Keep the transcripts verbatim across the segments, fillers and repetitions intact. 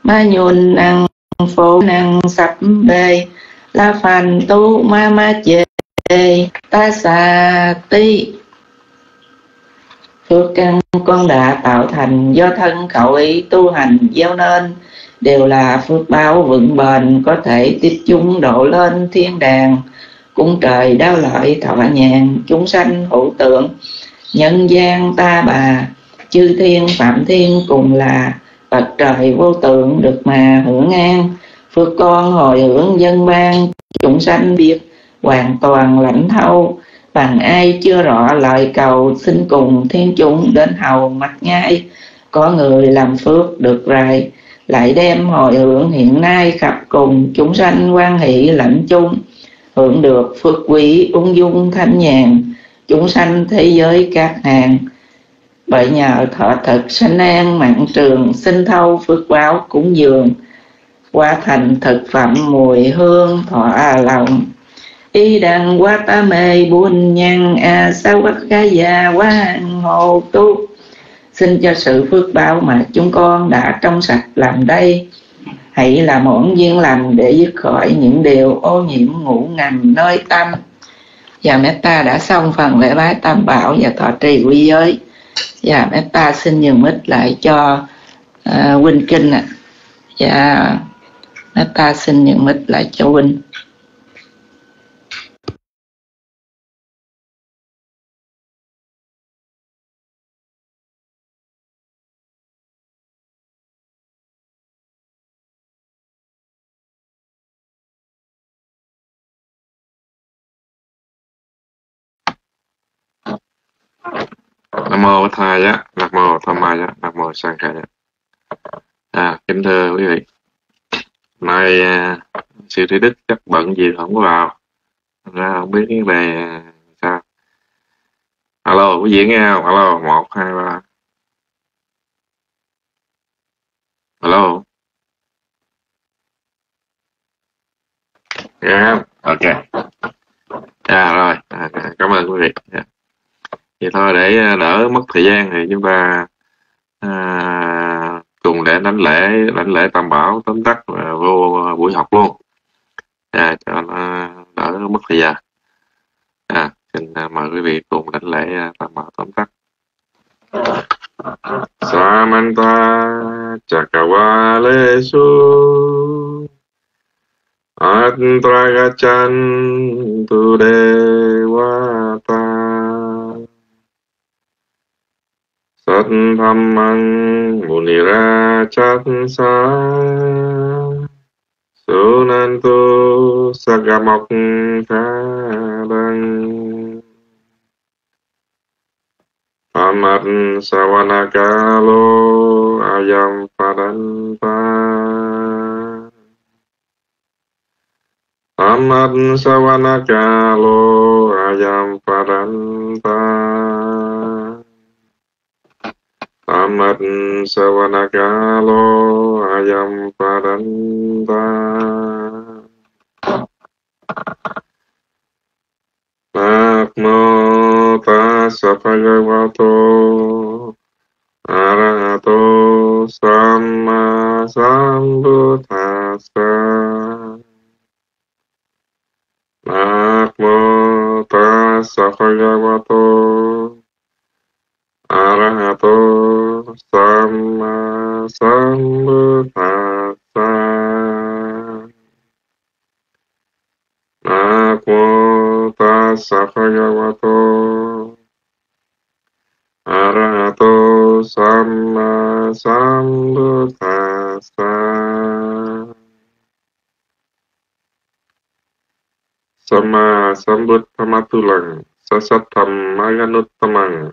ma nhôn năng phố năng sắp bê la phàn tu ma ma chê ta sa ti. Phước căn con đã tạo thành do thân khẩu ý tu hành gieo nên đều là phước báo vững bền, có thể tiếp chúng độ lên thiên đàng, cung trời đao lợi thọ nhàn, chúng sanh hữu tượng, nhân gian ta bà, chư thiên phạm thiên cùng là bậc trời vô tượng được mà hưởng an. Phước con hồi hưởng dân ban, chúng sanh biết hoàn toàn lãnh thâu, bằng ai chưa rõ lời cầu, xin cùng thiên chúng đến hầu mặt ngay. Có người làm phước được rồi, lại đem hồi hưởng hiện nay khắp cùng, chúng sanh hoan hỷ lãnh chung, hưởng được phước quý ung dung thanh nhàn, chúng sanh thế giới các hàng. Bởi nhờ thọ thực sanh an mặn trường, xin thâu phước báo cúng dường, hóa thành thực phẩm mùi hương thọ lòng. Y đằng quá ta mê buôn nhân a sao quắc cá già quá hằng hồ tu. Xin cho sự phước báo mà chúng con đã trong sạch làm đây, hãy là món duyên lành để dứt khỏi những điều ô nhiễm ngủ ngầm nơi tâm. Và Metta đã xong phần lễ bái tam bảo và thọ trì quy giới. Và Metta xin nhường mic lại cho uh, Huynh Kinh ạ. À. Và Metta xin nhường mic lại cho Huynh. Nam mô Thầy á, Nam mô Tham Mai á, Nam mô Sang Khai á. À, kính thưa quý vị, nay uh, sư Thủy Đức chắc bận gì không có vào, ra không biết cái đề uh, sao. Alo, quý vị nghe không? Alo, một hai ba. Alo. Nghe không? Ok. À rồi, à, cảm ơn quý vị. Yeah. Vậy thôi, để đỡ mất thời gian thì chúng ta à, cùng để đánh lễ đánh lễ tam bảo tóm tắt và vô buổi học luôn, à, cho nó đỡ mất thời gian. À, xin mời quý vị cùng đánh lễ tam bảo tóm tắt. Samanta Chakavalesu Atragachantu Devata Satthammang Munirachatsa Sunantu Sagamokkhadang Amat Savanakalo Ayam Padanta Amat Savanakalo Ayam Padanta Amat Savanakalo Ayam Padanta Namo Tassa Bhagavato Arahato Samma Sambuddhassa. Namo Tassa Bhagavato Arahato Samma Sambuddhassa. Namo Tassa Bhagavato Arahato Samma Sambuddhassa. Samma Sambuddhamatulang Sasatam Maganuttamang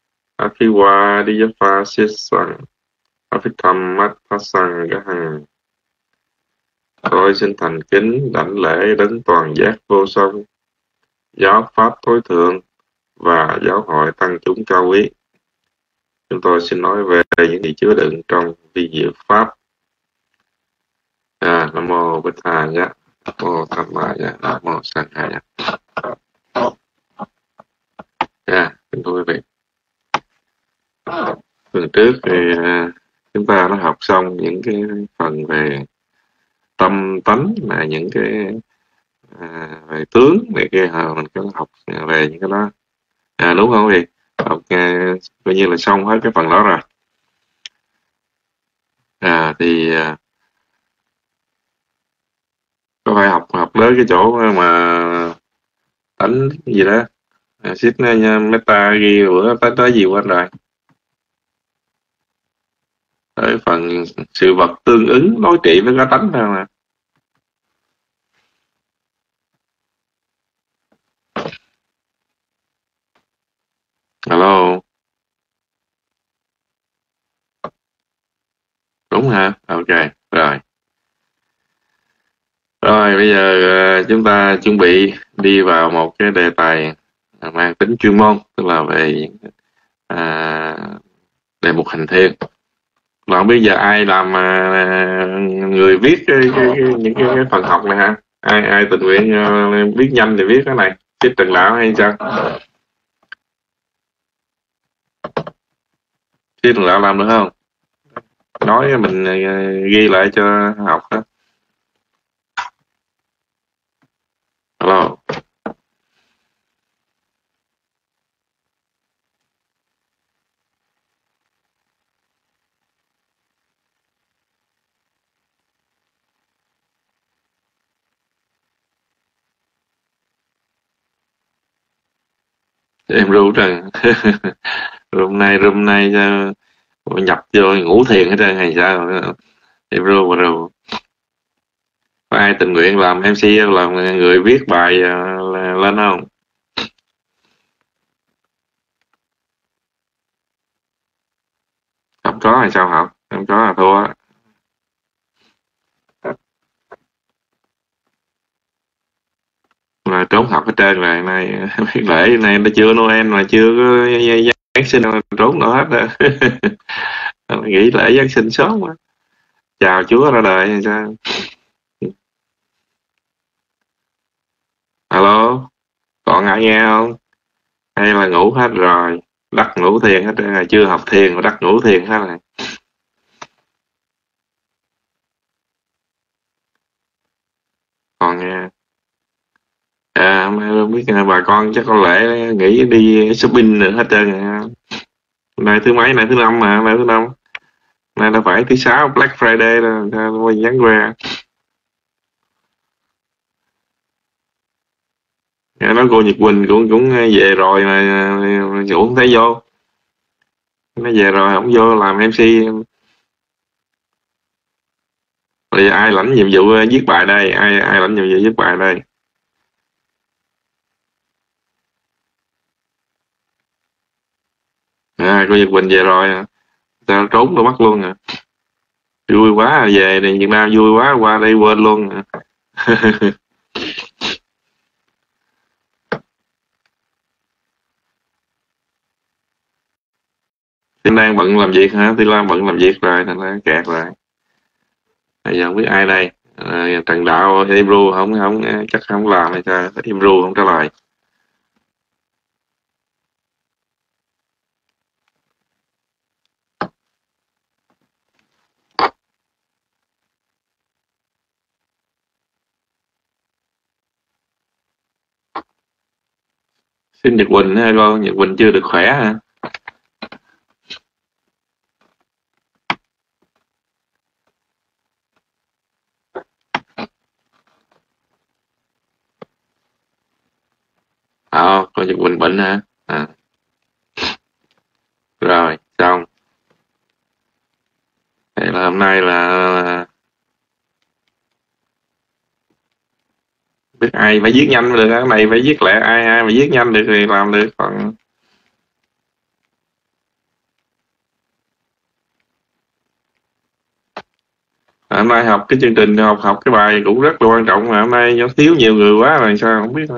Aphivadiyapasisang Apithammathasang Gahang. Tôi xin thành kính đảnh lễ đến toàn giác vô song, giáo pháp tối thượng và giáo hội tăng chúng cao quý. Chúng tôi xin nói về những gì chứa đựng trong vi diệu pháp. À, Nam mô Bích Tha nhé, Nam mô Tham Ma nhé, Nam mô Sang Khai nhé. À, kính thưa quý vị, tuần trước thì chúng ta đã học xong những cái phần về tâm tánh, là những cái à, về tướng này kia, à, mình có học về những cái đó, à, đúng không thì học à, coi như là xong hết cái phần đó rồi. À thì à, có phải học học tới cái chỗ mà tánh gì đó, à, xích meta ghi bữa tới tới gì quên rồi, tới phần sự vật tương ứng đối trị với cái tánh thôi mà. Alo, đúng hả? Ok, rồi. Rồi bây giờ à, chúng ta chuẩn bị đi vào một cái đề tài à, mang tính chuyên môn, tức là về à, đề mục hành thiền. Mà không biết giờ ai làm à, người viết cái, cái, cái, những cái, cái phần học này hả? Ai ai tình nguyện à, viết nhanh thì viết cái này, viết Trần Lão hay sao? Viết Trần Lão làm được không? Nói mình à, ghi lại cho học đó. Alo, em ru trần. Hôm nay hôm nay sao nhập vô ngủ thiền hết trơn hay sao? Em ru mà ru. Có ai tình nguyện làm em xê làm người viết bài à, lên không? Không có hay sao học? Không có là thua. Mà trốn học hết trơn rồi nay. Lễ nay nó chưa Noel mà chưa có Giáng sinh mà trốn đâu hết rồi. Nghỉ lễ Giáng sinh sớm quá. Chào Chúa ra đời hay sao? Alo, còn ai nghe không? Hay là ngủ hết rồi? Đắc ngủ thiền hết trơn rồi, chưa học thiền mà đắc ngủ thiền hết rồi. Còn nghe. À, không biết bà con chắc có lẽ nghỉ đi shopping nữa hết trơn rồi. Nay thứ mấy? Nay thứ năm mà, nay thứ năm. Nay là phải thứ sáu Black Friday rồi, sao dán que. Nghe nói cô Nhật Quỳnh cũng cũng về rồi mà cũng không thấy vô. Nó về rồi không vô làm em xê. Rồi ai lãnh nhiệm vụ viết bài đây? Ai ai lãnh nhiệm vụ viết bài đây? À, cô Nhật Quỳnh về rồi à. Sao trốn đâu mất luôn à. Vui quá à, về này Việt Nam vui quá, qua đây quên luôn à. Tiên Lan bận làm việc hả? Tiên Lan bận làm việc rồi thành ra kẹt rồi. Bây giờ không biết ai đây. À, Trần Đạo Ebru không không chắc không làm hay sao? Ebru không trả lời. Xin Nhật Quỳnh ha con, Nhật Quỳnh chưa được khỏe hả? Ờ, con Nhật Quỳnh bệnh hả? À, rồi, xong. Vậy là hôm nay là biết ai phải viết nhanh mới được, cái này phải viết lẹ, ai ai mà viết nhanh được thì làm được, còn hôm nay học cái chương trình học học cái bài cũng rất là quan trọng mà hôm nay nó thiếu nhiều người quá rồi sao không biết thôi.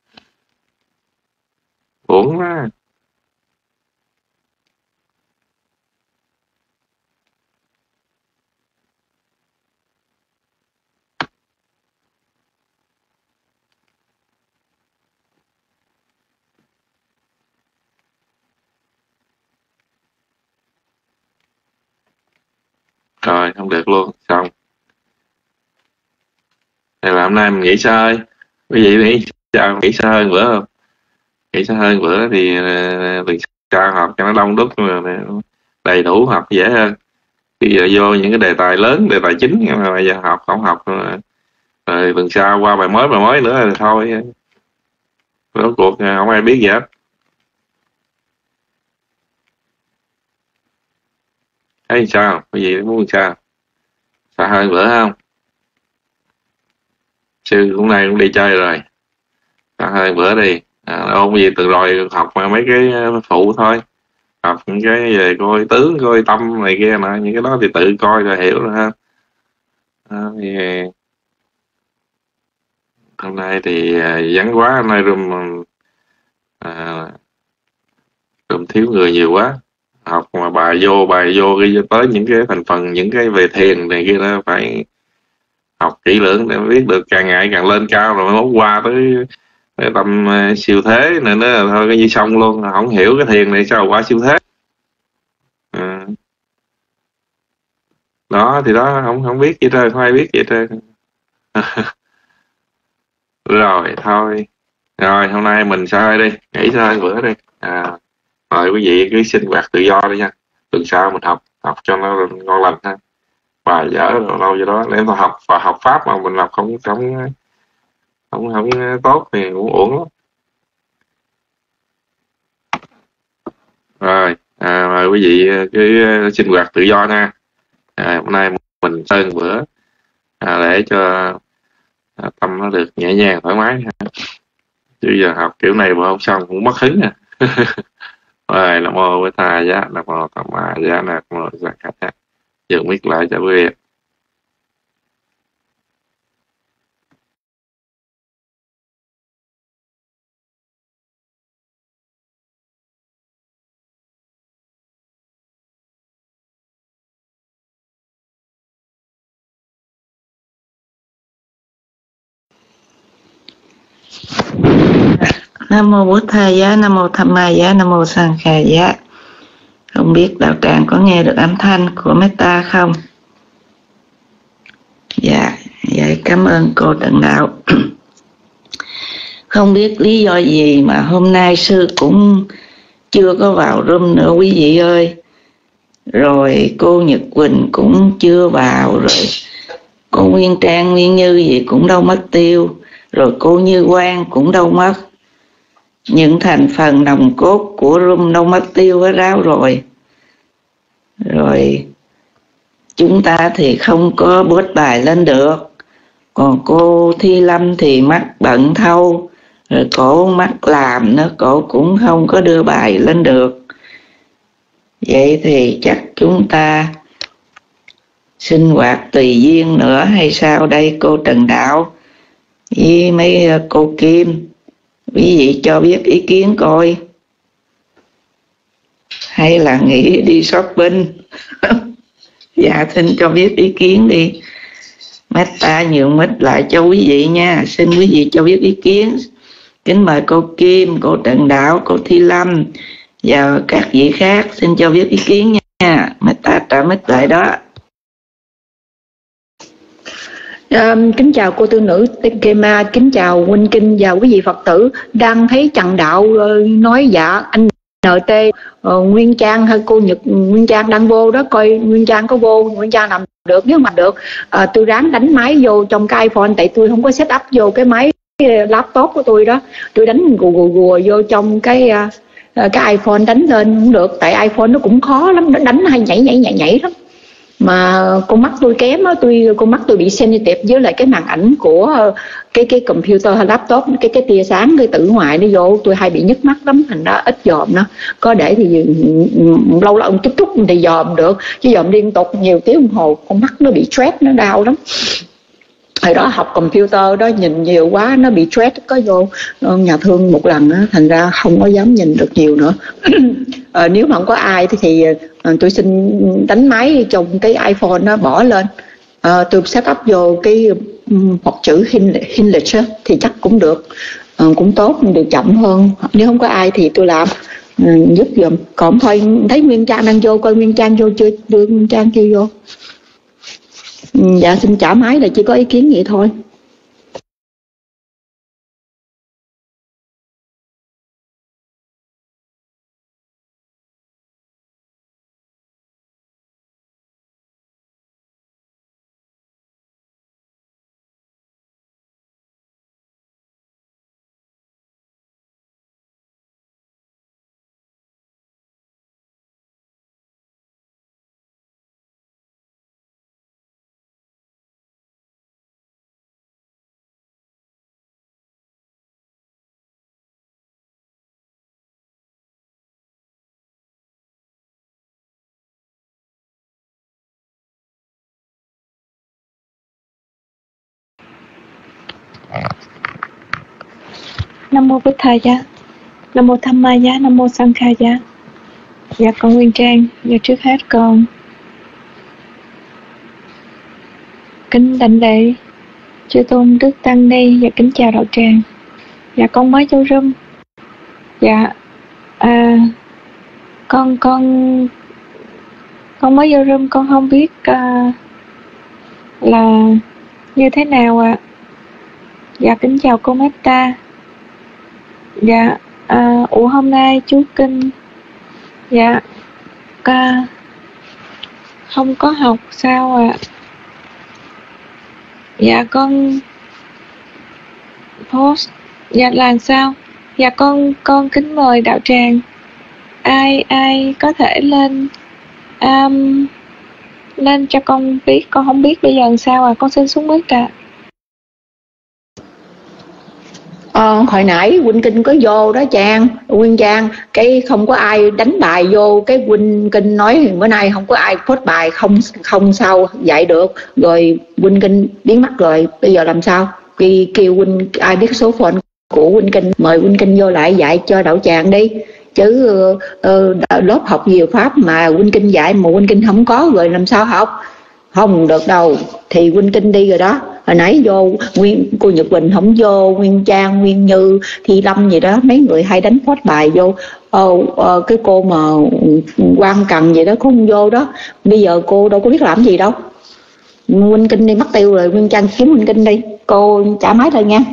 Uổng quá. Rồi không được luôn, xong. Thì là hôm nay mình nghỉ sơ ơi, quý vị nghĩ sao, nghỉ sơ hơn bữa không? Nghỉ sơ hơn bữa thì uh, tuần sau học cho nó đông đúc mà đầy đủ, học dễ hơn. Bây giờ vô những cái đề tài lớn, đề tài chính mà bây giờ học không học rồi, rồi tuần sau qua bài mới bài mới nữa thì thôi, rốt cuộc không ai biết gì hết. Thấy sao, quý vị muốn sao? Sao hơn bữa không? Sư cũng nay cũng đi chơi rồi, sao hơn bữa đi. À, ôn gì từ rồi học mà mấy cái phụ thôi, học những cái về coi tướng coi tâm này kia nè, những cái đó thì tự coi rồi hiểu rồi ha. À, thì hôm nay thì à, vắng quá, hôm nay room à, room thiếu người nhiều quá, học mà bài vô bài vô cái tới những cái thành phần, những cái về thiền này kia đó phải học kỹ lưỡng để biết được, càng ngày càng lên cao rồi mới qua tới cái tầm uh, siêu thế này nữa thôi cái như xong luôn, không hiểu cái thiền này sao qua siêu thế. À. Đó thì đó, không không biết gì trơn, không ai biết gì trơn. Rồi thôi, rồi hôm nay mình sao đi, nghỉ sao bữa đi. À, rồi quý vị cứ sinh hoạt tự do đi nha, tuần sau mình học học cho nó ngon lành ha. Bài dở lâu lâu vậy đó, nếu mà học và học pháp mà mình học không không không không tốt thì cũng uổng lắm. Rồi à, mời quý vị cứ sinh hoạt tự do nha. À, hôm nay mình sơn bữa à, để cho à, tâm nó được nhẹ nhàng thoải mái ha. Chứ giờ học kiểu này mà không xong cũng mất hứng à. Rồi nam mô với tha giá, nam mô tham ma giá, nam mô giác khát. Giờ biết lại cho quý vị. Nam mô Bổn Tha Giá, Nam mô Tham Ma Giá, Nam mô Sang Kha Giá. Không biết đạo tràng có nghe được âm thanh của Metta không? Dạ, vậy cảm ơn cô Trần Đạo. Không biết lý do gì mà hôm nay sư cũng chưa có vào room nữa quý vị ơi. Rồi cô Nhật Quỳnh cũng chưa vào, rồi cô Nguyên Trang, Nguyên Như gì cũng đâu mất tiêu, rồi cô Như Quang cũng đâu mất. Những thành phần nòng cốt của room đâu mất tiêu với ráo rồi. Rồi chúng ta thì không có post bài lên được. Còn cô Thi Lâm thì mắc bận thâu, rồi cổ mắc làm nữa, cổ cũng không có đưa bài lên được. Vậy thì chắc chúng ta sinh hoạt tùy duyên nữa hay sao đây cô Trần Đạo với mấy cô Kim? Quý vị cho biết ý kiến coi. Hay là nghĩ đi shopping? Dạ xin cho biết ý kiến đi. Meta nhường mic lại cho quý vị nha. Xin quý vị cho biết ý kiến. Kính mời cô Kim, cô Trần Đạo, cô Thi Lâm và các vị khác xin cho biết ý kiến nha. Meta trả mic lại đó. Um, kính chào cô tư nữ Kema, kính chào Huynh Kinh và quý vị Phật tử. Đang thấy Trần Đạo uh, nói dạ anh en tê uh, Nguyên Trang hay cô Nhật Nguyên Trang đang vô đó, coi Nguyên Trang có vô, Nguyên Trang làm được, nếu mà được uh, tôi ráng đánh máy vô trong cái iPhone, tại tôi không có set up vô cái máy cái laptop của tôi đó, tôi đánh gù gù gù vô trong cái uh, cái iPhone đánh lên không được, tại iPhone nó cũng khó lắm, nó đánh hay nhảy nhảy nhảy nhảy lắm. Mà con mắt tôi kém á, tôi con mắt tôi bị sensitive với lại cái màn ảnh của cái cái computer hay laptop, cái cái tia sáng cái tử ngoại nó vô, tôi hay bị nhức mắt lắm, thành ra ít dòm nó. Có để thì lâu lâu chút chút thì dòm được, chứ dòm liên tục nhiều tiếng đồng hồ con mắt nó bị stress, nó đau lắm. Hồi đó học computer đó nhìn nhiều quá nó bị stress, có vô nhà thương một lần đó, thành ra không có dám nhìn được nhiều nữa. à, nếu mà không có ai thì, thì à, tôi xin đánh máy trong cái iPhone nó bỏ lên, à, tôi set up vô cái một chữ English thì chắc cũng được, à, cũng tốt, được chậm hơn. Nếu không có ai thì tôi làm à, giúp giùm. Còn thôi thấy Nguyên Trang đang vô, coi Nguyên Trang vô chưa, đưa Nguyên Trang chưa vô. Dạ xin trả máy, là chỉ có ý kiến vậy thôi. Nam mô Bích Thầy Giá, Nam mô Tham Ma Giá, Nam mô Sang Kha Giá. Dạ con Nguyên Trang, dạ trước hết con kính đảnh lễ chư tôn đức tăng ni và kính chào đạo tràng. Dạ con mới vô room. Dạ à, con con con mới vô room, con không biết uh, là như thế nào ạ. À. Dạ kính chào cô Meta. Dạ à, ủa hôm nay chú kinh dạ ca không có học sao ạ? À? Dạ con post dạ là sao? Dạ con con kính mời đạo tràng, ai ai có thể lên um, lên cho con biết, con không biết bây giờ làm sao à, con xin xuống mic ạ. À. Ờ, hồi nãy Huynh Kinh có vô đó Trang, Nguyên Trang, cái không có ai đánh bài vô, cái Huynh Kinh nói bữa nay không có ai post bài, không không sao dạy được, rồi Huynh Kinh biến mất rồi, bây giờ làm sao? Khi kêu Huynh ai biết số phone của Huynh Kinh, mời Huynh Kinh vô lại dạy cho đạo tràng đi, chứ uh, uh, lớp học nhiều pháp mà Huynh Kinh dạy mà Huynh Kinh không có rồi làm sao học? Không được đâu, thì Huynh Kinh đi rồi đó. Hồi nãy vô Nguyên, cô Nhật Quỳnh không vô, Nguyên Trang, Nguyên Như, Thi Lâm gì đó, mấy người hay đánh post bài vô. ờ, ờ, Cái cô mà Quang Cần vậy đó, cô không vô đó. Bây giờ cô đâu có biết làm gì đâu. Huynh Kinh đi mất tiêu rồi, Nguyên Trang kiếm Huynh Kinh đi. Cô trả máy lại nha.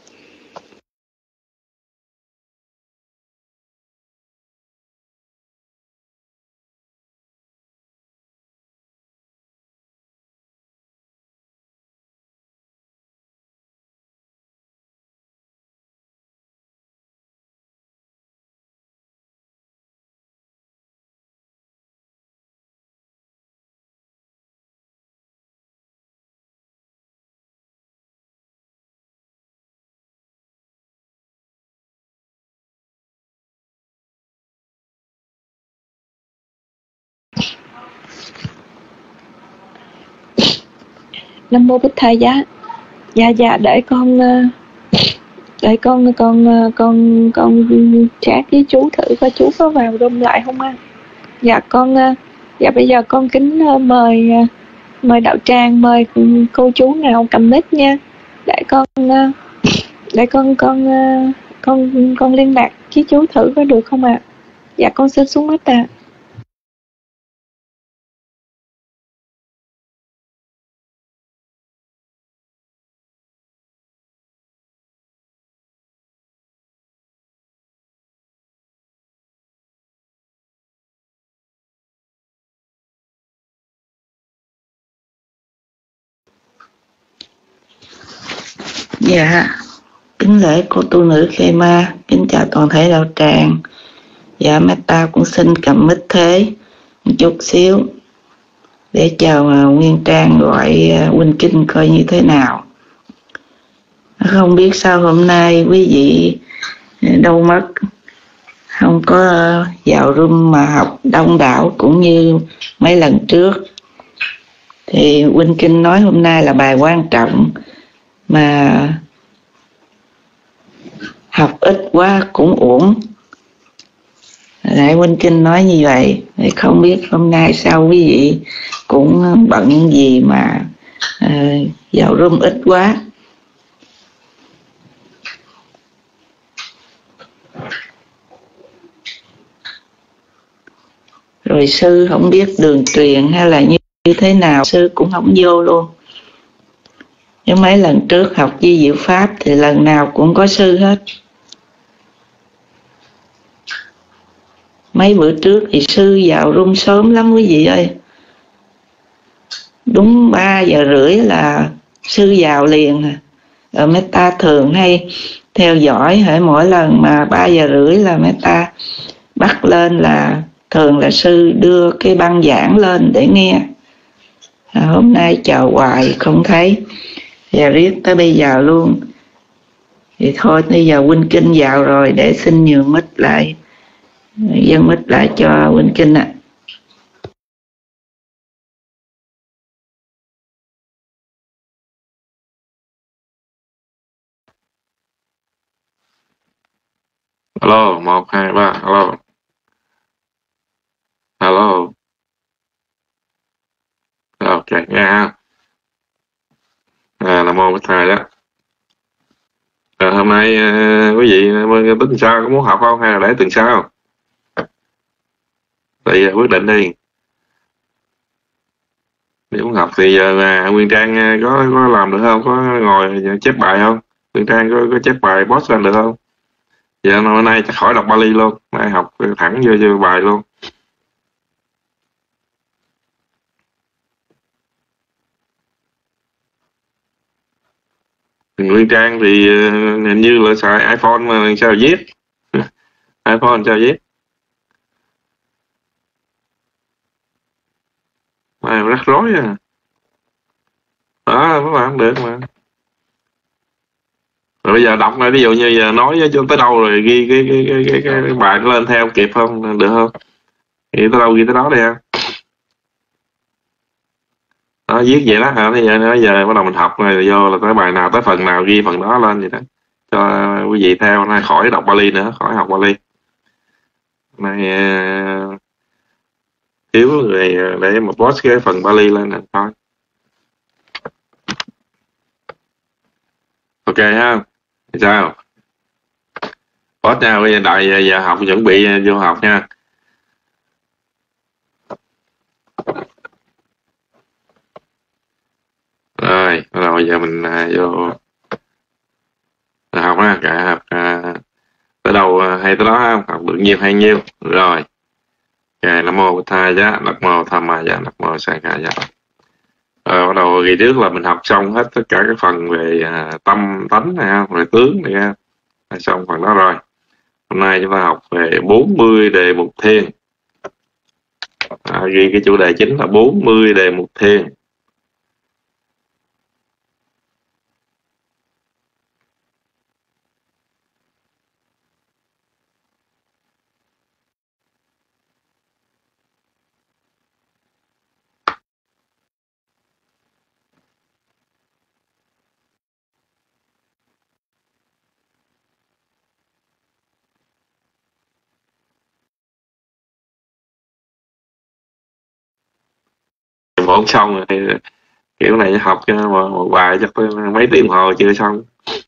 Nam mô Bích Thầy Giá. Dạ dạ để con để con con con con chat với chú thử coi chú có vào room lại không ạ. Dạ con dạ bây giờ con kính mời mời đạo tràng, mời cô chú nào cầm mic nha, để con để con con con con liên lạc với chú thử có được không ạ. À? Dạ con xin xuống mic ạ. À. Dạ, kính lễ cô tu nữ Khema, kính chào toàn thể đạo tràng. Dạ, Meta cũng xin cầm mic thế một chút xíu để chào Nguyên Trang gọi Huynh Kinh coi như thế nào. Không biết sao hôm nay quý vị đâu mất, không có vào room mà học đông đảo cũng như mấy lần trước. Thì Huynh Kinh nói hôm nay là bài quan trọng mà học ít quá cũng uổng. Đại Huynh Kinh nói như vậy, không biết hôm nay sao quý vị cũng bận gì mà uh, vào room ít quá. Rồi sư không biết đường truyền hay là như như thế nào sư cũng không vô luôn. Nhưng mấy lần trước học di diệu pháp thì lần nào cũng có sư hết. Mấy bữa trước thì sư vào room sớm lắm quý vị ơi. Đúng ba giờ rưỡi là sư vào liền. Ở Meta thường hay theo dõi, hễ mỗi lần mà ba giờ rưỡi là Meta bắt lên là thường là sư đưa cái băng giảng lên để nghe. À, hôm nay chờ hoài không thấy, và riết tới bây giờ luôn. Thì thôi bây giờ Huynh Kinh vào rồi, để xin nhường mic lại, dâng mic lại cho Huynh Kinh ạ. À. Alo, một, hai, ba, alo. Alo. Ok, nghe ha. À, Nam Mô Bích Thầy đó. À, hôm nay uh, quý vị tính tuần sau có muốn học không hay là để tuần sau? Thì uh, quyết định đi. Nếu muốn học thì giờ là Nguyên Trang uh, có có làm được không? Có ngồi chép bài không? Nguyên Trang có, có chép bài post lên được không? Giờ hôm nay chắc khỏi đọc Bali luôn, nay học thẳng vô vô bài luôn. Nguyên Trang thì uh, hình như là xài iPhone mà sao viết iPhone sao viết mà rắc rối à. Đó, nó làm được mà. Rồi bây giờ đọc lại, ví dụ như giờ nói cho tới đâu rồi ghi cái cái cái cái, cái, cái bài nó lên theo kịp không, được không? Ghi tới đâu ghi tới đó đi ha. Đó, viết vậy đó hả? Bây giờ bây giờ bắt đầu mình học rồi vô là tới bài nào tới phần nào ghi phần đó lên vậy đó, cho quý vị theo, nay khỏi đọc Bali nữa, khỏi học Bali. Nay uh, thiếu rồi để mà post cái phần Bali lên này thôi. Ok ha. Thì sao? Post nha, bây giờ đợi giờ học chuẩn bị vô học nha. Rồi, rồi giờ mình uh, vô học ha, cả học uh, tới đâu uh, hay tới đó không? Học được nhiêu hay nhiêu. Rồi. Okay, Nam Mô Bụt Thầy giá, Nam Mô Tham Ma giá, Nam Mô Sang Kha giá. Rồi bắt đầu kỳ trước là mình học xong hết tất cả các phần về uh, tâm tánh này ha, về tướng này ha. Xong phần đó rồi. Hôm nay chúng ta học về bốn mươi đề mục thiền. À, ghi cái chủ đề chính là bốn mươi đề mục thiền. Một xong rồi kiểu này học cho một, một bài chắc mấy tiếng đồng hồ chưa xong.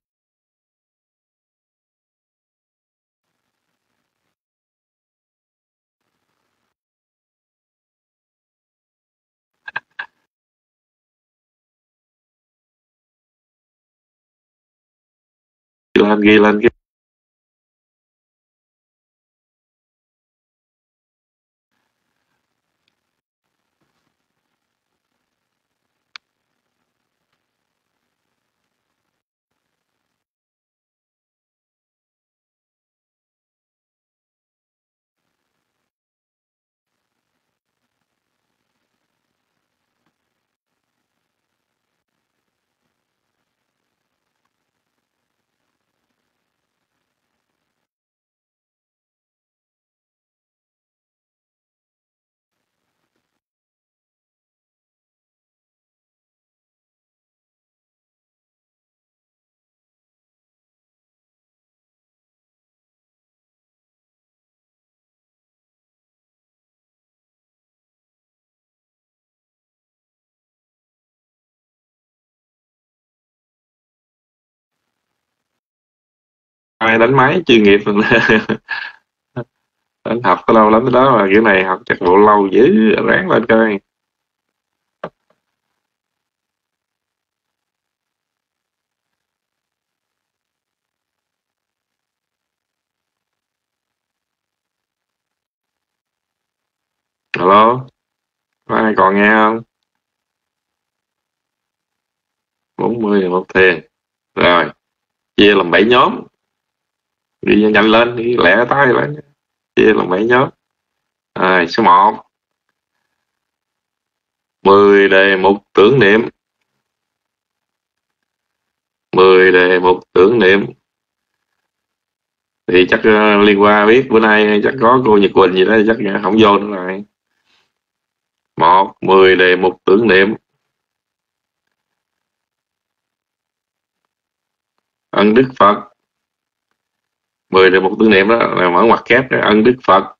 Ghi lên ghi lên cái ai đánh máy chuyên nghiệp mình. Đánh học có lâu lắm tới đó mà kiểu này học chắc bộ lâu dữ, ráng lên coi. Alo, có ai còn nghe không? bốn mươi là một thiền. Rồi, chia làm bảy nhóm. Đi nhanh lên, đi lẹ tay lên. Chia làm bảy nhóm. Rồi, số một. mười đề mục tưởng niệm. mười đề mục tưởng niệm. Thì chắc uh, Liên Hoa biết bữa nay chắc có cô Nhật Quỳnh gì đó chắc không vô nữa rồi. Một, mười đề mục tưởng niệm. Ân Đức Phật. Mười đề mục tưởng niệm đó là mở ngoặc kép đó. Ân Đức Phật,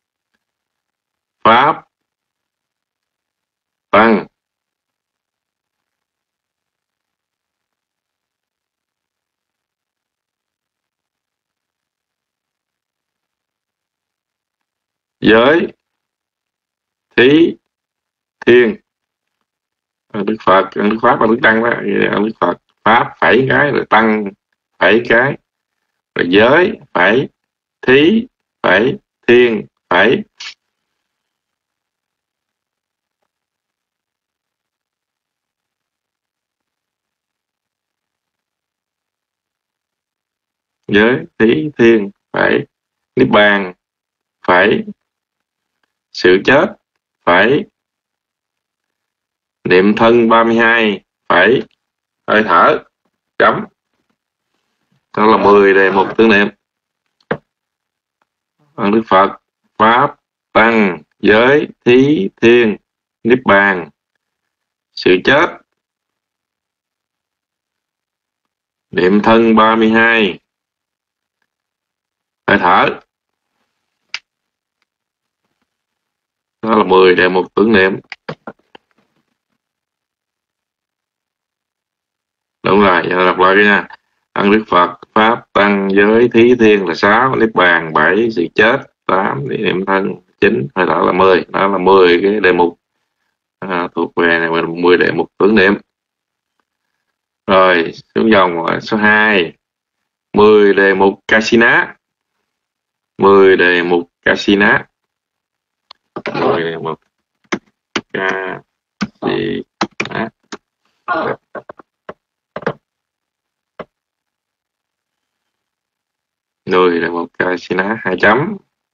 Pháp, Tăng, giới, thí, thiên. Ân Đức Phật, ân Đức Pháp, ân Đức Tăng đó. Ân Đức Phật, Pháp phải cái, rồi Tăng phải cái, rồi giới phải, thí phải, thiên phải. Giới, thí, thiên phải. Niết bàn phải. Sự chết phải. Niệm thân ba mươi hai phải. Hơi thở chấm. Đó là mười đề mục tưởng niệm. Ân Đức Phật, Pháp, Tăng, giới, thí, thiên, niết bàn, sự chết, niệm thân ba mươi hai, hơi thở. Đó là mười đề mục tưởng niệm. Đúng rồi, giờ đọc lại nha. Ân Đức Phật, Pháp, Tăng, giới, thí, thiên là sáu, niết bàn bảy, sự chết tám, niệm thân chín, hơi thở là mười. Đó là mười cái đề mục à, thuộc về này, mười đề mục tưởng niệm. Rồi xuống dòng số hai. mười đề mục Kasina. mười đề mục Kasina. mười đề mục Kasina. mười đề mục Kasina hai chấm.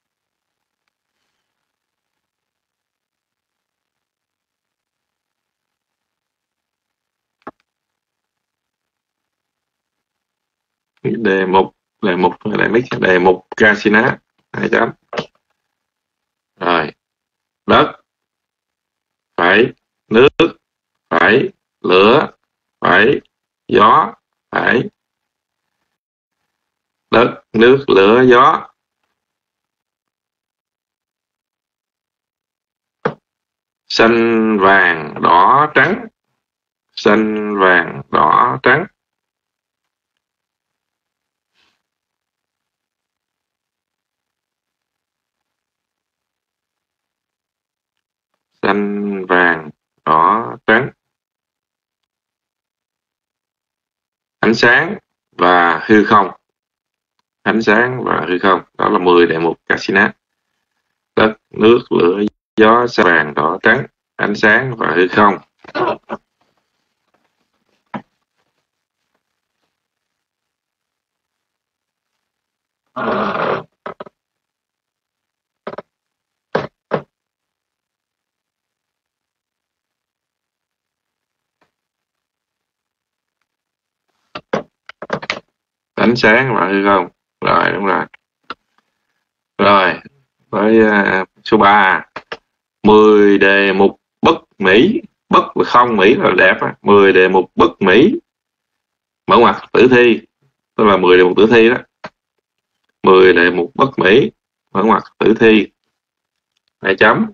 Đề mục đề mục lại mix đề mục Kasina hai chấm. Rồi, đất phải, nước phải, lửa phải, gió phải. Đất, nước, lửa, gió. Xanh, vàng, đỏ, trắng. Xanh, vàng, đỏ, trắng. Xanh, vàng, đỏ, trắng. Ánh sáng và hư không. Ánh sáng và hư không. Đó là mười đề mục Kasina. Đất, nước, lửa, gió, xanh, vàng, đỏ, trắng. Ánh sáng và hư không. Ánh sáng và hư không. Rồi, đúng rồi. Rồi, với uh, số ba. mười đề mục bất mỹ. Bất và không, mỹ là đẹp á. mười đề mục bất mỹ. Mở ngoặc tử thi. Tức là mười đề mục tử thi đó. mười đề mục bất mỹ. Mở ngoặc tử thi. Hai chấm.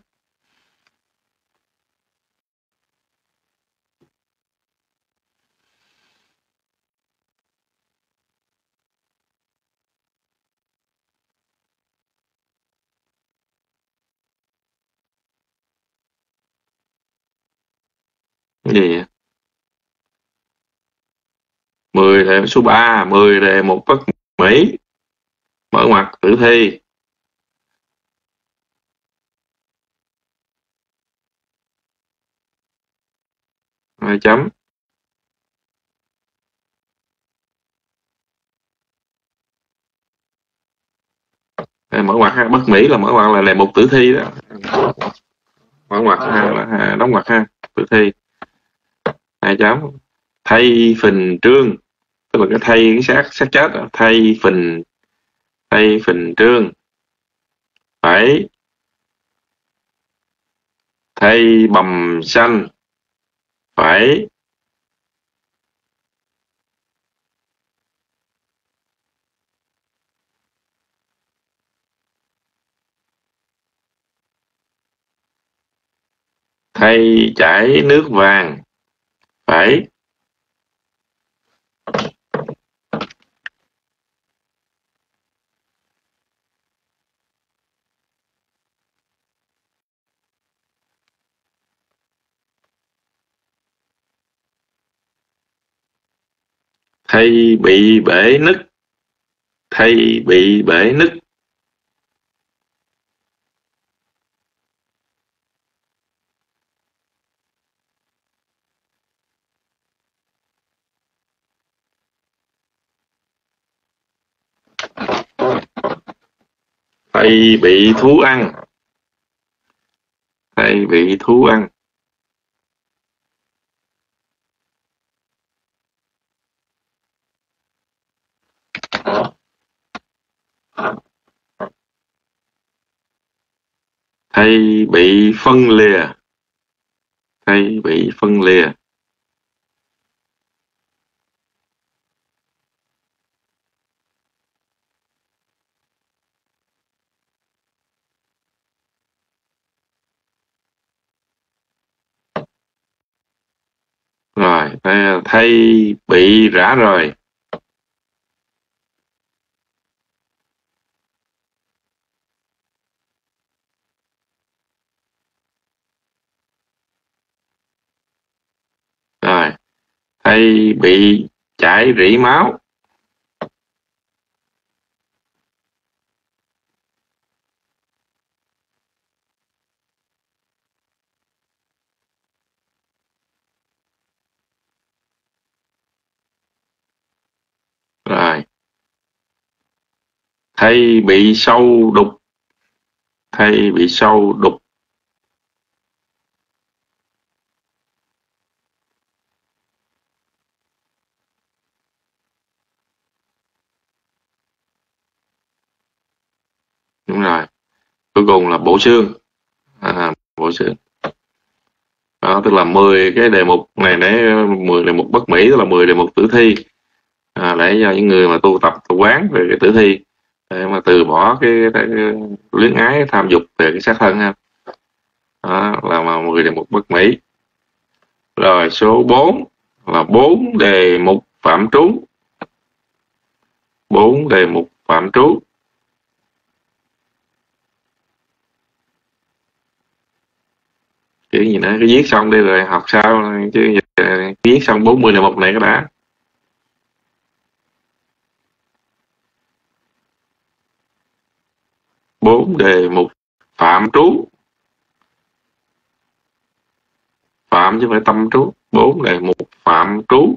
Cái gì vậy? mười đề số ba. mười đề mục bất mỹ. Mở ngoặc tử thi. hai chấm. Mở ngoặc ha, bất mỹ là mở ngoặc là đề mục tử thi đó. Mở ngoặc ha, là đóng ngoặc ha, tử thi. Hai chấm. Thay phình trương, tức là cái thay cái xác xác chết đó. Thay phình thay phình trương phải thay bầm xanh phải thay chảy nước vàng phải thay bị bể nứt thay bị bể nứt thay bị thú ăn thay bị thú ăn thay bị phân lìa thay bị phân lìa. Rồi thay, thay bị rã rời rồi thay bị chảy rỉ máu rồi thay bị sâu đục thay bị sâu đục. Đúng rồi, cuối cùng là bộ xương. À, bộ xương đó, tức là mười cái đề mục này để mười đề mục bất mỹ, tức là mười đề mục tử thi, à, để cho những người mà tu tập tu quán về cái tử thi để mà từ bỏ cái, cái, cái luyến ái tham dục về cái xác thân ha. Đó là mà mười đề mục bất mỹ. Rồi số bốn là bốn đề mục phạm trú bốn đề mục phạm trú. Kiểu gì nữa, cứ viết xong đi rồi học sau chứ viết xong bốn mươi đề mục này cái đã. Bốn đề mục phạm trú, phạm chứ không phải tâm trú. Bốn đề mục phạm trú.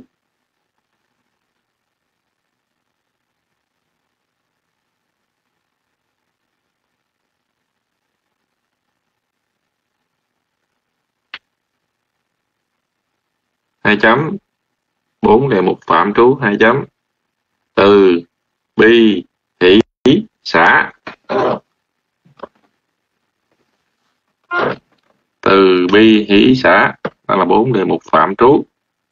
Hai chấm. Bốn đề mục phạm trú hai chấm. Từ bi hỷ xả. Từ bi hỷ xả, đó là bốn đề mục phạm trú.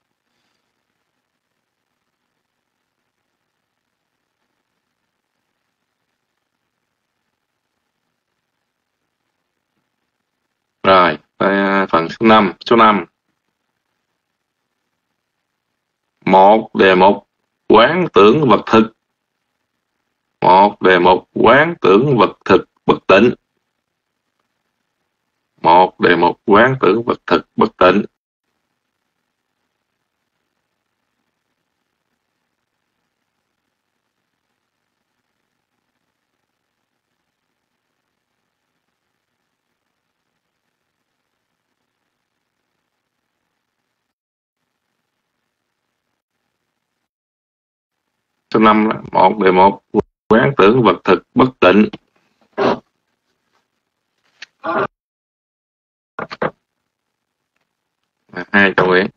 Rồi phần số năm. Số năm, một đề mục quán tưởng vật thực. Một đề mục quán tưởng vật thực bất tịnh. Một đề mục quán tưởng vật thực bất tịnh. số năm đó. Một đề mục quán tưởng vật thực bất tịnh. Hai câu Nguyễn.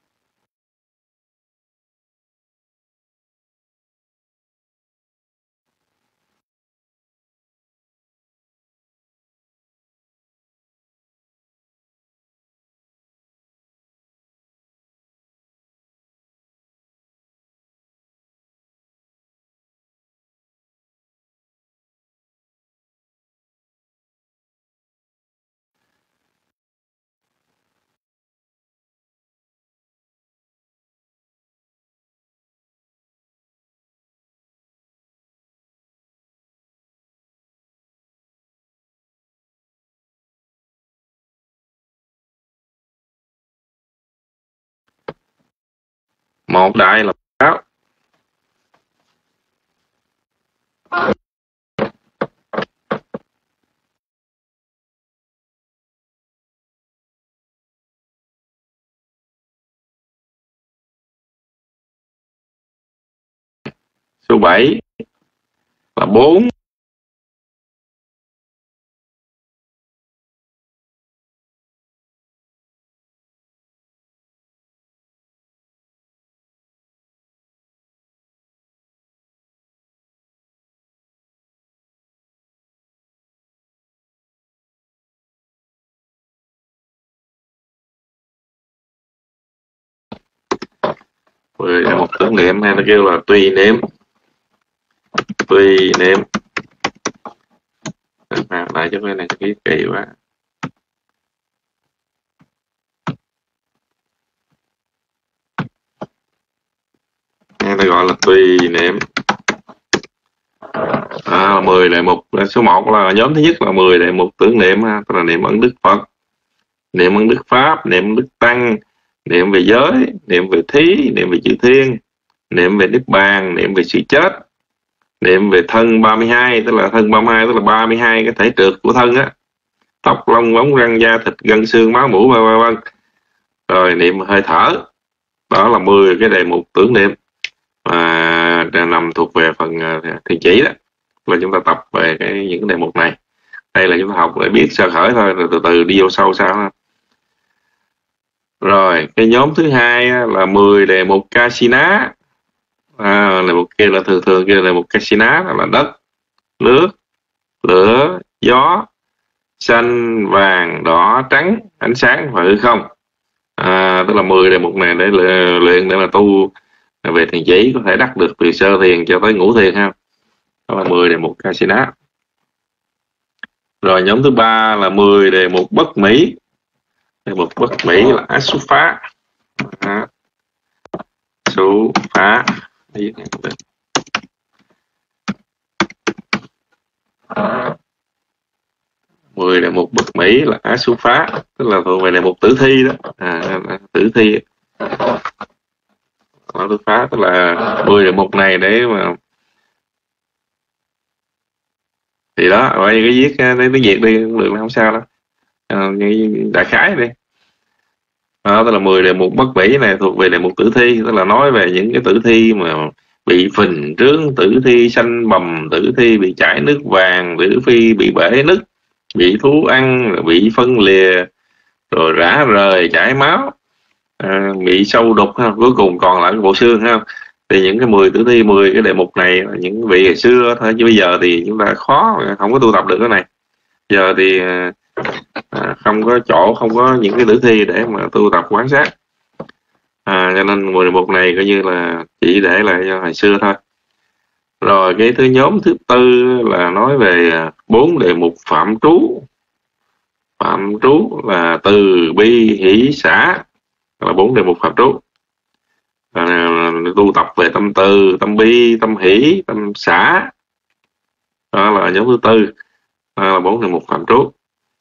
Một đại là pháp. Số bảy là bốn. Mười là một tưởng niệm, hay nó kêu là tùy niệm. Tùy niệm. À, lại cho cái này cái kỳ quá. Nghe ta gọi là tùy niệm. À, mười đề mục. Số một là nhóm thứ nhất là mười đề mục tưởng niệm, tức là niệm ân đức Phật, niệm ân đức Pháp, niệm ân đức Tăng, niệm về giới, niệm về thí, niệm về chư thiên, niệm về niết bàn, niệm về sự chết, niệm về thân ba mươi hai, tức là thân ba mươi hai, tức là ba mươi hai cái thể trượt của thân á, tóc lông bóng răng da thịt gân xương máu mủ vân vân. Rồi niệm hơi thở. Đó là mười cái đề mục tưởng niệm mà nằm thuộc về phần thiền chỉ đó, là chúng ta tập về cái những đề mục này. Đây là chúng ta học để biết sơ khởi thôi, rồi từ từ đi vô sâu sao. Rồi cái nhóm thứ hai là mười đề mục Kasina. À, đề mục kia là thường thường kia là đề mục Kasina, là đất, nước, lửa, gió, xanh, vàng, đỏ, trắng, ánh sáng và hư không. À, tức là mười đề mục này để luyện để mà tu về thiền chỉ, có thể đắc được từ sơ thiền cho tới ngũ thiền ha. Đó là mười đề mục Kasina. Rồi nhóm thứ ba là mười đề mục bất mỹ. Đề mục bất mỹ là Asufa. À, Su phá. mười đề mục bất mỹ là Asufa, tức là thuộc về đề mục tử thi đó. À, tử thi. Asufa tức là mười đề mục này để mà thì đó, vậy cái viết lấy tiếng Việt đi cũng được, không sao đâu. À, đại khái đi. Đó, tức là mười đề mục bất mỹ này thuộc về đề mục tử thi, tức là nói về những cái tử thi mà bị phình trướng, tử thi xanh bầm, tử thi bị chảy nước vàng, tử thi bị bể nứt, bị thú ăn, bị phân lìa, rồi rã rời, chảy máu, à, bị sâu đục ha, cuối cùng còn lại cái bộ xương ha. Thì những cái mười tử thi, mười cái đề mục này là những vị ngày xưa thôi, chứ bây giờ thì chúng ta khó, không có tu tập được cái này. Giờ thì à, không có chỗ, không có những cái tử thi để mà tu tập quán sát, à, cho nên mười đề mục này coi như là chỉ để lại cho hồi xưa thôi. Rồi cái thứ nhóm thứ tư là nói về bốn đề mục phạm trú. Phạm trú là từ bi hỷ xả, là bốn đề mục phạm trú. À, tu tập về tâm từ, tâm bi, tâm hỷ, tâm xả. Đó là nhóm thứ tư. Đó là bốn đề mục phạm trú.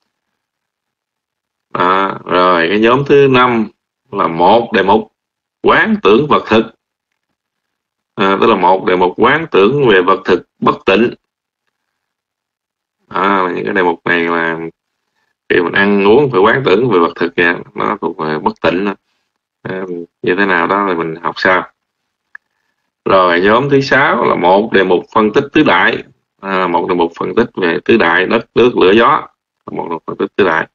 À, rồi cái nhóm thứ năm là một đề mục quán tưởng vật thực. À, tức là một đề mục quán tưởng về vật thực bất tịnh. À, những cái đề mục này là khi mình ăn uống phải quán tưởng về vật thực kìa, nó thuộc về bất tịnh. À, như thế nào đó là mình học sau. Rồi nhóm thứ sáu là một đề mục phân tích tứ đại, à, một đề mục phân tích về tứ đại đất nước lửa gió, một đề mục phân tích tứ đại.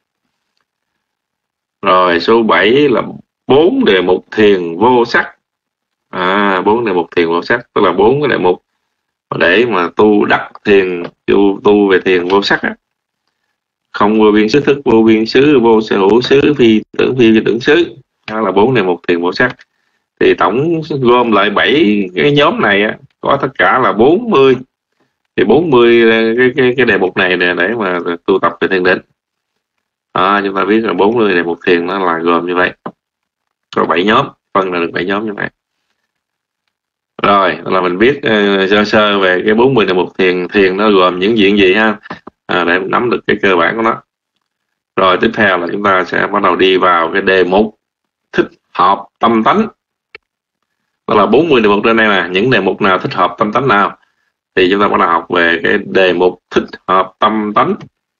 Rồi số bảy là bốn đề mục thiền vô sắc, à, bốn đề mục thiền vô sắc, tức là bốn cái đề mục để mà tu đắc thiền, tu, tu về thiền vô sắc á. Không vô biên xứ thức, vô biên xứ, vô sở hữu xứ, phi tưởng phi tưởng xứ, đó là bốn đề mục thiền vô sắc. Thì tổng gom lại bảy cái nhóm này á, có tất cả là bốn mươi. Thì bốn mươi cái cái cái đề mục này nè để mà tu tập về thiền định. À, chúng ta biết là bốn mươi đề mục thiền nó là gồm như vậy. Có bảy nhóm, phân là được bảy nhóm như vậy. Rồi, là mình biết uh, sơ sơ về cái bốn mươi đề mục thiền, thiền nó gồm những chuyện gì ha. À, để nắm được cái cơ bản của nó. Rồi tiếp theo là chúng ta sẽ bắt đầu đi vào cái đề mục thích hợp tâm tánh. Đó là bốn mươi đề mục trên đây nè, những đề mục nào thích hợp tâm tánh nào thì chúng ta bắt đầu học về cái đề mục thích hợp tâm tánh.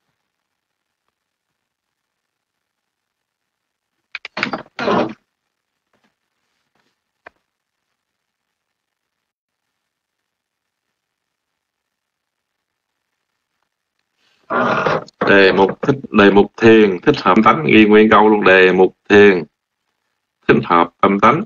Đề mục thích đề mục thiền thích hợp tâm tánh, ghi nguyên câu luôn, đề mục thiền thích hợp tâm tánh.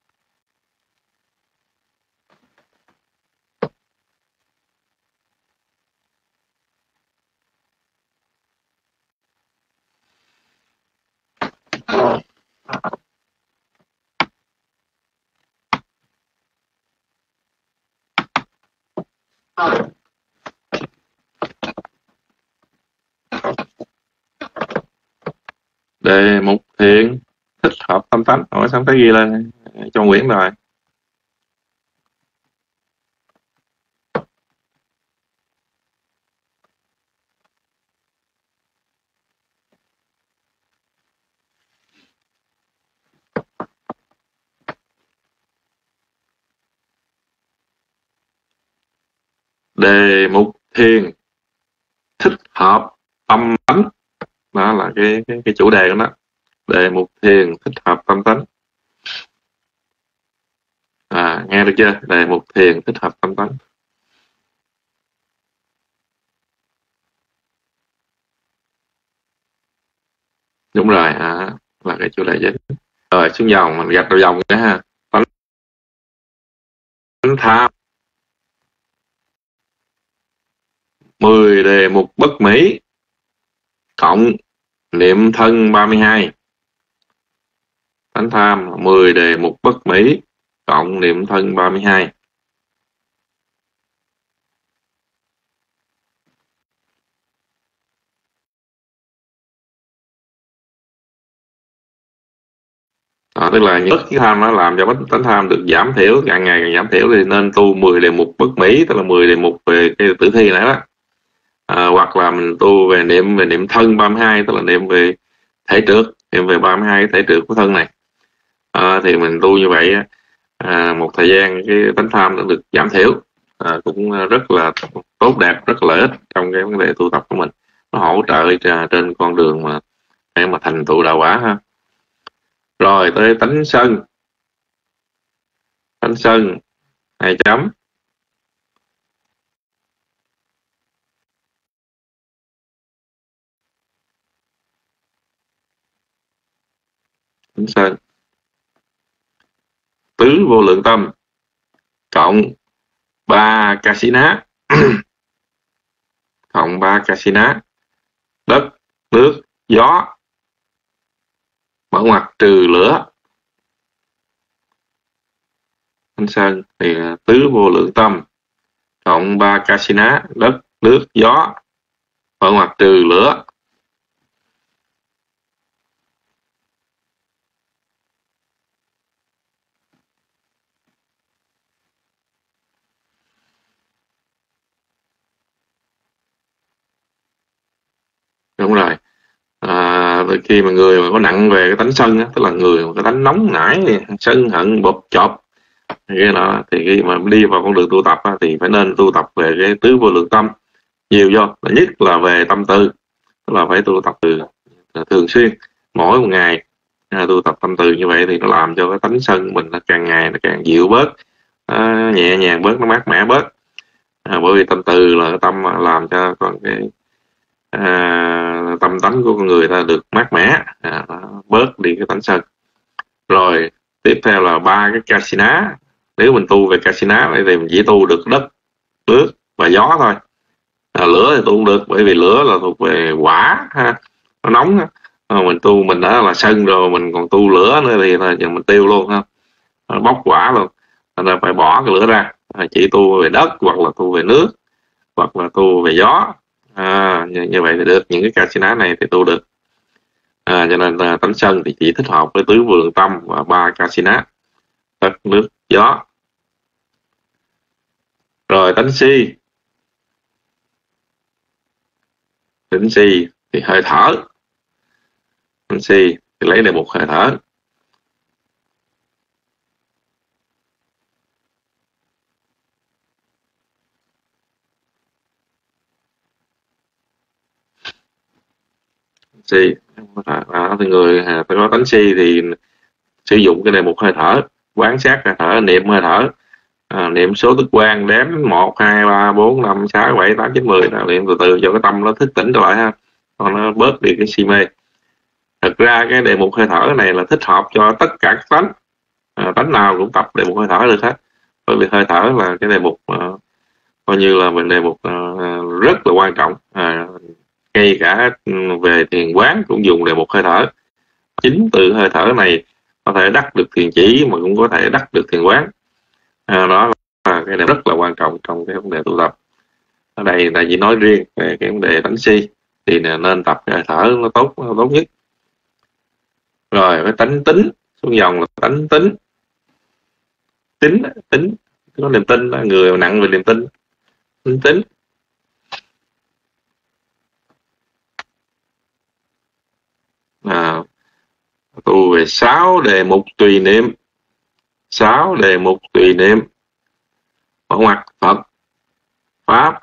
Đề mục thiền thích hợp tâm tánh, hỏi xong cái ghi lên cho Nguyễn rồi. Đề mục thiền thích hợp tâm tánh, đó là cái cái, cái chủ đề của nó. Đề mục thiền thích hợp tâm tánh. À, nghe được chưa? Đề mục thiền thích hợp tâm tánh. Đúng rồi, à, là cái chủ đề chính. Rồi xuống dòng mình gạch đầu dòng nữa ha. Tánh tham. mười đề mục bất mỹ cộng niệm thân ba mươi hai. Tánh tham mười đề mục bất mỹ cộng niệm thân ba mươi hai. Đó, tức là những cái tham nó làm cho tánh tham được giảm thiểu, càng ngày càng giảm thiểu, thì nên tu mười đề mục bất mỹ, tức là mười đề mục về cái tử thi này đó. À, hoặc là mình tu về niệm về niệm thân ba mươi hai, tức là niệm về thể trượt, niệm về ba mươi hai thể trượt của thân này. À, thì mình tu như vậy à, một thời gian cái tánh tham nó được giảm thiểu, à, cũng rất là tốt đẹp, rất là lợi ích trong cái vấn đề tu tập của mình. Nó hỗ trợ trên con đường mà để mà thành tựu đạo quả ha. Rồi tới tánh sân. Tánh sân hai chấm. Tánh sân tứ vô lượng tâm cộng ba kasina cộng ba kasina đất nước gió mở ngoặt trừ lửa. Tánh sân thì tứ vô lượng tâm cộng ba kasina đất nước gió mở ngoặt trừ lửa. Đúng rồi. À, khi mà người mà có nặng về cái tánh sân á, tức là người mà cái tánh nóng nảy, sân hận bộp chộp cái đó, thì khi mà đi vào con đường tu tập á, thì phải nên tu tập về cái tứ vô lượng tâm nhiều vô, là nhất là về tâm tư, tức là phải tu tập từ thường xuyên, mỗi một ngày à, tu tập tâm từ như vậy thì nó làm cho cái tánh sân mình nó càng ngày nó càng dịu bớt, nó nhẹ nhàng bớt, nó mát mẻ bớt. À, bởi vì tâm từ là tâm làm cho con cái à, tâm tánh của con người ta được mát mẻ, à, nó bớt đi cái tánh sân. Rồi tiếp theo là ba cái kasina. Nếu mình tu về kasina này thì mình chỉ tu được đất, nước và gió thôi. À, lửa thì tu không được, bởi vì lửa là thuộc về hỏa ha, nó nóng ha. À, mình tu mình đã là sân rồi, mình còn tu lửa nữa thì là mình tiêu luôn ha, nó bốc quả luôn. Nên là phải bỏ cái lửa ra, à, chỉ tu về đất hoặc là tu về nước hoặc là tu về gió. À, như, như vậy thì được, những cái kasina này thì tu được. À, cho nên là tánh sân thì chỉ thích hợp với tứ vượng tâm và ba kasina: đất, nước, gió. Rồi tánh si. Tánh si thì hơi thở. Tánh si thì lấy đề mục hơi thở. Si à, thì người à, có tánh si thì sử dụng cái đề mục hơi thở, quán sát hơi thở, niệm hơi thở, à, niệm số tức quan, đếm một hai ba bốn năm sáu bảy tám chín mười, niệm từ từ cho cái tâm nó thức tỉnh trở lại ha, còn nó bớt đi cái si mê. Thật ra cái đề mục hơi thở này là thích hợp cho tất cả các tánh, à, tánh nào cũng tập đề mục hơi thở được hết, bởi vì hơi thở là cái đề mục uh, coi như là mình đề mục uh, rất là quan trọng. À, ngay cả về thiền quán cũng dùng đề mục hơi thở. Chính từ hơi thở này có thể đắc được thiền chỉ mà cũng có thể đắc được thiền quán. À, đó là cái đề rất là quan trọng trong cái vấn đề tu tập. Ở đây là chỉ nói riêng về cái vấn đề tánh si thì nên tập hơi thở nó tốt, nó tốt nhất. Rồi cái tánh tính, xuống dòng là tánh tính. Tính, tính, có niềm tin, người nặng về niềm tin, tính tính. À, tu về sáu đề mục tùy niệm. Sáu đề mục tùy niệm: Bảo mặt, Phật, Pháp,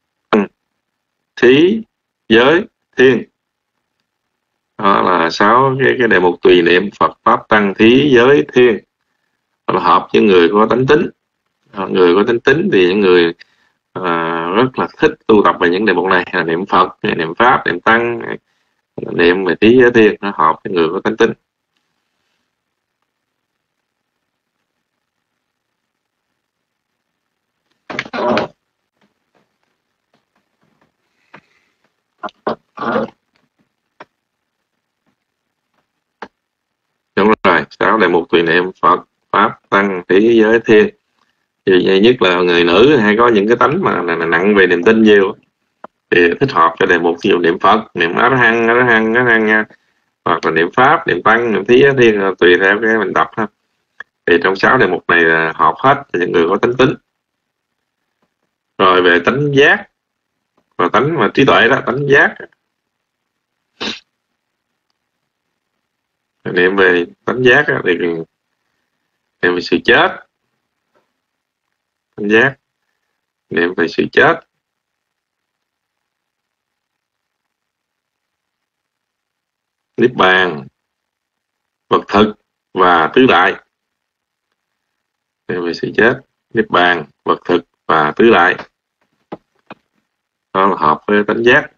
Thí, Giới, Thiên. Đó là sáu cái, cái đề mục tùy niệm: Phật, Pháp, Tăng, Thí, Giới, Thiên. Đó là hợp với người có tánh tính. Người có tánh tính thì những người à, rất là thích tu tập về những đề mục này, là niệm Phật, niệm Pháp, niệm Tăng, niệm về Thí, Giới, Thiên. Nó hợp với người có tánh tính. Đúng rồi, sáu đề mục tùy niệm: Phật, Pháp, Tăng, Thí, Giới, Thiên. Thì nhất là người nữ hay có những cái tánh mà nặng về niềm tin nhiều thì thích hợp cho đề mục ví dụ niệm Phật, niệm A La Hán, A La Hán, A La Hán, hoặc là niệm Pháp, niệm Tăng, niệm Thí, Giới, Thiên, tùy theo cái mình tập ha. Thì trong sáu đề mục này là hợp hết cho những người có tánh tính. Rồi về tánh giác và tánh mà trí tuệ đó, tánh giác niệm về tánh giác thì niệm về sự chết. Tánh giác niệm về sự chết. Niết bàn, vật thực và tứ đại. Niệm về sự chết, niết bàn, vật thực và tứ đại. Đó là hợp với tánh giác.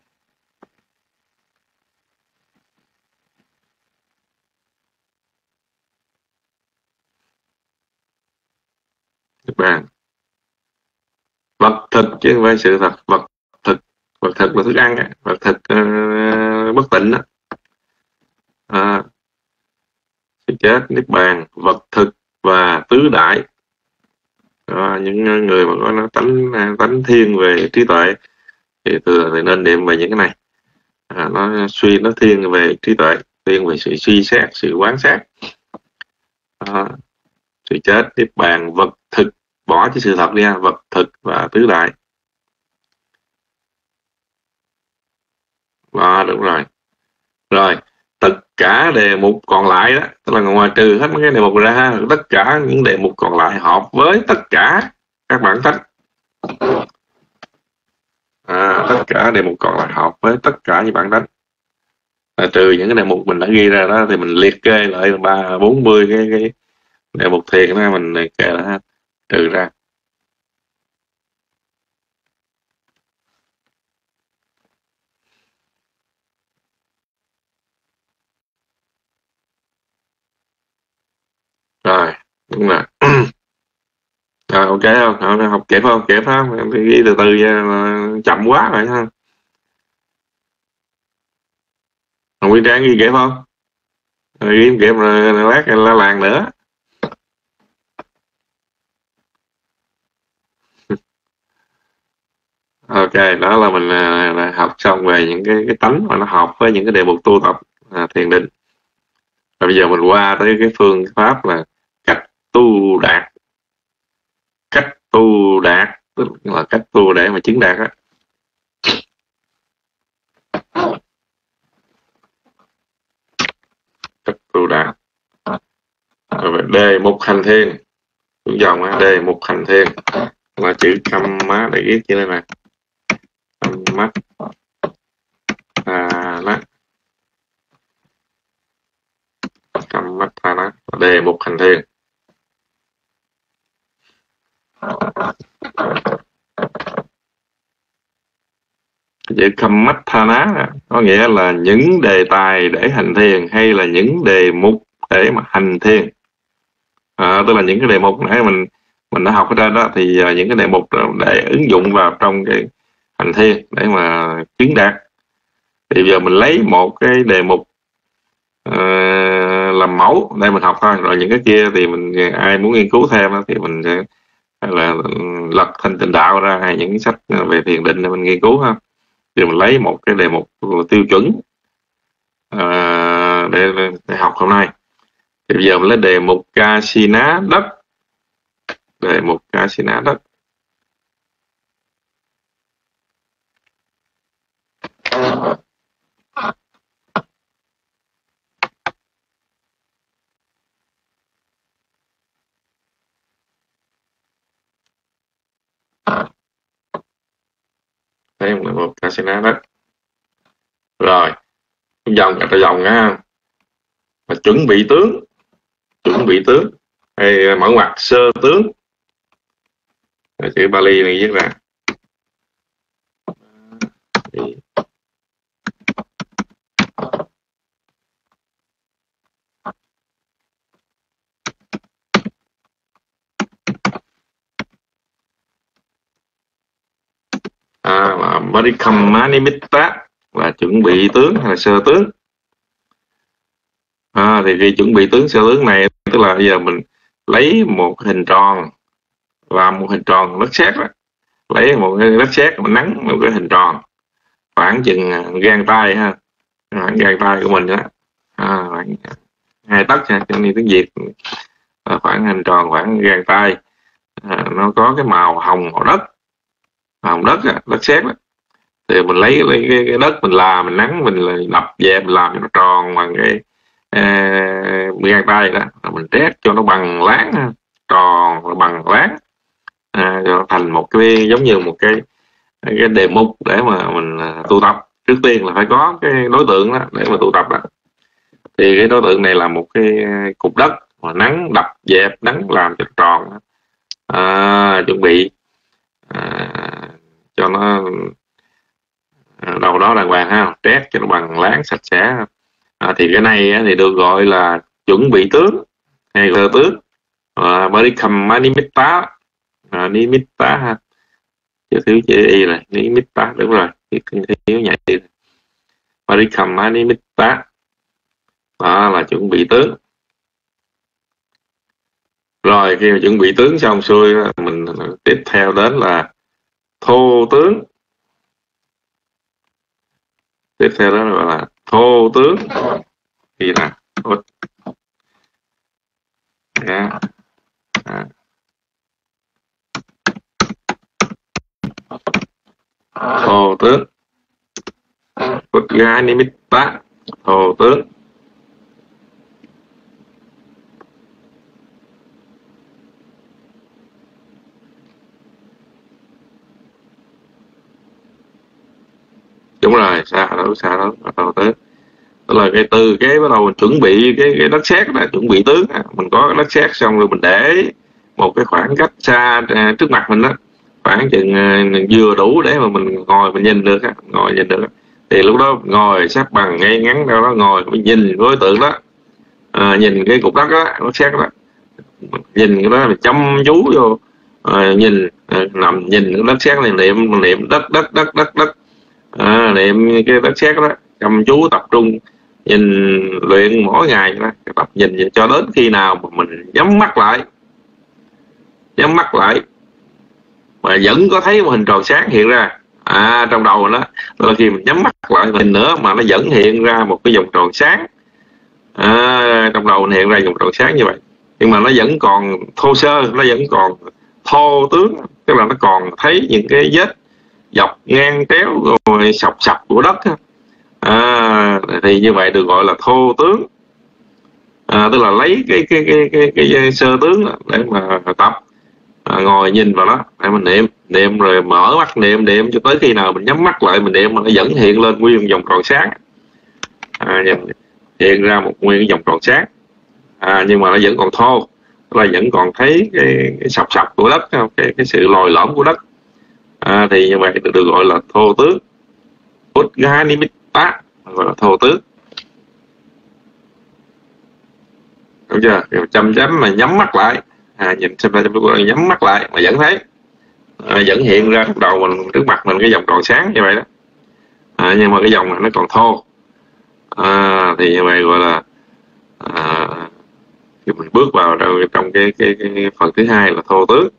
Niết bàn, vật thực chứ không phải sự thật. Vật thực, vật thực là thức ăn á. Vật thực uh, bất tịnh đó. À, sự chết, niết bàn, vật thực và tứ đại. À, những người mà có nó tánh tánh thiên về trí tuệ thì thường thì nên niệm về những cái này. À, nó suy nó thiên về trí tuệ, thiên về sự suy xét, sự quán sát. À, sự chết, niết bàn, vật thực, bỏ cái sự thật đi, vật thực và tứ đại. À, đúng rồi. Rồi tất cả đề mục còn lại đó, tức là ngoài trừ hết mấy cái đề mục ra, tất cả những đề mục còn lại hợp với tất cả các bản tánh. À, tất cả đề mục còn lại hợp với tất cả những bản tánh. À, trừ những cái đề mục mình đã ghi ra đó thì mình liệt kê lại ba bốn mươi cái cái đề mục thiền đó, mình liệt kê lại ha. trừ ra. Rồi, đúng rồi. Rồi, ok không? Học kịp không? Kịp không? Em phải ghi từ từ nha, chậm quá rồi ha. Hồng Nguyên Trang ghi kịp không? Rồi, ghi kịp rồi, rồi lát la làng nữa. Ok, đó là mình là, là học xong về những cái cái tánh mà nó hợp với những cái đề mục tu tập à, thiền định. Và bây giờ mình qua tới cái phương pháp là cách tu đạt. Cách tu đạt tức là cách tu để mà chứng đạt á. Cách tu đạt. Rồi đề mục hành thiền. Đúng dòng á, đề mục hành thiền là chữ căm má để viết như thế này. Căm mắt à nát. Căm mắt tha nát là đề mục hành thiền. Chữ căm mắt tha ná có nghĩa là những đề tài để hành thiền hay là những đề mục để mà hành thiền. À, tức là những cái đề mục nãy mình mình đã học ở trên đó thì uh, những cái đề mục để ứng dụng vào trong cái hành thiền để mà chứng đạt. Thì giờ mình lấy một cái đề mục uh, làm mẫu để mình học thôi, rồi những cái kia thì mình ai muốn nghiên cứu thêm thì mình sẽ là lật Thanh Tịnh Đạo ra hay những sách về thiền định để mình nghiên cứu ha. Thì mình lấy một cái đề mục tiêu chuẩn uh, để, để học hôm nay. Thì bây giờ mình lấy đề mục Kasina đất. Đề mục Kasina đất. Đây là một Kasina đất. Rồi, dòng cả dòng nha. Mà chuẩn bị tướng. Chuẩn bị tướng hay mở ngoặc sơ tướng. Chữ Bali này viết ra. À, là Parikammanimitta là chuẩn bị tướng hay là sơ tướng. À, thì khi chuẩn bị tướng sơ tướng này tức là bây giờ mình lấy một hình tròn, làm một hình tròn đất sét đó, lấy một cái đất sét mình nắn một cái hình tròn khoảng chừng gang tay ha, khoảng gang tay của mình đó, à, khoảng hai tấc ha, cho nên tiếng Việt à, khoảng hình tròn khoảng gang tay, à, nó có cái màu hồng màu đất, hồng đất á, đất sét đó. Thì mình lấy, lấy cái, cái đất mình làm mình nắn mình đập dẹp mình làm cho nó tròn bằng cái gang tay đó, rồi mình trét cho nó bằng láng, tròn và bằng láng, à, cho nó thành một cái giống như một cái cái đề mục để mà mình tu tập. Trước tiên là phải có cái đối tượng đó để mà tu tập đó. Thì cái đối tượng này là một cái cục đất mà nắng đập dẹp nắng làm cho tròn, à, chuẩn bị à, cho nó đầu đó đàng hoàng ha, trét cho nó bằng láng sạch sẽ. À, thì cái này á, thì được gọi là chuẩn bị tướng hay sơ tướng, à, Parikammanimitta, à, nimitta ha, chữ thiếu chữ y này, nimitta đúng rồi, thì thiếu nhảy đi. Parikammanimitta đó là chuẩn bị tướng. Rồi khi mà chuẩn bị tướng xong xuôi mình tiếp theo đến là thô tướng. Tiếp theo đó gọi là thô tướng. Thì là yeah. À. Thô tướng, Udganimitta, thô tướng. Đúng rồi, xa đấu xa đấu thô tướng. Tức là cái từ cái bắt đầu mình chuẩn bị cái, cái đất sét đó, chuẩn bị tướng, mình có cái đất sét xong rồi mình để một cái khoảng cách xa à, trước mặt mình đó, khoảng chừng à, vừa đủ để mà mình ngồi mình nhìn được á, ngồi nhìn được á. Thì lúc đó ngồi xếp bằng ngay ngắn đâu đó, ngồi mình nhìn đối tượng đó, à, nhìn cái cục đất đó, nó xét đó, nhìn cái đó là chăm chú vô, à, nhìn à, nằm nhìn cái đất sét này, niệm niệm đất đất đất đất đất, à, niệm cái đất sét đó, chăm chú tập trung nhìn, luyện mỗi ngày đó, tập nhìn cho đến khi nào mà mình nhắm mắt lại, nhắm mắt lại mà vẫn có thấy một hình tròn sáng hiện ra à trong đầu nó, là khi mình nhắm mắt lại mình nữa mà nó vẫn hiện ra một cái vòng tròn sáng, à, trong đầu mình hiện ra vòng tròn sáng như vậy, nhưng mà nó vẫn còn thô sơ, nó vẫn còn thô tướng, tức là nó còn thấy những cái vết dọc ngang kéo rồi sọc sọc của đất, à, thì như vậy được gọi là thô tướng, à, tức là lấy cái cái cái cái, cái, cái sơ tướng để mà tập, à, ngồi nhìn vào đó để mình niệm niệm rồi mở mắt niệm niệm cho tới khi nào mình nhắm mắt lại mình niệm mà nó vẫn hiện lên nguyên vòng tròn sáng, à, hiện ra một nguyên vòng tròn sáng, à, nhưng mà nó vẫn còn thô, là vẫn còn thấy cái, cái sọc sọc của đất, cái cái sự lồi lõm của đất, à, thì như vậy được, được gọi là thô tướng, Udganimitta, gọi là thô tướng, đúng chưa? Chăm chăm mà nhắm mắt lại, à, nhìn xem ra nhắm mắt lại mà vẫn thấy, à, vẫn hiện ra trong đầu mình, trước mặt mình cái vòng tròn sáng như vậy đó, à, nhưng mà cái vòng này nó còn thô, à, thì như vậy gọi là à, khi mình bước vào trong, trong cái, cái, cái phần thứ hai là thô tướng.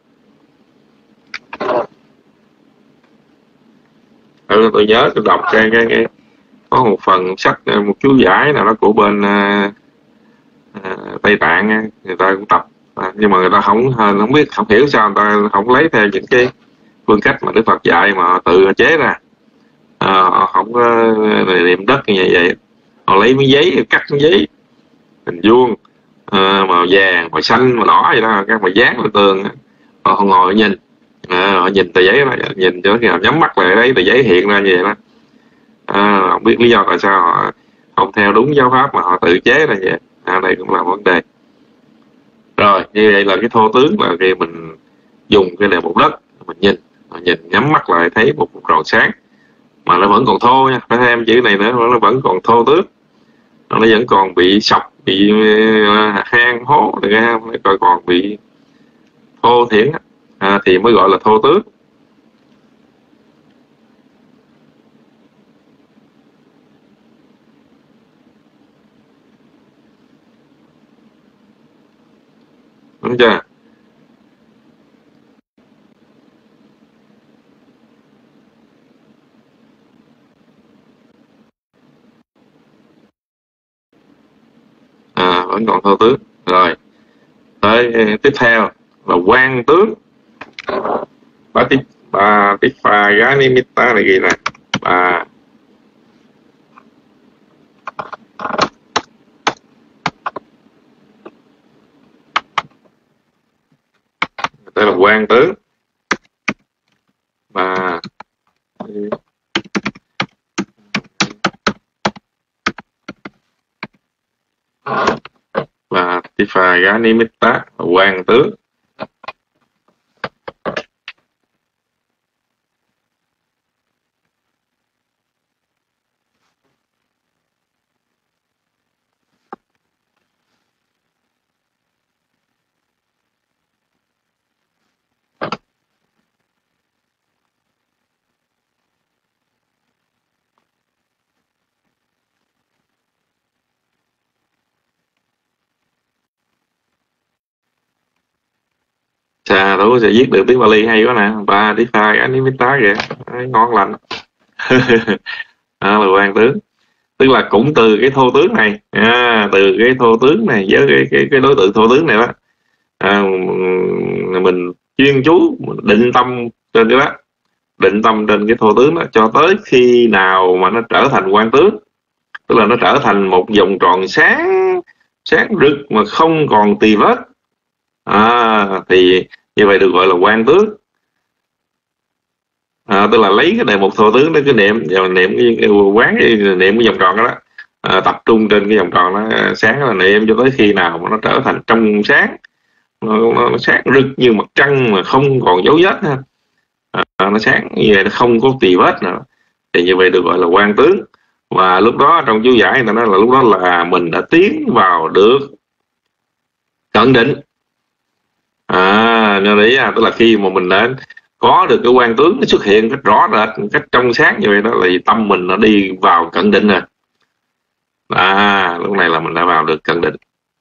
Ừ, tôi nhớ tôi đọc cái, cái, cái có một phần sách, một chú giải nào đó của bên à, à, Tây Tạng, người ta cũng tập, à, nhưng mà người ta không không biết, không hiểu sao người ta không lấy theo những cái phương cách mà Đức Phật dạy mà họ tự chế ra, à, họ không có niệm đất như vậy, họ lấy miếng giấy, cắt miếng giấy hình vuông, à, màu vàng, màu xanh, màu đỏ vậy đó, các màu dán lên tường, họ ngồi nhìn, à, họ nhìn tờ giấy đó, nhìn cho khi nào nhắm mắt lại đấy tờ giấy hiện ra như vậy đó, à, không biết lý do tại sao họ không theo đúng giáo pháp mà họ tự chế ra vậy, à, đây cũng là vấn đề. Rồi như vậy là cái thô tướng là khi mình dùng cái đề mục đất mình nhìn, mình nhìn nhắm mắt lại thấy một vòng tròn sáng mà nó vẫn còn thô nha, phải thêm chữ này nữa, nó vẫn còn thô tướng, nó vẫn còn bị sọc, bị hang hố, rồi còn bị thô thiển, à, thì mới gọi là thô tướng. Đúng chưa? À, vẫn còn thô tướng. Rồi tới tiếp theo là quang tướng. Bà tiếp bà tiếp pha gá nimitta này ghi nè, bà đây là quang tướng, bà và Tifa Ganimitta quang tướng. Chà, tôi sẽ viết được tiếng Bali hay quá nè, ba tí pha cái Nimitta kìa, ngon lành. À, là quang tướng, tức là cũng từ cái thô tướng này, à, từ cái thô tướng này với cái cái, cái đối tượng thô tướng này đó, à, mình chuyên chú mình định tâm trên cái đó, định tâm trên cái thô tướng đó cho tới khi nào mà nó trở thành quang tướng, tức là nó trở thành một vòng tròn sáng sáng rực mà không còn tì vết, à, thì như vậy được gọi là quang tướng. À, tức là lấy cái đề mục thô tướng đó, cái niệm và niệm cái, cái quán cái, niệm cái vòng tròn đó, đó. À, tập trung trên cái vòng tròn nó sáng là niệm cho tới khi nào mà nó trở thành trong sáng, nó, nó, nó sáng rực như mặt trăng mà không còn dấu vết ha. À, nó sáng như vậy, nó không có tì vết nữa, thì như vậy được gọi là quang tướng. Và lúc đó trong chú giải người ta nói là lúc đó là mình đã tiến vào được cận định. À, nên đấy à, tức là khi mà mình đã có được cái quang tướng nó xuất hiện cách rõ rệt, cách trong sáng như vậy đó, là tâm mình nó đi vào cận định rồi. À, lúc này là mình đã vào được cận định.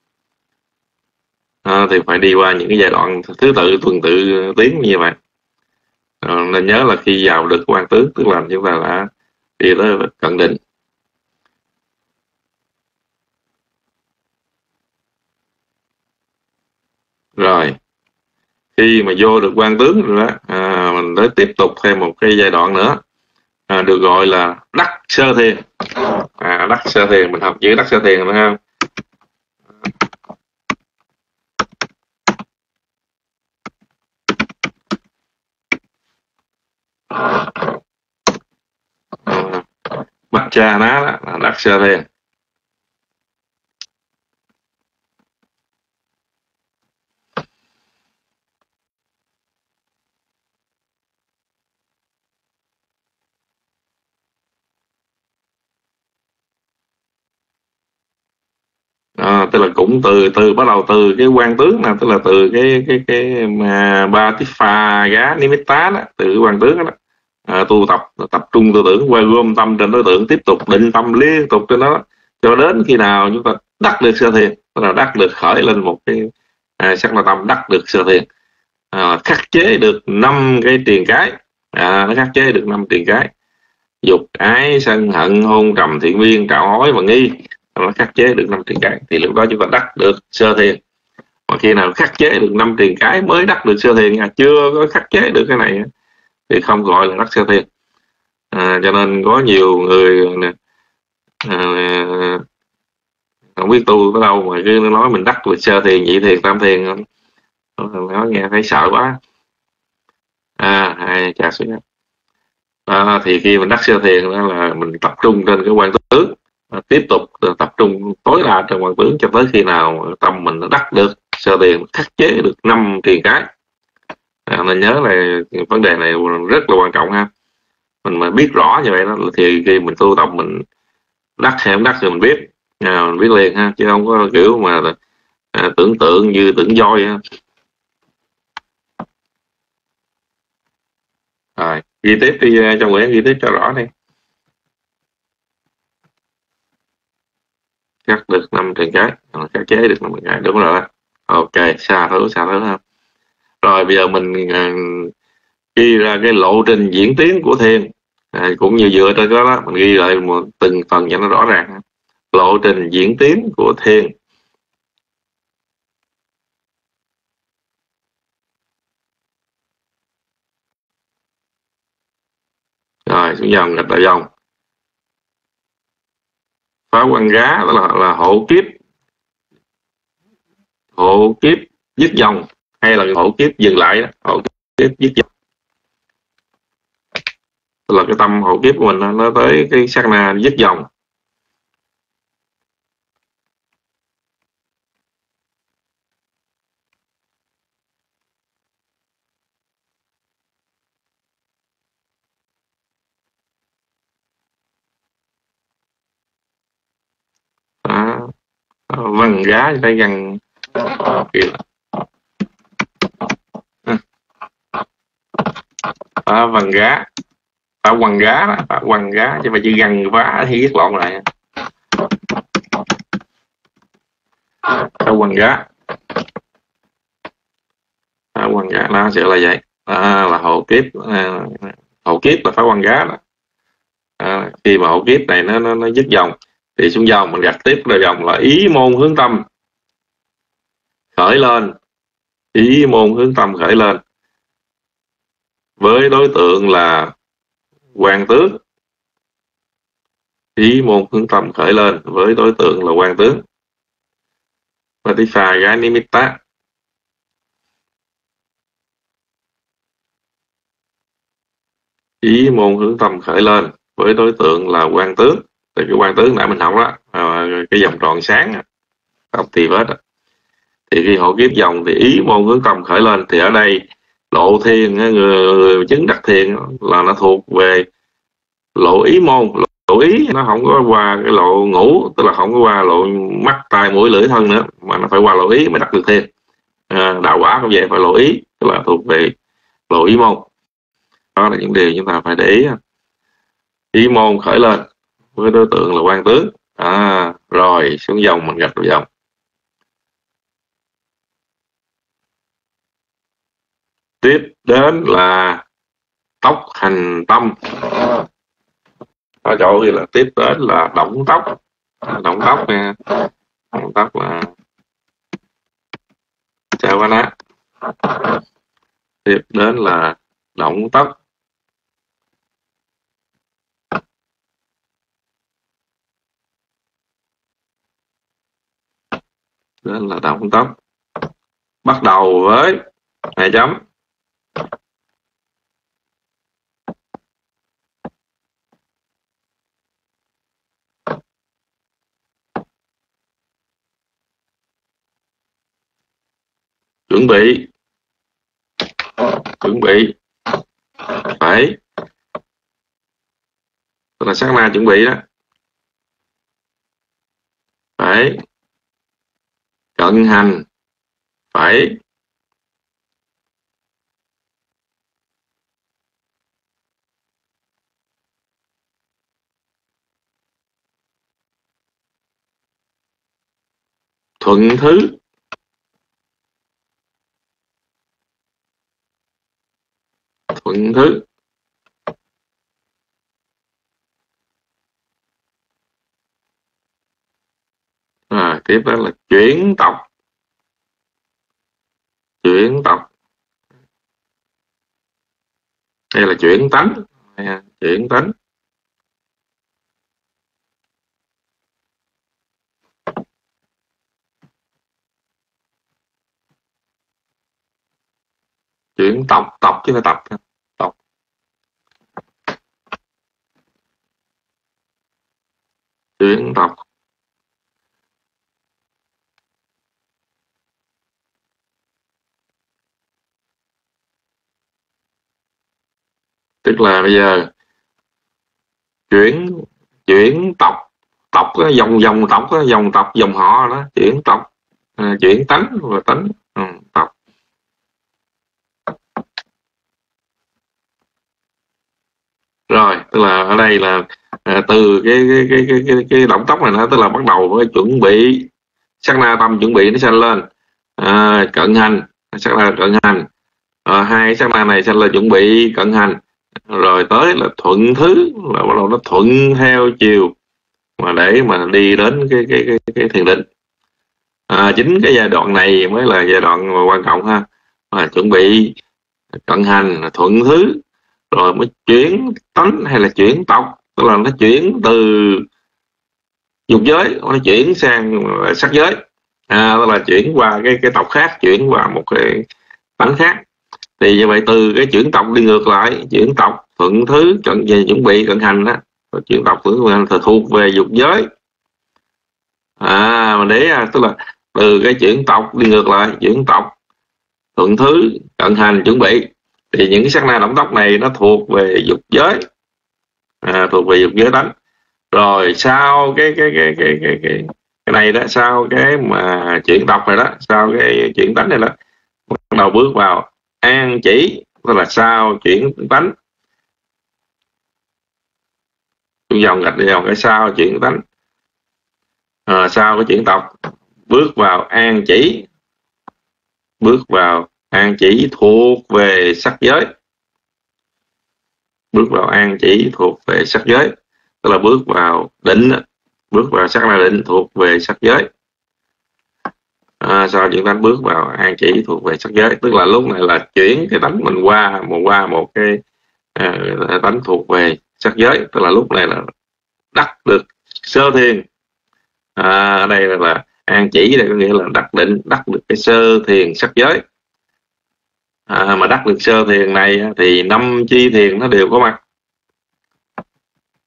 À, thì phải đi qua những cái giai đoạn thứ tự tuần tự tiến như vậy. À, nên nhớ là khi vào được quang tướng tức là chúng ta đã đi tới cận định. Rồi khi mà vô được quang tướng rồi đó, à, mình tới tiếp tục thêm một cái giai đoạn nữa, à, được gọi là đắc sơ thiền. À, đắc sơ thiền, mình học chữ đắc sơ thiền đúng không? À, bạch cha ná đó là đắc sơ thiền. À, tức là cũng từ từ bắt đầu từ cái quang tướng nè, tức là từ cái cái cái mà ba tí pha gá nimitta đó, từ cái quang tướng đó, à, tu tập tập trung tư tưởng, quay gom tâm trên đối tượng, tiếp tục định tâm liên tục trên đó cho đến khi nào chúng ta đắc được sơ thiền, tức là đắc được khởi lên một cái à, sắc na tâm, đắc được sơ thiền, à, khắc chế được năm cái triền cái, à, nó khắc chế được năm triền cái: dục ái sân hận hôn trầm thiện viên trạo hối và nghi. Nó khắc chế được năm triền cái thì lúc đó chúng ta đắc được sơ thiền. Mà khi nào khắc chế được năm triền cái mới đắc được sơ thiền, à, chưa có khắc chế được cái này thì không gọi là đắc sơ thiền. À, cho nên có nhiều người à, không biết tu tới đâu mà cứ nói mình đắc được sơ thiền, nhị thiền, tam thiền, nó nghe thấy sợ quá. À, hai chà xuống đó, thì khi mình đắc sơ thiền đó là mình tập trung trên cái quang tướng, tiếp tục tập trung tối đa trong quang tướng cho tới khi nào tâm mình nó đắc được sơ thiền, khắc chế được năm triền cái. À, nên nhớ là vấn đề này rất là quan trọng ha. Mình mà biết rõ như vậy đó thì khi mình tu tập mình đắc hay không đắc thì mình biết, à, mình biết liền ha, chứ không có kiểu mà à, tưởng tượng như tưởng voi ha. Rồi ghi tiếp đi cho Nguyễn, ghi tiếp cho rõ đi. Cắt được năm triền cái, khắc chế được năm triền cái, đúng rồi. Ok, xa thứ xa thứ ha. Rồi bây giờ mình uh, ghi ra cái lộ trình diễn tiến của thiền, à, cũng như dựa trên đó, đó mình ghi lại một từng phần cho nó rõ ràng. Lộ trình diễn tiến của thiền. Rồi xuống dòng, gạch lại dòng. Phá quan gá đó là, là hộ kiếp, hộ kiếp dứt dòng, hay là hộ kiếp dừng lại đó, hộ kiếp dứt dòng. Tức là cái tâm hộ kiếp của mình nó tới cái sát na dứt dòng. Đó. Vần gá phải gần đó, vần gá, phải quần gá đó, phải quần gá chứ mà chỉ gần vá thì viết lộn lại. Phải quần gá, phải quần gá nó sẽ là vậy. À, là hộ kiếp, à, hộ kiếp là phải quần gá đó. À, khi mà hộ kiếp này nó nó, nó dứt dòng thì xuống dòng mình gạch tiếp là dòng là ý môn hướng tâm khởi lên, ý môn hướng tâm khởi lên với đối tượng là quang tướng. Ý môn hướng tâm khởi lên với đối tượng là quang tướng. Patifa gá nimitta. Ý môn hướng tâm khởi lên với đối tượng là quang tướng. Thì cái quang tướng nãy mình học đó, à, cái vòng tròn sáng không tì vết đó. Thì khi hộ kiếp dòng thì ý môn hướng tâm khởi lên. Thì ở đây lộ thiên, người, người chứng đắc thiền là nó thuộc về lộ ý môn. Lộ ý nó không có qua cái lộ ngũ, tức là không có qua lộ mắt tai mũi lưỡi thân nữa, mà nó phải qua lộ ý mới đắc được thiền. À, đạo quả cũng vậy, phải lộ ý, tức là thuộc về lộ ý môn. Đó là những điều chúng ta phải để ý. Ý môn khởi lên với đối tượng là quan tướng. À, rồi xuống dòng mình gạch vào dòng. Tiếp đến là tóc hành tâm. Ở chỗ kia là tiếp đến là động tóc. Động tóc nha. Động tóc là chào anh á. Tiếp đến là động tóc. Đến là động tóc. Bắt đầu với hai chấm. Chuẩn bị. Chuẩn bị. Phải. Tức là sát na chuẩn bị đó. Phải. Cận hành. Phải. Thuận thứ. Thuận thứ. À, tiếp đó là chuyển tộc. Chuyển tộc. Đây là chuyển tánh. À, chuyển tánh. Chuyển tộc. Tộc chứ phải tập. Tộc. Chuyển tộc. Tức là bây giờ chuyển chuyển tộc. Tộc đó, dòng dòng tộc đó, dòng tộc dòng họ đó, chuyển tộc. À, chuyển tánh và tánh. Ừ, tộc. Rồi, tức là ở đây là à, từ cái cái cái cái cái, cái động tóc này nó, tức là bắt đầu với chuẩn bị sát na tâm, chuẩn bị nó sanh lên. À, cận hành, sát na cận hành. À, hai sát na này sanh lên chuẩn bị cận hành. Rồi tới là thuận thứ, là bắt đầu nó thuận theo chiều mà để mà đi đến cái cái cái, cái thiền định. À, chính cái giai đoạn này mới là giai đoạn quan trọng ha. À, chuẩn bị cận hành, thuận thứ, rồi mới chuyển tánh hay là chuyển tộc, tức là nó chuyển từ dục giới nó chuyển sang sắc giới. À, tức là chuyển qua cái cái tộc khác, chuyển qua một cái tánh khác. Thì như vậy từ cái chuyển tộc đi ngược lại, chuyển tộc thuận thứ cận về chuẩn bị cận hành đó, rồi chuyển tộc thuận hành thì thuộc về dục giới. À, mà để tức là từ cái chuyển tộc đi ngược lại, chuyển tộc thuận thứ cận hành chuẩn bị, thì những cái sát na động tóc này nó thuộc về dục giới. À, thuộc về dục giới tánh. Rồi sau cái cái cái cái cái cái cái này đó, sau cái mà chuyển tộc này đó, sau cái chuyển tánh này đó, bắt đầu bước vào an chỉ, tức là sau chuyển tánh. Dòng gạch dòng cái sau chuyển tánh. À, sau cái chuyển tộc bước vào an chỉ, bước vào an chỉ thuộc về sắc giới. Bước vào an chỉ thuộc về sắc giới, tức là bước vào định, bước vào sắc na định thuộc về sắc giới. À, sau chuyển tánh bước vào an chỉ thuộc về sắc giới, tức là lúc này là chuyển cái tánh mình qua một qua một cái à, tánh thuộc về sắc giới, tức là lúc này là đắc được sơ thiền. À, ở đây là, là an chỉ, đây có nghĩa là đắc định, đắc được cái sơ thiền sắc giới. À, mà đắc được sơ thiền này thì năm chi thiền nó đều có mặt.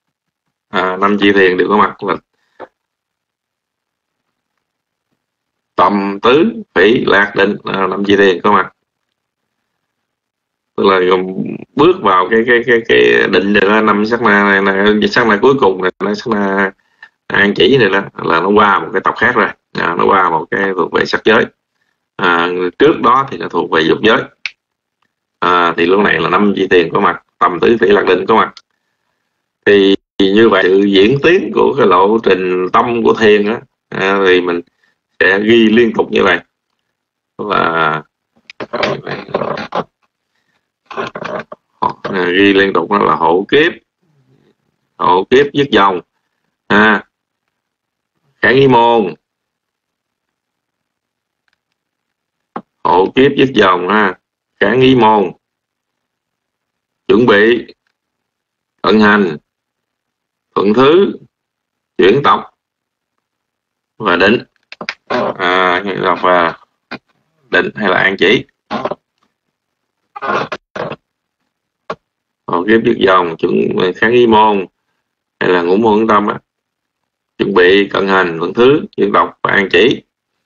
À, năm chi thiền đều có mặt là tầm tứ phỉ lạc định, à, năm chi thiền có mặt. Tức là bước vào cái cái cái cái định này, là năm sát na này, này sát na cuối cùng này, nó sát na an chỉ này, là là nó qua một cái tập khác rồi, à, nó qua một cái thuộc về sắc giới. À, trước đó thì nó thuộc về dục giới. À, thì lúc này là năm chi thiền có mặt, tầm tứ phỉ lạc định có mặt. Thì như vậy sự diễn tiến của cái lộ trình tâm của thiền á, à, thì mình sẽ ghi liên tục như vậy. Và à, ghi liên tục đó là hộ kiếp, hộ kiếp dứt dòng, à, khả nghi môn, hộ kiếp dứt dòng, ha, khả nghi môn, chuẩn bị, vận hành, thuận thứ, chuyển tộc và định. À, đọc là định hay là an chỉ. Hộ kiếp dứt dòng, chuẩn khả nghi môn hay là ngũ môn tâm á, chuẩn bị, cận hành, thuận thứ, chuyển tộc và an chỉ.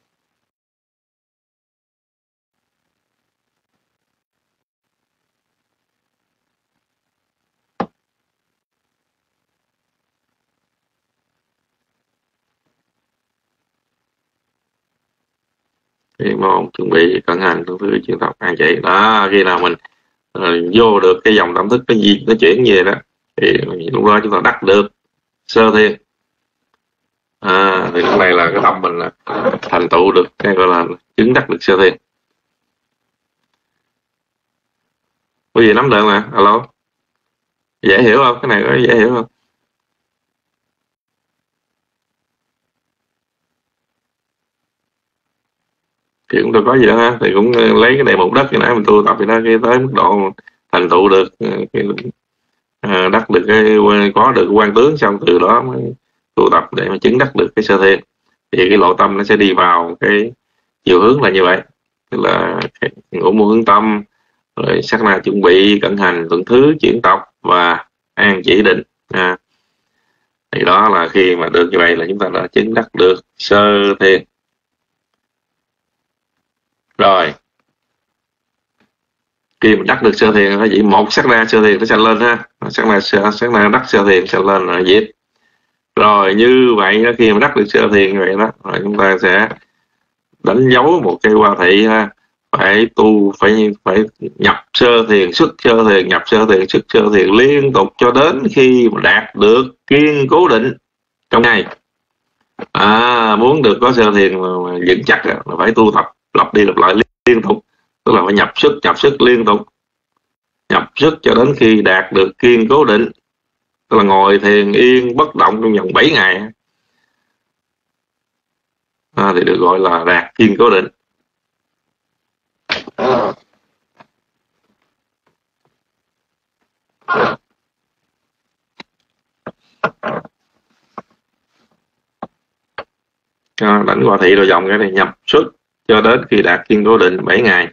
Khi môn, chuẩn bị, cận hành, thuận thứ, chuyển tộc, an chỉ. Đó, khi nào mình uh, vô được cái dòng tâm thức cái gì nó chuyển về đó, thì lúc đó chúng ta đắc được sơ thiền. À, thì lúc này là cái tâm mình là thành tựu được cái gọi là chứng đắc được sơ thiền. Có gì nắm được mà, alo, dễ hiểu không? Cái này có dễ hiểu không? Thì cũng đâu có gì đâu ha, thì cũng lấy cái đề mục đất cái nãy mình tu tập thì nó cái tới mức độ thành tựu được cái, à, đắc được cái có được quan tướng, xong từ đó mới tu tập để mà chứng đắc được cái sơ thiền. Thì cái lộ tâm nó sẽ đi vào cái chiều hướng là như vậy, tức là ngũ môn hướng tâm, rồi sát na chuẩn bị, cận hành, thuận thứ, chuyển tộc và an chỉ định. À, thì đó là khi mà được như vậy là chúng ta đã chứng đắc được sơ thiền. Rồi khi mình đắc được sơ thiền phải chỉ một sát na sơ thiền nó sanh lên ha, sát na sát na đắc sơ thiền sanh lên là diệt. Rồi như vậy đó, khi mà đắc được sơ thiền như vậy đó, rồi chúng ta sẽ đánh dấu một cái qua thị ha, phải tu phải phải nhập sơ thiền, xuất sơ thiền, nhập sơ thiền, xuất sơ thiền liên tục cho đến khi mà đạt được kiên cố định trong ngày. À, muốn được có sơ thiền mà, mà vững chắc là phải tu tập lặp đi lặp lại liên tục, tức là phải nhập xuất nhập xuất liên tục, nhập xuất cho đến khi đạt được kiên cố định, tức là ngồi thiền yên bất động trong vòng bảy ngày, à, thì được gọi là đạt kiên cố định. À, đánh qua thị rồi dòng cái này nhập xuất cho đến khi đạt kiên cố định bảy ngày.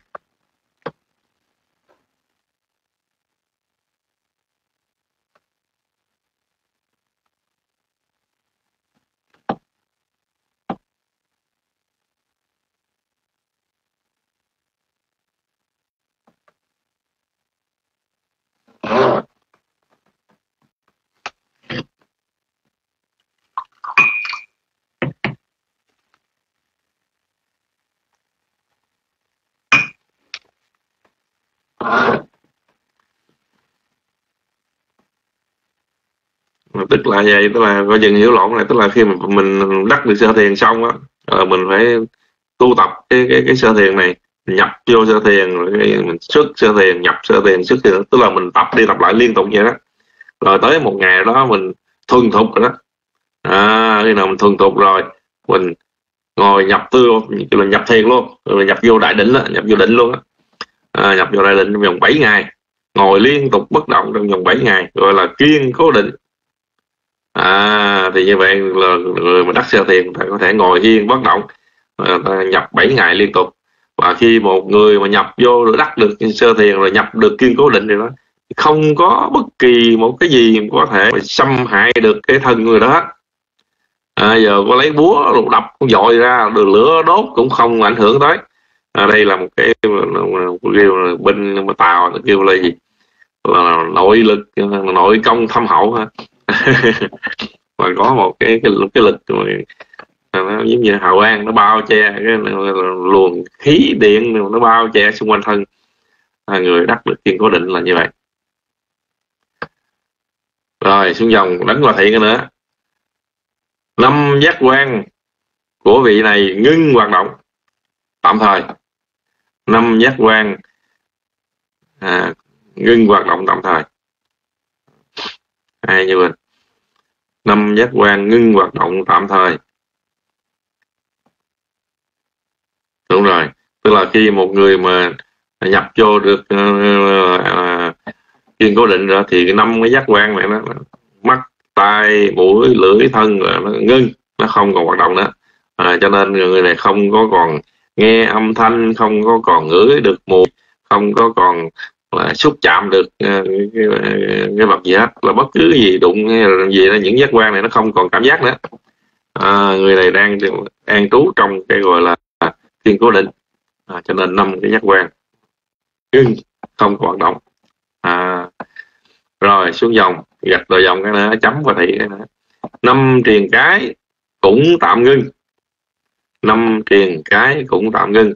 Tức là vậy, tức là coi chừng hiểu lộn này, tức là khi mà mình đắc được sơ thiền xong á, rồi mình phải tu tập cái cái cái sơ thiền này, nhập vô sơ thiền, rồi mình xuất sơ thiền, nhập sơ thiền, xuất thiền, tức là mình tập đi tập lại liên tục vậy đó. Rồi tới một ngày đó mình thuần thục rồi đó. À, khi nào mình thuần thục rồi, mình ngồi nhập tư luôn, là nhập thiền luôn, rồi nhập vô đại định đó, nhập vô định luôn á. À, nhập vô đại định trong vòng bảy ngày, ngồi liên tục bất động trong vòng bảy ngày, gọi là kiên cố định. À, thì như vậy là người mà đắc sơ thiền phải có thể ngồi yên bất động, à, nhập bảy ngày liên tục. Và khi một người mà nhập vô rồi đắc được sơ thiền rồi nhập được kiên cố định thì đó, không có bất kỳ một cái gì có thể xâm hại được cái thân người đó. À, giờ có lấy búa đập con dội ra, đường lửa đốt cũng không ảnh hưởng tới. À, đây là một cái kêu là binh mà Tàu kêu là gì, là nội lực, nội công thâm hậu ha. Và có một cái cái, cái lực mà nó giống như hào quang, nó bao che cái luồng khí điện, nó bao che xung quanh thân. À, người đắc được kiên cố định là như vậy. Rồi xuống dòng đánh Hòa Thiện nữa. Năm giác quan của vị này ngưng hoạt động tạm thời. Năm giác quan à, ngưng hoạt động tạm thời. Hay như vậy. Năm giác quan ngưng hoạt động tạm thời. Đúng rồi, tức là khi một người mà nhập vô được uh, uh, kiên cố định rồi thì cái năm cái giác quan này nó, nó mắt, tai, mũi, lưỡi, thân rồi nó ngưng, nó không còn hoạt động nữa. À, cho nên người này không có còn nghe âm thanh, không có còn ngửi được mùi, không có còn là xúc chạm được uh, cái, cái vật gì hết, là bất cứ gì đụng hay là gì đó, những giác quan này nó không còn cảm giác nữa. À, người này đang an trú trong cái gọi là kiên cố định. À, cho nên năm cái giác quan ngưng, không hoạt động. À, rồi xuống dòng, gạch đầu dòng cái nữa, chấm và thị cái nữa. Năm triền cái cũng tạm ngưng. Năm triền cái cũng tạm ngưng.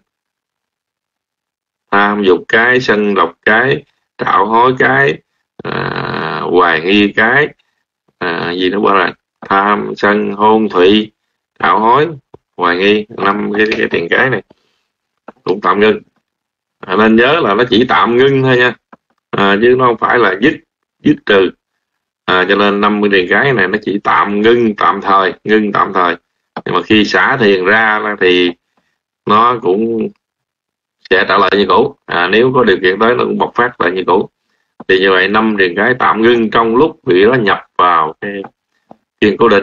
Tham dục cái, sân độc cái, trạo hối cái, à, hoài nghi cái, à, gì nữa qua rồi, tham sân hôn thụy, trạo hối, hoài nghi, năm cái, cái triền cái này cũng tạm ngưng. À, nên nhớ là nó chỉ tạm ngưng thôi nha, à, chứ nó không phải là dứt dứt trừ. À, cho nên năm mươi triền cái này nó chỉ tạm ngưng tạm thời, ngưng tạm thời. Nhưng mà khi xả thiền ra thì nó cũng sẽ trả lại như cũ. À, nếu có điều kiện tới nó cũng bộc phát lại như cũ. Thì như vậy năm triền cái tạm ngưng trong lúc vị đó nhập vào cái kiên cố định.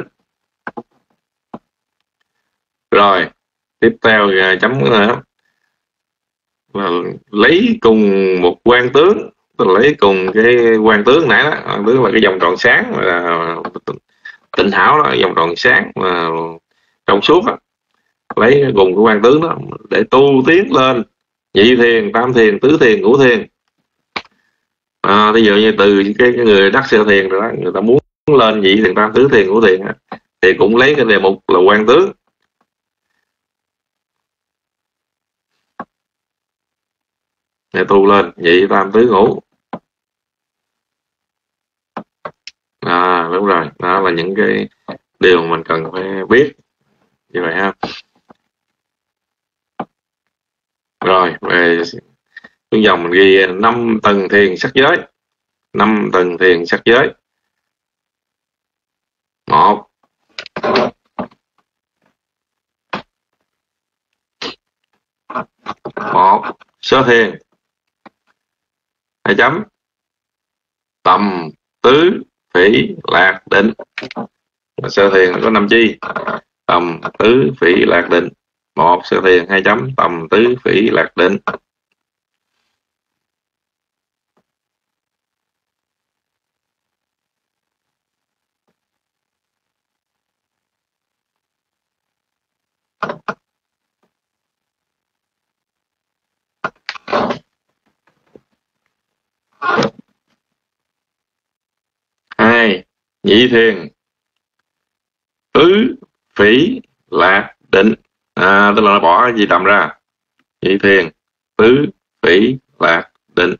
Rồi tiếp theo chấm nữa là lấy cùng một quan tướng, tức là lấy cùng cái quan tướng nãy đó, quan tướng là cái vòng tròn sáng, là tịnh hảo đó, vòng tròn sáng là trong suốt đó. Lấy cùng cái quan tướng đó để tu tiến lên nhị thiền, tam thiền, tứ thiền, ngũ thiền. À, ví dụ như từ cái, cái người đắc sơ thiền rồi đó, người ta muốn lên nhị thiền, tam, tứ thiền, ngũ thiền đó, thì cũng lấy cái đề mục là quan tướng để tu lên nhị, tam, tứ, ngũ. À đúng rồi, đó là những cái điều mình cần phải biết như vậy ha. Rồi về xuống dòng mình ghi năm tầng thiền sắc giới. Năm tầng thiền sắc giới. Một, một sơ thiền. Hai chấm tầm tứ phỉ lạc định. Sơ thiền có năm chi: tầm tứ phỉ lạc định. Một sơ thiền, hai chấm tầm tứ phỉ lạc định. Hai nhị thiền tứ phỉ lạc định. À, tức là nó bỏ cái gì tầm ra. Nhị thiền tứ phỉ lạc định.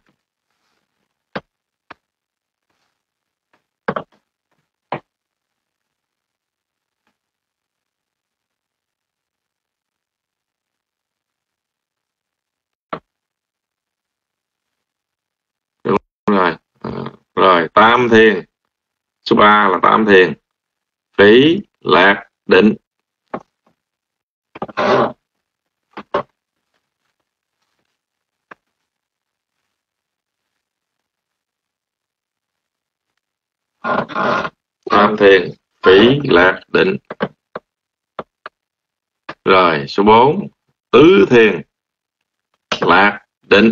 Đúng rồi. À, rồi tam thiền. Số ba là tam thiền phỉ lạc định. Tam thiền phỉ lạc định. Rồi số bốn tứ thiền lạc định.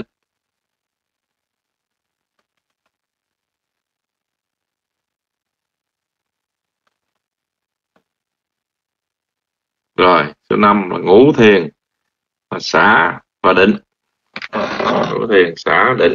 Rồi số năm là ngũ thiền, là xả và định. Ngũ thiền, xả, định.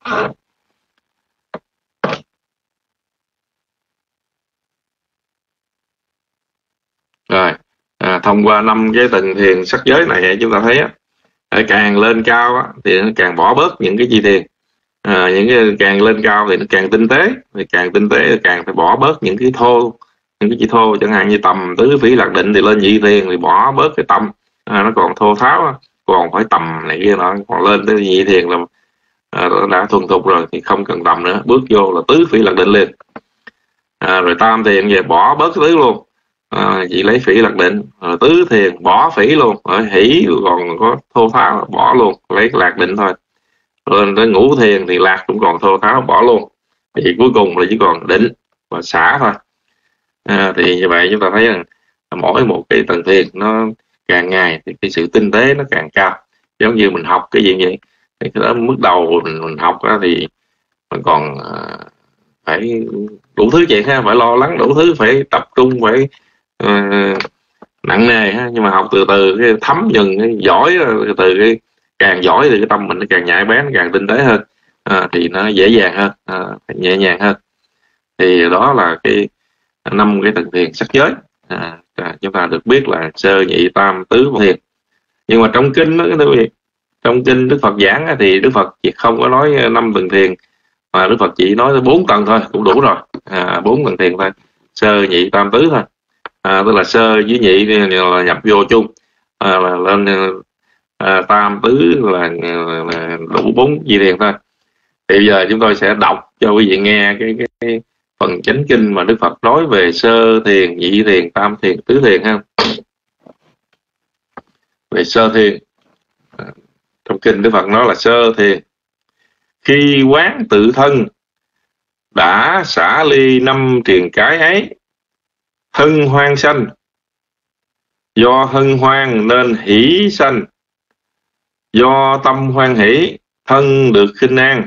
Rồi à, thông qua năm cái tầng thiền sắc giới này chúng ta thấy á, càng lên cao á, thì nó càng bỏ bớt những cái chi thiền. À, những cái càng lên cao thì nó càng tinh tế, thì càng tinh tế thì càng phải bỏ bớt những cái thô, những cái chi thô, chẳng hạn như tầm tứ phỉ lạc định thì lên nhị thiền thì bỏ bớt cái tâm, à, nó còn thô tháo á, còn phải tầm này kia nọ, còn lên tới nhị thiền là à, đã thuần thục rồi thì không cần tầm nữa, bước vô là tứ phỉ lạc định liền. À, rồi tam thiền về bỏ bớt cái tứ luôn, à, chỉ lấy phỉ lạc định. Rồi tứ thiền bỏ phỉ luôn, rồi hỷ còn có thô tháo bỏ luôn, lấy lạc định thôi. Lên tới ngũ thiền thì lạc cũng còn thô tháo bỏ luôn, thì cuối cùng là chỉ còn định và xả thôi. À, thì như vậy chúng ta thấy rằng mỗi một cái tầng thiền nó càng ngày thì cái sự tinh tế nó càng cao. Giống như mình học cái gì vậy, thì cái đó mức đầu mình, mình học đó thì mình còn uh, phải đủ thứ chuyện ha, phải lo lắng đủ thứ, phải tập trung, phải uh, nặng nề ha. Nhưng mà học từ từ cái thấm dần, cái giỏi từ cái càng giỏi thì cái tâm mình nó càng nhạy bén, càng tinh tế hơn, à, thì nó dễ dàng hơn, à, nhẹ nhàng hơn. Thì đó là cái năm cái tầng thiền sắc giới. À, à, chúng ta được biết là sơ nhị tam tứ thiền. Nhưng mà trong kinh đó, trong kinh Đức Phật giảng á, thì Đức Phật chỉ không có nói năm tầng thiền, mà Đức Phật chỉ nói tới bốn tầng thôi cũng đủ rồi, à, bốn tầng thiền thôi, sơ nhị tam tứ thôi. À, tức là sơ với nhị là nhập vô chung, à, là lên à, tam tứ là, là đủ bốn vị thiền thôi. Thì bây giờ chúng tôi sẽ đọc cho quý vị nghe cái, cái, cái phần chánh kinh mà Đức Phật nói về sơ thiền, nhị thiền, tam thiền, tứ thiền ha. Về sơ thiền, trong kinh Đức Phật nói là sơ thiền: khi quán tự thân đã xả ly năm triền cái ấy, hân hoan sanh, do hân hoan nên hỷ sanh, do tâm hoan hỷ thân được khinh an,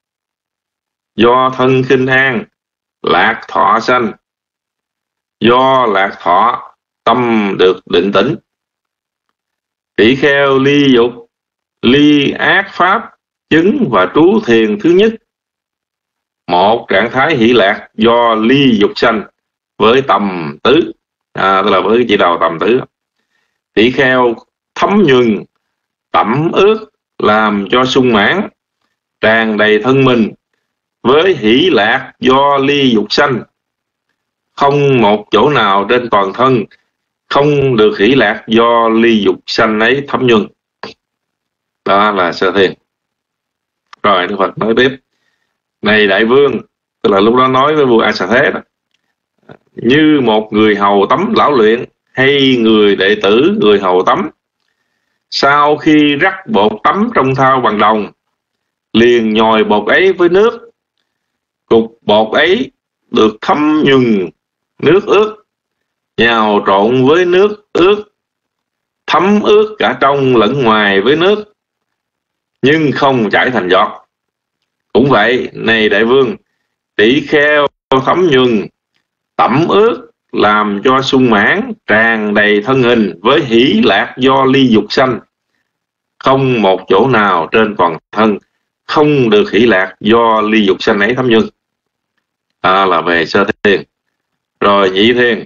do thân khinh an lạc thọ sanh, do lạc thọ tâm được định tĩnh. Tỷ kheo ly dục, ly ác pháp, chứng và trú thiền thứ nhất, một trạng thái hỷ lạc do ly dục sanh với tầm tứ, à, tức là với chỉ đầu tầm tứ. Tỷ kheo thấm nhuần, tẩm ướt, làm cho sung mãn, tràn đầy thân mình với hỷ lạc do ly dục sanh, không một chỗ nào trên toàn thân không được hỷ lạc do ly dục sanh ấy thấm nhuần. Đó là sơ thiền. Rồi Đức Phật nói tiếp: này đại vương, tức là lúc đó nói với vua A Xà Thế đó, như một người hầu tắm lão luyện hay người đệ tử người hầu tắm, sau khi rắc bột tắm trong thau bằng đồng, liền nhồi bột ấy với nước, cục bột ấy được thấm nhuần nước ướt, nhào trộn với nước ướt, thấm ướt cả trong lẫn ngoài với nước, nhưng không chảy thành giọt. Cũng vậy, này đại vương, tỷ kheo thấm nhuần, tẩm ướt, làm cho sung mãn, tràn đầy thân hình với hỷ lạc do ly dục sanh, không một chỗ nào trên toàn thân không được hỷ lạc do ly dục sanh ấy thấm nhuần. À, là về sơ thiền. Rồi nhị thiền.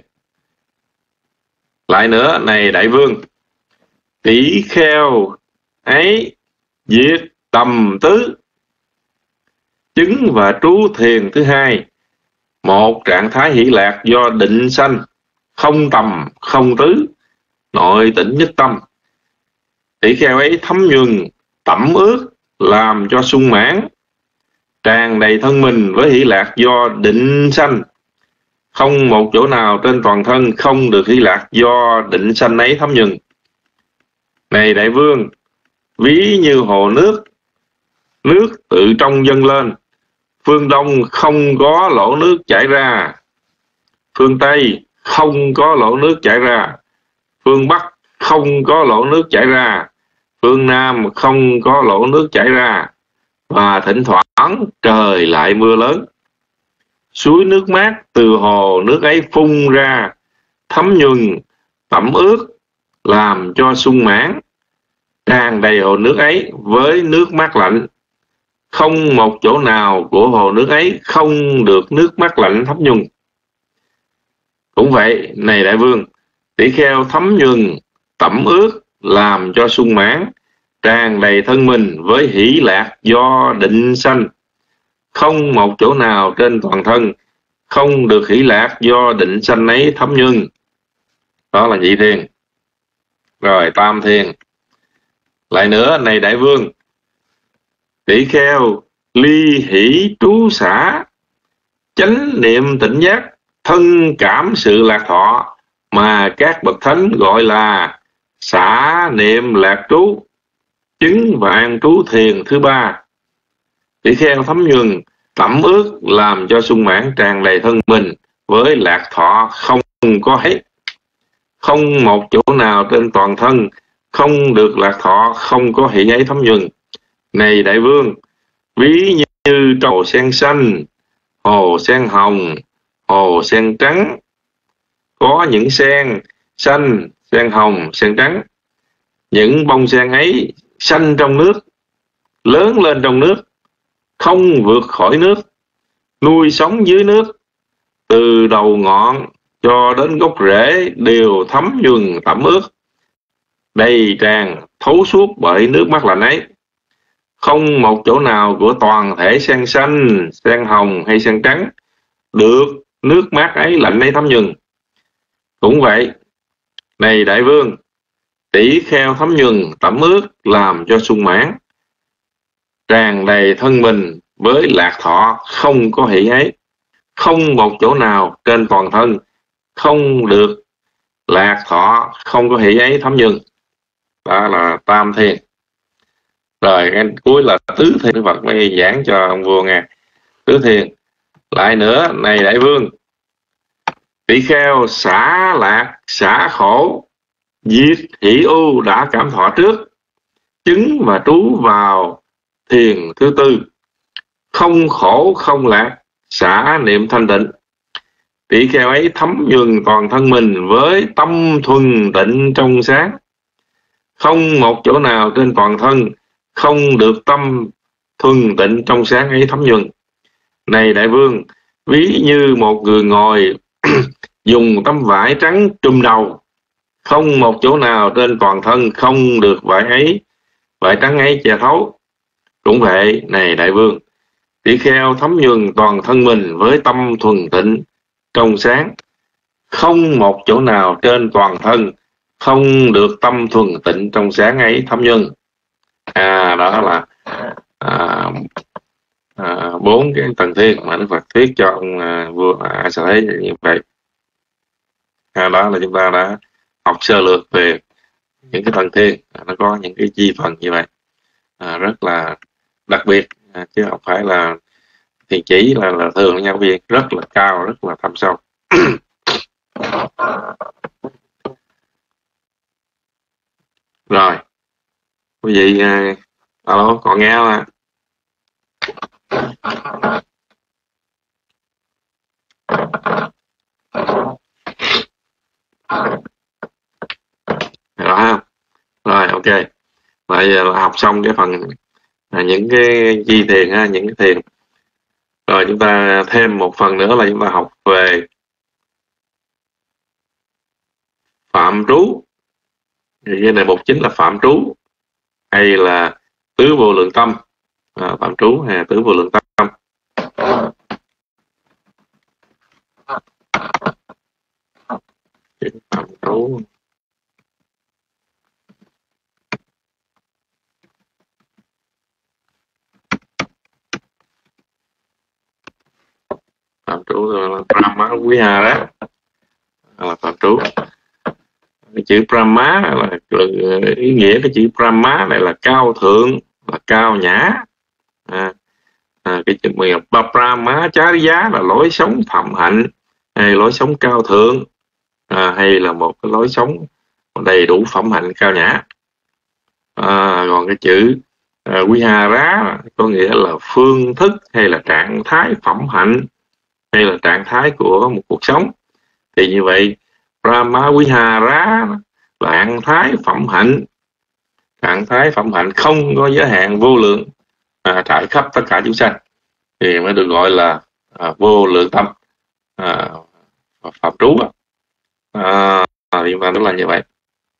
Lại nữa, này đại vương, tỷ kheo ấy diệt tầm tứ, chứng và trú thiền thứ hai, một trạng thái hỷ lạc do định sanh, không tầm không tứ, nội tĩnh nhất tâm. Tỷ kheo ấy thấm nhuần, tẩm ướt, làm cho sung mãn, tràn đầy thân mình với hỷ lạc do định sanh, không một chỗ nào trên toàn thân không được hỷ lạc do định sanh ấy thấm nhuần. Này đại vương, ví như hồ nước, nước tự trong dâng lên, phương Đông không có lỗ nước chảy ra, phương Tây không có lỗ nước chảy ra, phương Bắc không có lỗ nước chảy ra, phương Nam không có lỗ nước chảy ra, và thỉnh thoảng trời lại mưa lớn. Suối nước mát từ hồ nước ấy phun ra, thấm nhuần, tẩm ướt, làm cho sung mãn, tràn đầy hồ nước ấy với nước mát lạnh. Không một chỗ nào của hồ nước ấy không được nước mát lạnh thấm nhuần. Cũng vậy, này đại vương, tỷ kheo thấm nhuần, tẩm ướt, làm cho sung mãn, tràn đầy thân mình với hỷ lạc do định sanh. Không một chỗ nào trên toàn thân không được hỷ lạc do định sanh ấy thấm nhuần. Đó là nhị thiền. Rồi tam thiền. Lại nữa, này đại vương, tỷ kheo ly hỷ trú xả, chánh niệm tỉnh giác, thân cảm sự lạc thọ, mà các bậc thánh gọi là xả niệm lạc trú, chứng và an trú thiền thứ ba. Tỷ kheo thấm nhuần, tẩm ướt, làm cho sung mãn, tràn đầy thân mình với lạc thọ không có hết. Không một chỗ nào trên toàn thân không được lạc thọ, không có hỷ ấy thấm nhuần. Này đại vương, ví như trong hồ sen xanh, hồ sen hồng, hồ sen trắng, có những sen xanh, sen hồng, sen trắng. Những bông sen ấy xanh trong nước, lớn lên trong nước, không vượt khỏi nước, nuôi sống dưới nước, từ đầu ngọn cho đến gốc rễ đều thấm nhuần tẩm ướt, đầy tràn thấu suốt bởi nước mát lạnh ấy. Không một chỗ nào của toàn thể sen xanh, sen hồng hay sen trắng được nước mát ấy lạnh ấy thấm nhuần. Cũng vậy, này đại vương, tỷ kheo thấm nhuần, tẩm ướt, làm cho sung mãn, tràn đầy thân mình với lạc thọ không có hỷ ấy. Không một chỗ nào trên toàn thân không được lạc thọ, không có hỷ ấy thấm nhuần. Đó là tam thiền. Rồi cái cuối là tứ thiền. Đức Phật mới giảng cho ông vua nghe. Tứ thiền. Lại nữa, này đại vương, tỷ kheo xả lạc, xả khổ, diệt hỷ ưu đã cảm thọ trước, chứng và trú vào thiền thứ tư, không khổ không lạc, xả niệm thanh tịnh. Tỷ kheo ấy thấm nhuần toàn thân mình với tâm thuần tịnh trong sáng. Không một chỗ nào trên toàn thân không được tâm thuần tịnh trong sáng ấy thấm nhuần. Này đại vương, ví như một người ngồi dùng tấm vải trắng trùm đầu, không một chỗ nào trên toàn thân không được vải ấy, vải trắng ấy che thấu. Cũng vậy, này đại vương, tỷ kheo thấm nhuần toàn thân mình với tâm thuần tịnh trong sáng. Không một chỗ nào trên toàn thân không được tâm thuần tịnh trong sáng ấy thấm nhuần. À, đó là à, à, bốn cái tầng thiên mà Đức Phật thuyết cho ông à, vua A Xà Thế như vậy. À, đó là chúng ta đã học sơ lược về những cái tầng thiên, nó có những cái chi phần như vậy, à, rất là đặc biệt, à, chứ không phải là thiền chỉ là, là thường nhân viên, rất là cao, rất là thâm sâu. Rồi, quý vị, uh, alo, còn nghe không ạ? Rồi không? Rồi, ok. Vậy là học xong cái phần à, những cái chi thiền, ha, những cái thiền. Rồi chúng ta thêm một phần nữa là chúng ta học về phạm trú. Thì cái này mục chính là phạm trú hay là tứ vô lượng tâm, à, phạm trú hay là tứ vô lượng tâm. Phạm trú. Phạm trú là Brahma Viha đó, là phạm trú. Cái chữ Brahma là, là ý nghĩa cái chữ Brahma này là cao thượng, là cao nhã. À, à, cái chữ mình Brahma Chariya là lối sống phạm hạnh hay lối sống cao thượng, à, hay là một cái lối sống đầy đủ phẩm hạnh cao nhã. À, còn cái chữ à, Vihara có nghĩa là phương thức hay là trạng thái phẩm hạnh hay là trạng thái của một cuộc sống. Thì như vậy Brahma Vihara trạng thái phẩm hạnh. Trạng thái phẩm hạnh không có giới hạn, vô lượng, à, trải khắp tất cả chúng sanh thì mới được gọi là à, vô lượng tâm, à, pháp trú. À, chúng ta nói là như vậy.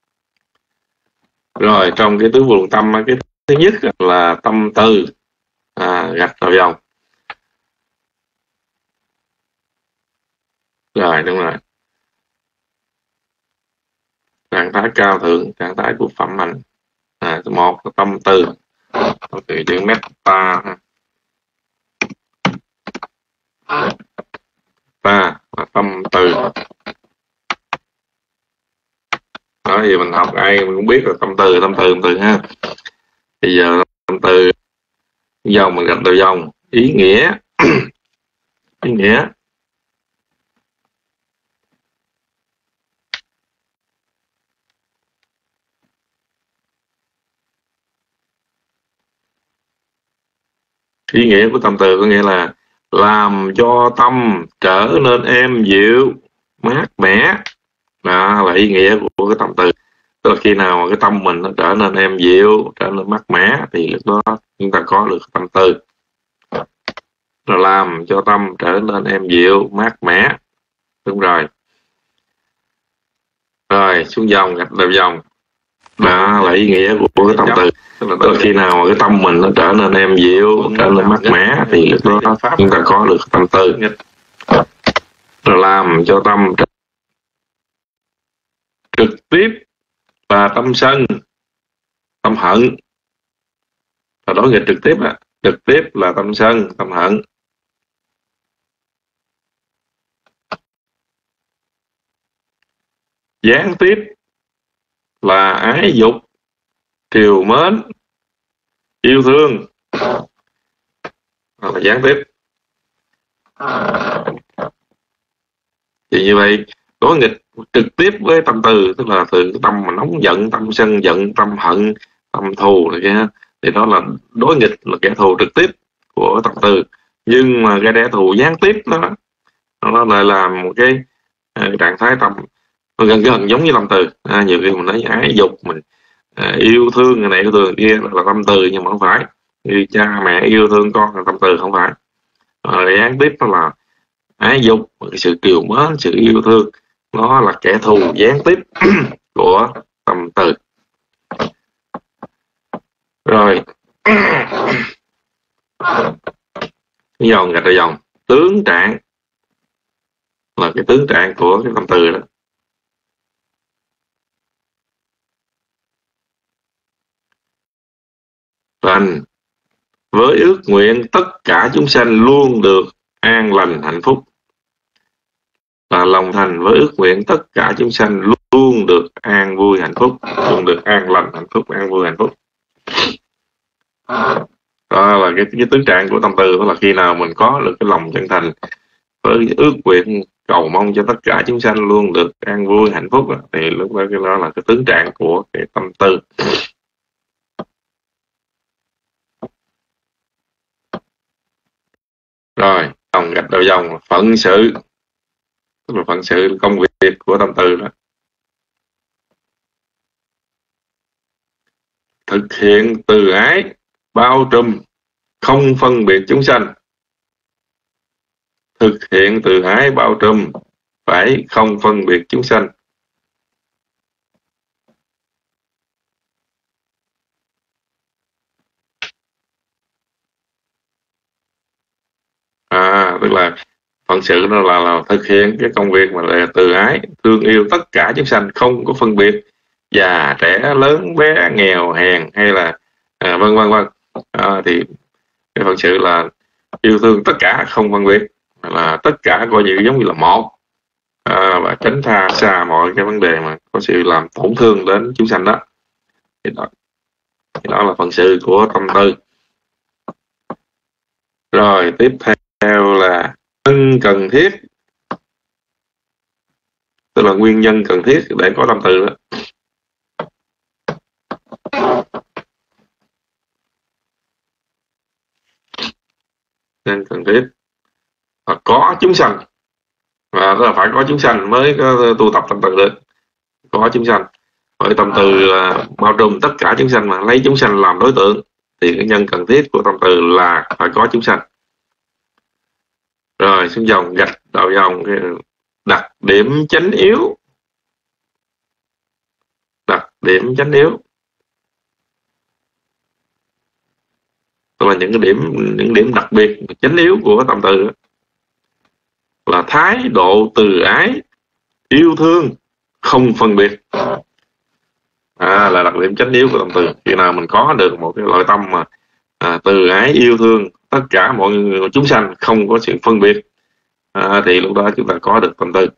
Rồi trong cái tứ vô lượng tâm, cái thứ nhất là tâm từ, à, gạch đầu dòng. Rồi đúng rồi, trạng thái cao thượng, trạng thái của phẩm hạnh. À, một là tâm từ, tâm từ chữ metta, ta là tâm từ. Đó thì mình học ai mình cũng biết là tâm từ, tâm từ, tâm từ ha. Bây giờ tâm từ dòng mình gạch đầu dòng, ý nghĩa ý nghĩa ý nghĩa của tâm từ có nghĩa là làm cho tâm trở nên êm dịu, mát mẻ. Đó là ý nghĩa của cái tâm từ. Tức là khi nào mà cái tâm mình nó trở nên êm dịu, trở nên mát mẻ thì lúc đó chúng ta có được tâm từ. Rồi làm cho tâm trở nên êm dịu, mát mẻ. Đúng rồi. Rồi xuống dòng, gạch đầu dòng. Đó là ý nghĩa của cái tâm từ. Tức là khi nào mà cái tâm mình nó trở nên êm dịu, trở nên mát mẻ thì lúc đó chúng ta có được tâm từ. Rồi làm cho tâm trực tiếp là tâm sân, tâm hận. Và đối nghịch trực tiếp là trực tiếp là tâm sân, tâm hận. Gián tiếp là ái dục, triều mến, yêu thương. Đó là gián tiếp. Thì như vậy đối nghịch trực tiếp với tâm từ, tức là từ cái tâm mà nóng giận, tâm sân giận, tâm hận, tâm thù này kia, thì đó là đối nghịch, là kẻ thù trực tiếp của tâm từ. Nhưng mà cái kẻ thù gián tiếp đó, nó lại là một cái uh, trạng thái tâm nó gần gần giống như tâm từ. À, nhiều khi mình nói ái dục, mình uh, yêu thương người này yêu thương kia là, là tâm từ, nhưng mà không phải. Như cha mẹ yêu thương con là tâm từ, không phải. Uh, gián tiếp đó là ái dục, sự kiều mến, sự yêu thương, nó là kẻ thù gián tiếp của tâm từ. Rồi dòng gạch đầu dòng, tướng trạng là cái tướng trạng của cái tâm từ đó. Lành với ước nguyện tất cả chúng sanh luôn được an lành hạnh phúc. Là lòng thành với ước nguyện tất cả chúng sanh luôn được an vui hạnh phúc, luôn được an lành hạnh phúc, an vui hạnh phúc. Đó là cái, cái tướng trạng của tâm từ. Đó là khi nào mình có được cái lòng chân thành với ước nguyện cầu mong cho tất cả chúng sanh luôn được an vui hạnh phúc, thì lúc đó cái đó là cái tướng trạng của cái tâm từ. Rồi dòng gạch đầu dòng, phận sự, tức là phận sự công việc của tâm từ đó. Thực hiện từ ái bao trùm, không phân biệt chúng sanh. Thực hiện từ ái bao trùm, phải không phân biệt chúng sanh. À, tức là phận sự đó là, là thực hiện cái công việc mà là từ ái, thương yêu tất cả chúng sanh, không có phân biệt già trẻ, lớn bé, nghèo hèn hay là à, vân vân vân. À, thì cái phận sự là yêu thương tất cả, không phân biệt, là tất cả coi như giống như là một, à, và tránh tha xa mọi cái vấn đề mà có sự làm tổn thương đến chúng sanh đó. Thì đó, thì đó là phận sự của tâm từ. Rồi tiếp theo là nhân cần thiết, tức là nguyên nhân cần thiết để có tâm từ đó. Nhân cần thiết và có chúng sanh, và tức là phải có chúng sanh mới có tu tập tâm từ được. Có chúng sanh, bởi tâm từ là bao trùm tất cả chúng sanh, mà lấy chúng sanh làm đối tượng thì cái nhân cần thiết của tâm từ là phải có chúng sanh. Rồi xuống dòng gạch đầu dòng đặc điểm chánh yếu. Đặc điểm chánh yếu tức là những cái điểm những điểm đặc biệt chánh yếu của tâm từ là thái độ từ ái, yêu thương, không phân biệt. À, là đặc điểm chánh yếu của tâm từ. Khi nào mình có được một cái loại tâm mà à, từ ái, yêu thương tất cả mọi người, chúng sanh, không có sự phân biệt, à, thì lúc đó chúng ta có được tâm từ.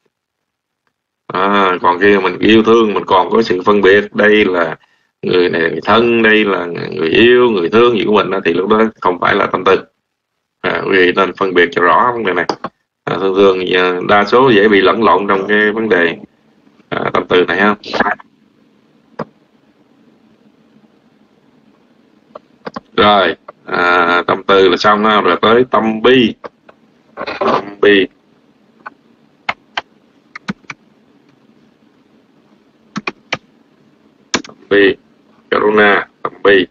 À, còn khi mình yêu thương mình còn có sự phân biệt, đây là người này là người thân, đây là người yêu, người thương gì của mình, thì lúc đó không phải là tâm từ. À, quý vị nên phân biệt cho rõ vấn đề này. À, thường thường đa số dễ bị lẫn lộn trong cái vấn đề à, tâm từ này ha. Rồi à, tâm từ là xong ha, rồi tới tâm bi. Tâm bi tâm bi karuna, tâm bi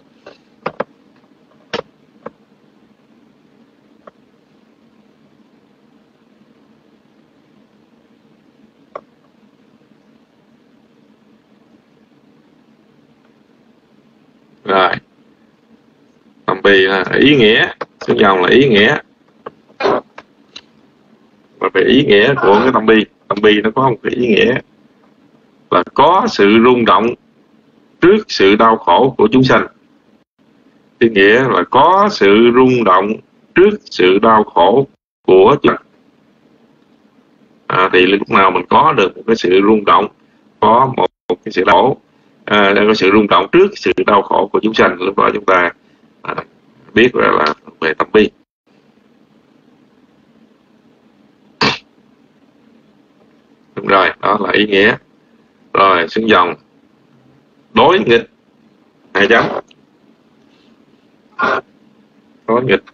rồi. Tâm bi là ý nghĩa, xuống dòng là ý nghĩa. Và về ý nghĩa của cái tâm bi, tâm bi nó có một cái ý nghĩa là có sự rung động trước sự đau khổ của chúng sanh. Ý nghĩa là có sự rung động trước sự đau khổ của chúng sanh. À, thì lúc nào mình có được một cái sự rung động, có một, một cái sự đau khổ, à, có sự rung động trước sự đau khổ của chúng sanh, lúc đó chúng ta à, biết là, là về tâm bi. Đúng rồi, đó là ý nghĩa. Rồi xuống dòng đối nghịch, hai chấm. Đối nghịch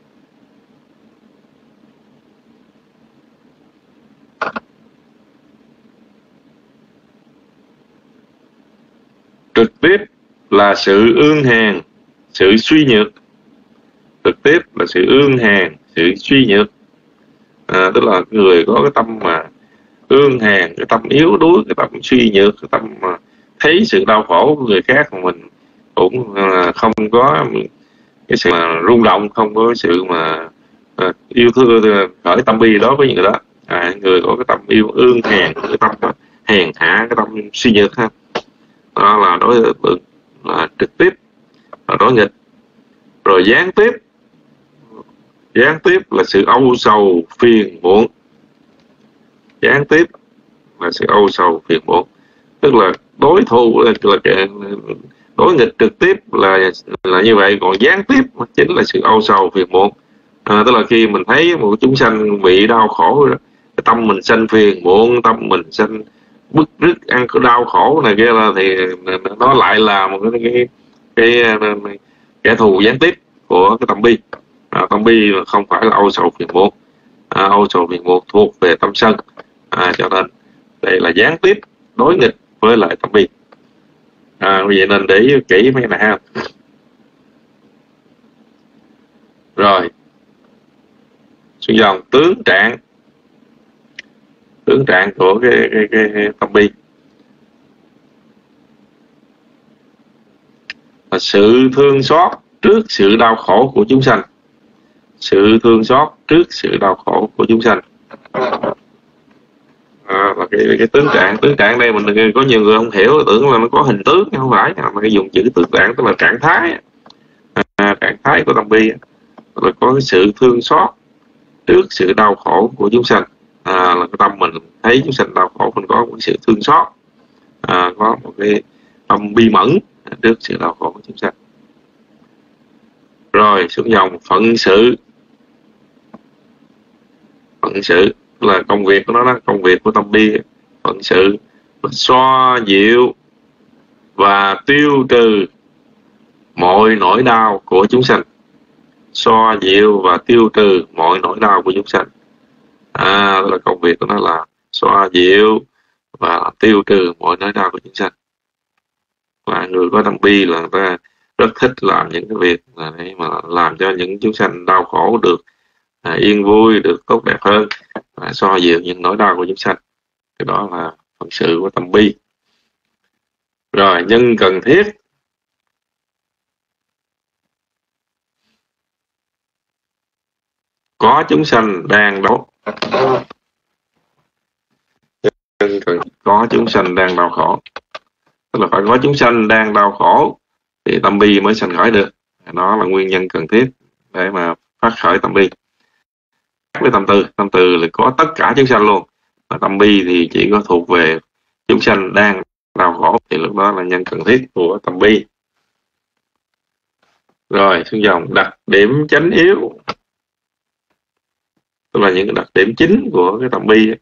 trực tiếp là sự ương hèn, sự suy nhược. Trực tiếp là sự ương hèn, sự suy nhược. À, tức là người có cái tâm mà ương hèn, cái tâm yếu đuối, cái tâm suy nhược, cái tâm mà thấy sự đau khổ của người khác mà mình cũng à, không có cái sự mà rung động, không có sự mà à, yêu thương, khởi tâm bi đối với những người đó. À, người có cái tâm yêu ương hèn, cái tâm hèn hạ, cái tâm suy nhược ha, đó là đối tượng là trực tiếp, là đối nghịch. Rồi gián tiếp, gián tiếp là sự âu sầu phiền muộn. Gián tiếp là sự âu sầu phiền muộn, tức là đối thủ là, là đối nghịch trực tiếp là là như vậy, còn gián tiếp chính là sự âu sầu phiền muộn. À, tức là khi mình thấy một chúng sanh bị đau khổ, cái tâm mình sanh phiền muộn, tâm mình sanh bức rứt, ăn cái đau khổ này kia là thì nó lại là một cái cái, cái, cái kẻ thù gián tiếp của cái tâm bi. À, tâm bi không phải là âu sầu phiền muộn. À, âu sầu phiền muộn thuộc về tâm sân. À, cho nên đây là gián tiếp đối nghịch với lại tâm bi. À, vậy nên để ý kỹ mấy này ha. Rồi xuống dòng tướng trạng. Tướng trạng của cái, cái, cái, cái tâm bi là sự thương xót trước sự đau khổ của chúng sanh. Sự thương xót trước sự đau khổ của chúng sanh. À, và cái, cái tướng trạng, tướng trạng đây mình có nhiều người không hiểu, tưởng là nó có hình tướng, không phải, mà cái dùng chữ tướng trạng tức là trạng thái. À, trạng thái của tâm bi là có cái sự thương xót trước sự đau khổ của chúng sanh. À, là cái tâm mình thấy chúng sanh đau khổ, mình có một sự thương xót, à, có một cái tâm bi mẫn trước sự đau khổ của chúng sanh. Rồi xuống dòng phận sự. Phận sự là công việc của nó đó, công việc của tâm bi. Phận sự xoa dịu và tiêu trừ mọi nỗi đau của chúng sanh. Xoa dịu và tiêu trừ mọi nỗi đau của chúng sanh. À, là công việc của nó là xoa dịu và tiêu trừ mọi nỗi đau của chúng sanh. Và người có tâm bi là người ta rất thích làm những cái việc là để mà làm cho những chúng sanh đau khổ được à, yên vui, được tốt đẹp hơn, và xoa dịu những nỗi đau của chúng sanh. Cái đó là phận sự của tâm bi. Rồi, nhân cần thiết. Có chúng sanh đang đau nhân cần có chúng sanh đang đau khổ, tức là phải có chúng sanh đang đau khổ thì tâm bi mới sanh khởi được. Đó là nguyên nhân cần thiết để mà phát khởi tâm bi. Với tâm từ, tâm từ là có tất cả chúng sanh luôn, mà tâm bi thì chỉ có thuộc về chúng sanh đang đau khổ, thì lúc đó là nhân cần thiết của tâm bi. Rồi, xuống dòng đặc điểm chánh yếu, tức là những đặc điểm chính của cái tâm bi.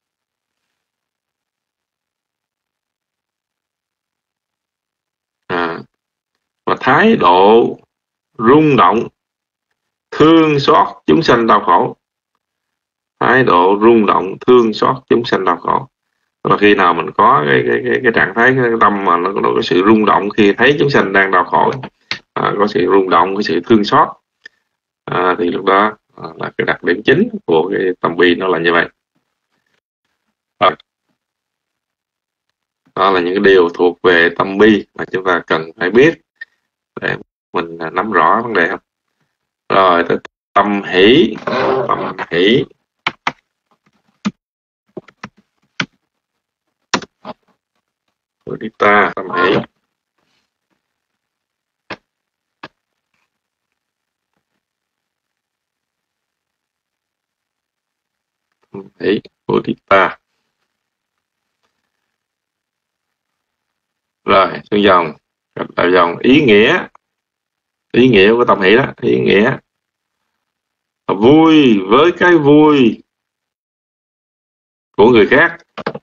À, và thái độ rung động thương xót chúng sanh đau khổ. Thái độ rung động thương xót chúng sanh đau khổ là khi nào mình có cái cái cái, cái trạng thái cái tâm mà nó, nó có sự rung động khi thấy chúng sanh đang đau khổ, à, có sự rung động, có sự thương xót, à, thì lúc đó à, là cái đặc điểm chính của cái tâm bi nó là như vậy. À, đó là những cái điều thuộc về tâm bi mà chúng ta cần phải biết để mình nắm rõ vấn đề không. Rồi tới tâm hỷ. Tâm hỷ ta tâm hỷ. Tâm hỷ Bodhita. Rồi xuống dòng là dòng ý nghĩa. Ý nghĩa của tâm hỷ đó, ý nghĩa vui với cái vui của người khác.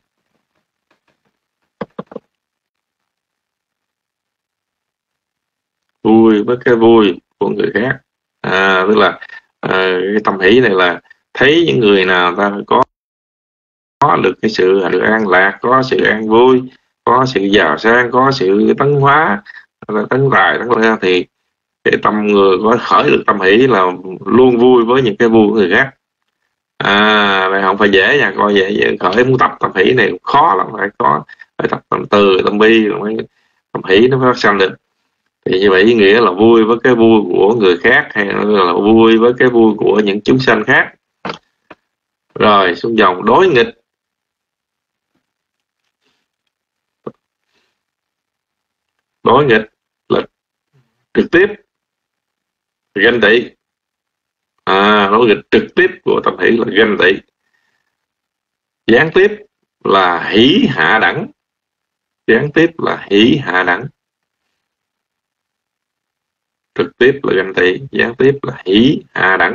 Vui với cái vui của người khác, à, tức là à, cái tâm hỷ này là thấy những người nào ta có có được cái sự được an lạc, có sự an vui, có sự giàu sang, có sự tấn hóa, tấn tài, tấn ra, thì cái tâm người có khởi được tâm hỷ là luôn vui với những cái vui của người khác. À, này không phải dễ nha, coi dễ, dễ khởi muốn tập tâm hỷ này khó lắm, phải có phải tập tâm từ, tâm bi, mới tâm hỷ nó phát sinh được. Thì như vậy ý nghĩa là vui với cái vui của người khác, hay là vui với cái vui của những chúng sanh khác. Rồi xuống dòng đối nghịch. Đối nghịch là trực tiếp ganh tị. À, đối nghịch trực tiếp của tâm hỷ là ganh tị. Gián tiếp là hỷ hạ đẳng. Gián tiếp là hỷ hạ đẳng. Trực tiếp là ganh tị, gián tiếp là hỷ hạ đẳng.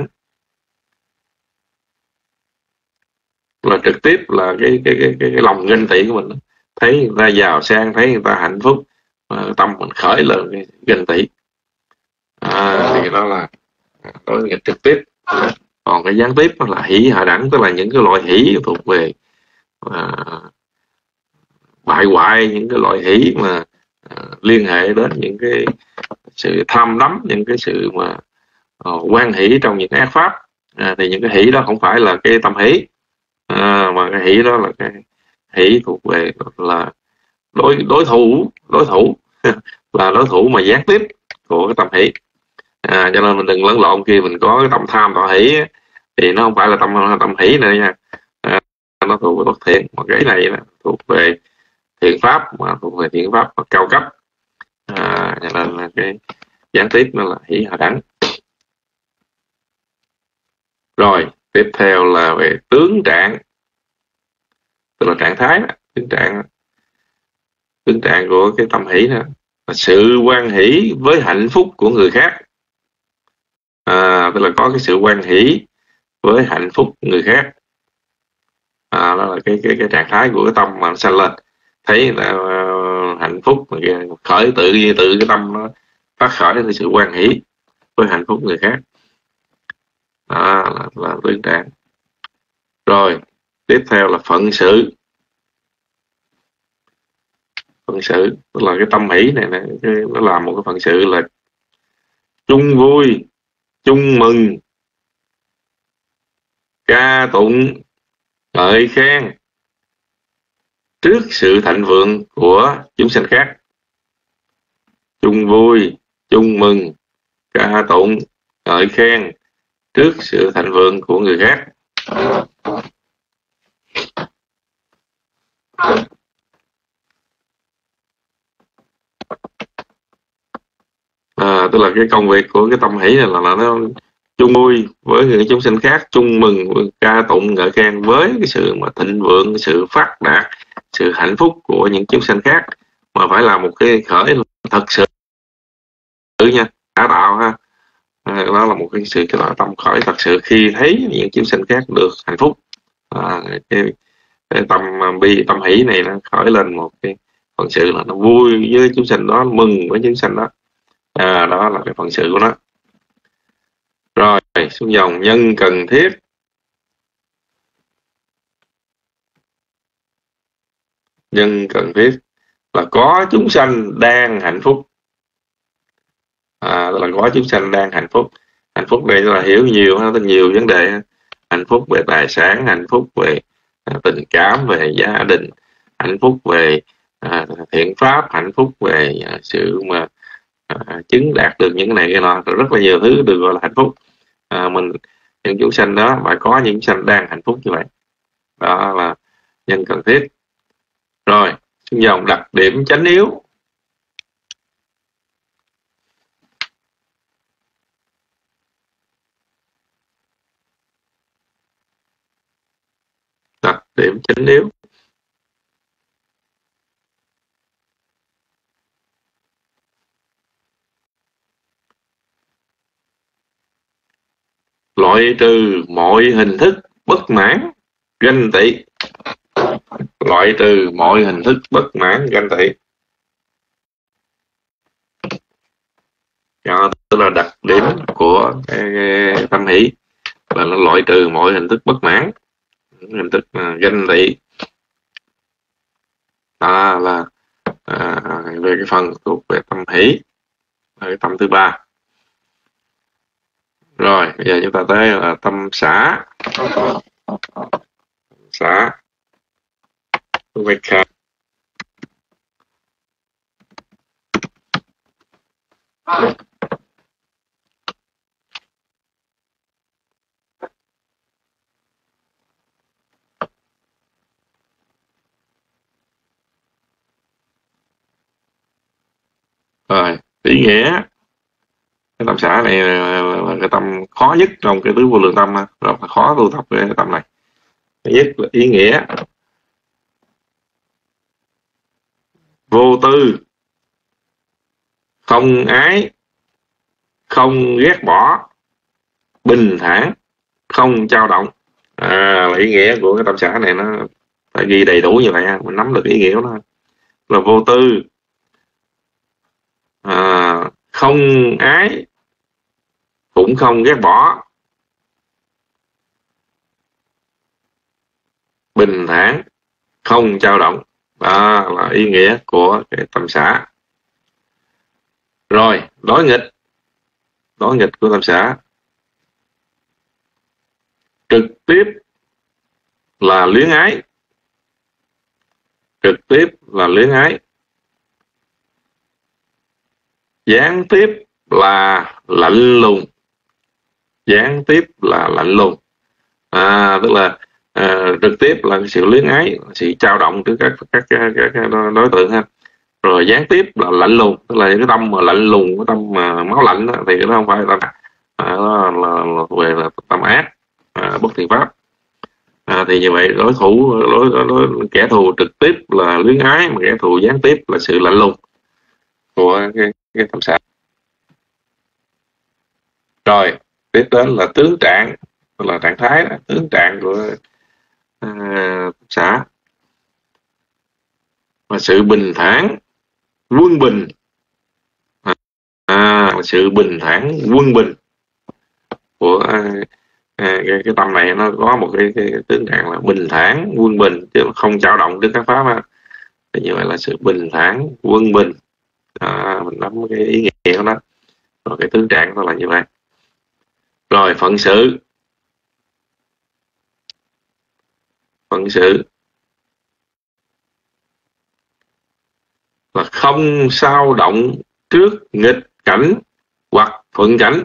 Là trực tiếp là cái cái cái cái, cái lòng ganh tị của mình, thấy người ta giàu sang, thấy người ta hạnh phúc, tâm mình khởi lên cái ganh tị. À, thì đó là đối nghịch trực tiếp. Còn cái gián tiếp là hỷ hạ đẳng, tức là những cái loại hỷ thuộc về à, bại hoại, những cái loại hỷ mà à, liên hệ đến những cái sự tham đắm, những cái sự mà uh, quan hỷ trong những cái ác pháp, à, thì những cái hỷ đó không phải là cái tâm hỷ, à, mà cái hỷ đó là cái hỷ thuộc về là đối đối thủ đối thủ là đối thủ mà gián tiếp của cái tâm hỷ. À, cho nên mình đừng lẫn lộn khi mình có cái tâm tham thọ hỷ thì nó không phải là tâm tâm hỷ này nha, à, nó thuộc về bất thiện, mà cái này là thuộc về thiện pháp, mà thuộc về thiện pháp cao cấp. À, cho nên là cái gián tiếp nó là hỷ hạ đẳng. Rồi tiếp theo là về tướng trạng, tức là trạng thái đó, tướng trạng tướng trạng của cái tâm hỷ đó là sự hoan hỷ với hạnh phúc của người khác. À, tức là có cái sự hoan hỷ với hạnh phúc người khác. À, đó là cái cái cái trạng thái của cái tâm mà nó sanh lên, thấy là uh, hạnh phúc mà khởi tự tự cái tâm nó phát khởi cái sự hoan hỷ với hạnh phúc người khác. Đó là, là tướng trạng. Rồi tiếp theo là phận sự. Phận sự tức là cái tâm hỷ này, này nó làm một cái phận sự là chung vui, chung mừng, ca tụng, ngợi khen trước sự thịnh vượng của chúng sanh khác. Chung vui, chung mừng, ca tụng, ngợi khen trước sự thịnh vượng của người khác. À, tức là cái công việc của cái tâm hỷ này là, là nó chung vui với những chúng sinh khác, chung mừng, ca tụng, ngợi khen với cái sự mà thịnh vượng, cái sự phát đạt, sự hạnh phúc của những chúng sinh khác, mà phải là một cái khởi thật sự nha, đã tạo ha. À, đó là một cái sự cái loại tâm khởi thật sự khi thấy những chúng sinh khác được hạnh phúc. À, cái, cái tâm bi, tâm hỷ này nó khởi lên một cái phần sự là nó vui với chúng sinh đó, mừng với chúng sinh đó. À, đó là cái phần sự của nó. Rồi xuống dòng nhân cần thiết. Nhân cần thiết là có chúng sanh đang hạnh phúc. À, là có chúng sanh đang hạnh phúc. Hạnh phúc đây là hiểu nhiều, nó nhiều vấn đề. Hạnh phúc về tài sản, hạnh phúc về à, tình cảm, về gia đình, hạnh phúc về à, thiện pháp, hạnh phúc về à, sự mà à, chứng đạt được những này cái nọ, rất là nhiều thứ được gọi là hạnh phúc. À, mình những chúng sanh đó phải có những chúng sanh đang hạnh phúc như vậy. Đó là nhân cần thiết. Rồi xuống dòng đặc điểm chánh yếu. Đặc điểm chánh yếu. Loại trừ mọi hình thức bất mãn, ganh tị. Loại trừ mọi hình thức bất mãn, ganh tị. Đó, tức là đặc điểm của cái, cái tâm hỷ là nó loại trừ mọi hình thức bất mãn, hình thức uh, ganh tị. Đó là à, về cái phần thuộc về tâm hỷ, cái tâm thứ ba. Rồi bây giờ chúng ta tới là tâm xả. Xả Vekha. Rồi ý nghĩa cái tâm xả này là cái tâm khó nhất trong cái tứ vô lượng tâm, rất là khó tu tập cái tâm này. Thứ nhất là ý nghĩa vô tư, không ái, không ghét bỏ, bình thản, không dao động. À, là ý nghĩa của cái tâm xả này, nó phải ghi đầy đủ như vậy, mình nắm được ý nghĩa của nó. Là vô tư, à, không ái, cũng không ghét bỏ, bình thản, không dao động. Đó là ý nghĩa của cái tâm xả. Rồi đối nghịch, đối nghịch của tâm xả. Trực tiếp là luyến ái, trực tiếp là luyến ái. Gián tiếp là lạnh lùng, gián tiếp là lạnh lùng. À, tức là à, trực tiếp là sự luyến ái, sự trao động trước các các, các, các, các đối tượng ha. Rồi gián tiếp là lạnh lùng, tức là cái tâm mà lạnh lùng, cái tâm mà máu lạnh đó, thì nó không phải là à, nó là, là về là tâm ác, à, bất thiện pháp. À, thì như vậy đối thủ đối, đối, đối kẻ thù trực tiếp là luyến ái, mà kẻ thù gián tiếp là sự lạnh lùng của cái, cái tâm xả. Rồi tiếp đến là tướng trạng, là trạng thái đó, tướng trạng của à, tâm xả. Và sự bình thản, quân bình. À, à, sự bình thản, quân bình của à, à, cái, cái tâm này nó có một cái, cái tướng trạng là bình thản, quân bình, chứ không dao động trước các pháp ha. thì như vậy là sự bình thản, quân bình. À, mình nắm cái ý nghĩa của nó, rồi cái tướng trạng nó là như vậy. Rồi phận sự, phận sự là không sao động trước nghịch cảnh hoặc thuận cảnh.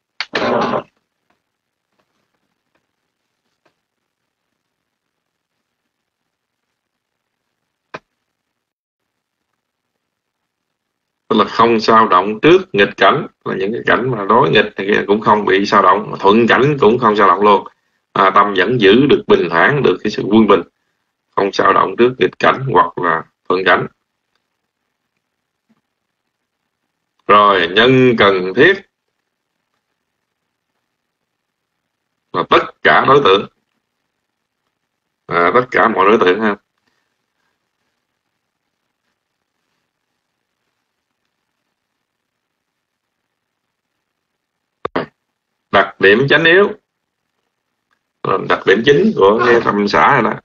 Tức là không sao động trước nghịch cảnh, là những cái cảnh mà đối nghịch thì cũng không bị sao động, thuận cảnh cũng không sao động luôn. À, tâm vẫn giữ được bình thản, được cái sự quân bình, không sao động trước nghịch cảnh hoặc là thuận cảnh. Rồi nhân cần thiết là tất cả đối tượng, à, tất cả mọi đối tượng ha. Đặc điểm chánh yếu, đặc điểm chính của cái tâm xã này đó.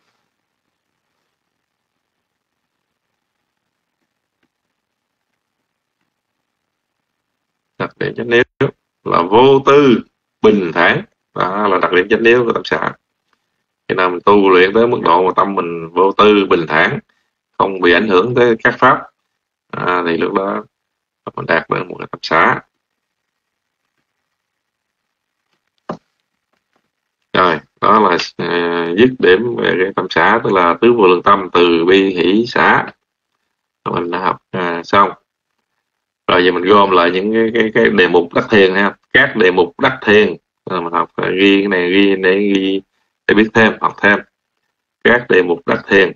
Đặc điểm chánh yếu là vô tư, bình thản, đó là đặc điểm chánh yếu của tâm xã. Khi nào mình tu luyện tới mức độ mà tâm mình vô tư, bình thản, không bị ảnh hưởng tới các pháp, à, thì lúc đó mình đạt được một cái tâm xã. Rồi, đó là uh, dứt điểm về cái tâm xã, tức là tứ vô lượng tâm, từ bi hỷ xã. Mình đã học uh, xong. Rồi giờ mình gom lại những cái cái, cái đề mục đắc thiền ha, các đề mục đắc thiền. Rồi mình học uh, ghi cái này, ghi để ghi để biết thêm, học thêm các đề mục đắc thiền.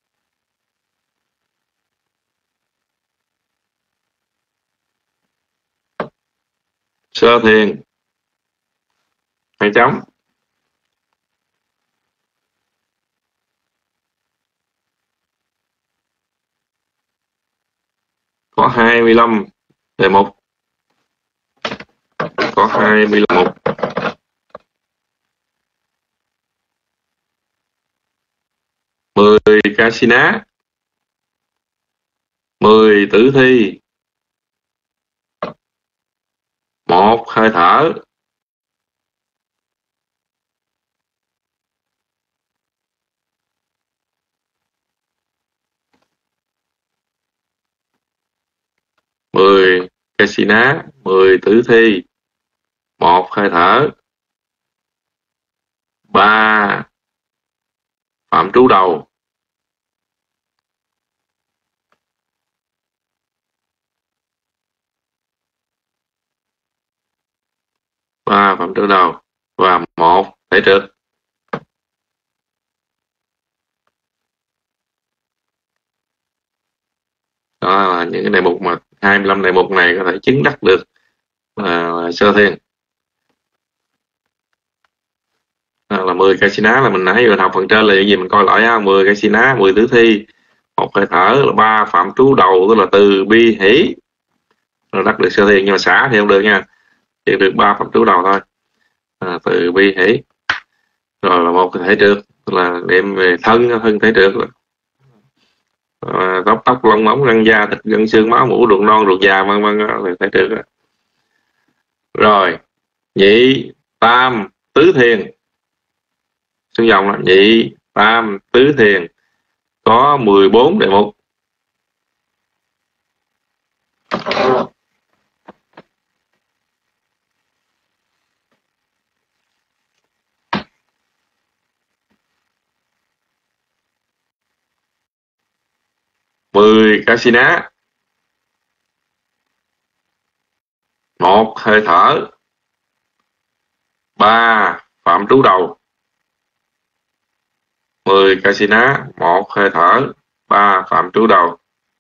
Sơ thiền, hai chấm. Có hai mươi lăm đề mục, có hai mươi lăm mục. mười Kasina, mười tử thi, một hơi thở, mười Kasina, mười tử thi, một hơi thở, ba phạm trú đầu, ba phạm trú đầu và một thể trực. Đó là những cái đề mục mà hai mươi lăm đề mục này có thể chứng đắc được uh, sơ thiền. Đó là mười Kasina là mình nãy vừa học phần trên là những gì mình coi lại á, mười Kasina, mười tử thi, một hơi thở, là ba phạm trú đầu, tức là từ bi hỷ, rồi đắc được sơ thiền. Nhưng mà xả thì không được nha, chỉ được ba phạm trú đầu thôi, à, từ bi hỷ. Rồi là một thể trượt, là niệm về thân, thân thể trượt, à, tóc tóc lông móng răng da thịt gân xương máu mũ ruột non ruột già vân vân, là thể trượt. Rồi nhị tam tứ thiền, xuống dòng là nhị tam tứ thiền, có mười bốn đề mục. mười Kasina, một hơi thở, ba phạm trú đầu, mười Kasina, một hơi thở, ba phạm trú đầu.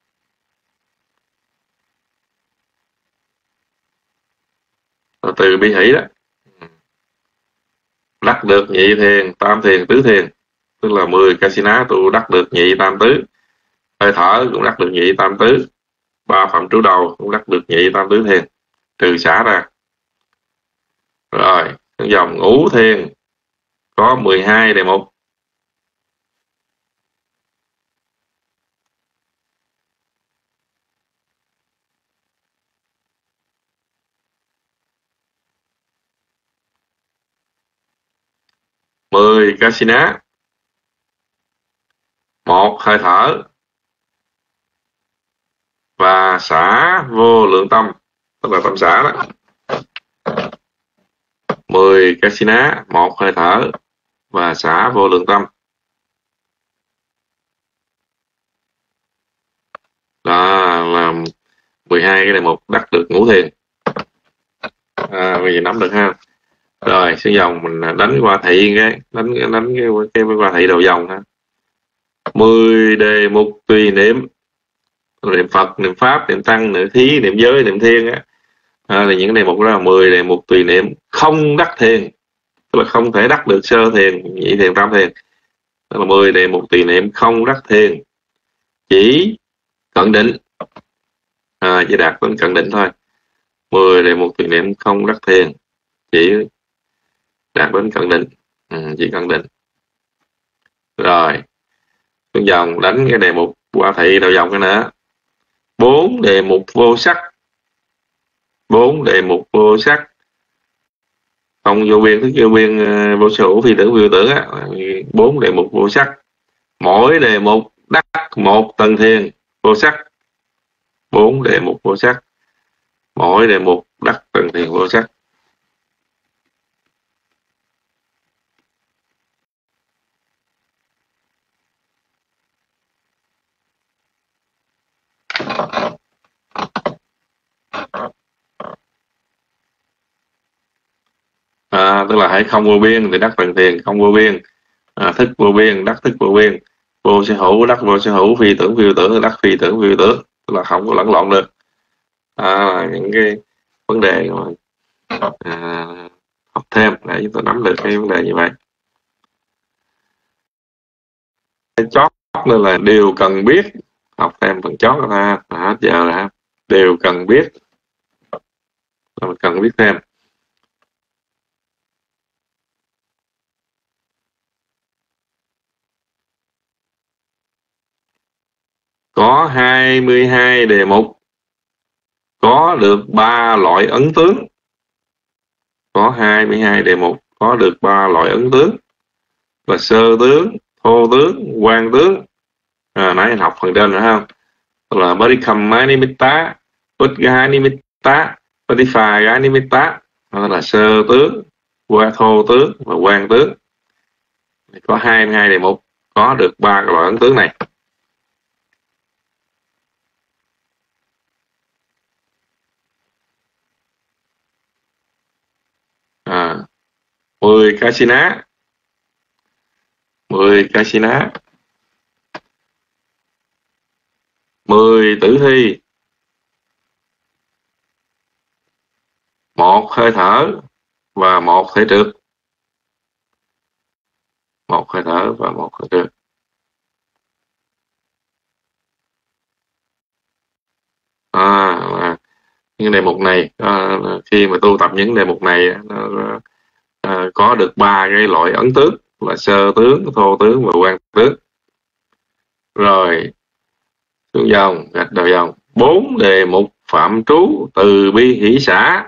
Rồi từ bi hỷ đó, đắc được nhị thiền, tam thiền, tứ thiền, tức là mười Kasina tu đắc được nhị tam tứ, hơi thở cũng đắc được nhị tam tứ, ba phạm trú đầu cũng đắc được nhị tam tứ thiền, trừ xả ra. Rồi dòng ngũ thiền có mười hai đề mục. mười Kasina, một hơi thở và xả vô lượng tâm, tức là tâm xả đó. mười Kasina, một hơi thở và xả vô lượng tâm. Đó là mười hai cái đề mục đắc được ngũ thiền. À, bây giờ nắm được ha. Rồi xuống dòng mình đánh qua thị cái đánh đánh cái cái qua thị đầu dòng ha. mười đề mục tùy niệm, niệm Phật, niệm Pháp, niệm Tăng, niệm Thí, niệm Giới, niệm Thiên á. À, thì những đề mục đó là mười đề mục tùy niệm không đắc thiền, tức là không thể đắc được sơ thiền, nhị thiền, tam thiền. Đó là mười đề mục tùy niệm không đắc thiền, chỉ cận định, à, chỉ đạt đến cận định thôi. mười đề mục tùy niệm không đắc thiền, chỉ đạt đến cận định, ừ, chỉ cận định. Rồi xuống dòng đánh cái đề mục qua thị đầu dòng cái nữa. Bốn đề mục vô sắc, bốn đề mục vô sắc, không vô biên, thức vô biên, vô sở hữu, phi tưởng, phi tưởng á. Bốn đề mục vô sắc, mỗi đề mục đắc một tầng thiền vô sắc. Bốn đề mục vô sắc, mỗi đề mục đắc tầng thiền vô sắc. À, tức là hãy không vô biên thì đắc tầng thiền không vô biên, à, thức vô biên đắc thức vô biên, vô sở hữu đắc vô sở hữu, phi tưởng phi tưởng đắc phi tưởng phi tưởng, tức là không có lẫn lộn được. À, những cái vấn đề mà à, học thêm để chúng ta nắm được cái vấn đề như vậy. Cái chót nên là điều cần biết, học thêm phần chót ra là hết giờ rồi ha. Điều cần biết là mình cần biết thêm. Có hai mươi hai đề mục, có được ba loại ấn tướng. Có hai mươi hai đề mục, có được ba loại ấn tướng là sơ tướng, thô tướng, quang tướng. À, nãy anh học phần trên rồi không? Là Parikamma Nimitta, Uddhaya Nimitta, Patiphaya Nimitta. Đó là sơ tướng, qua thô tướng và quang tướng. Có hai mươi hai đề mục, có được ba cái loại ấn tướng này. À, mười Kasina, mười Kasina, mười tử thi, một hơi thở và một thể trượt. Một hơi thở và một thể trượt. À, à, những đề mục này à, khi mà tu tập những đề mục này nó, à, có được ba cái loại ấn tướng là sơ tướng, thô tướng và quang tướng. Rồi xuống dòng gạch đầu dòng. Bốn đề mục phạm trú từ bi hỷ xã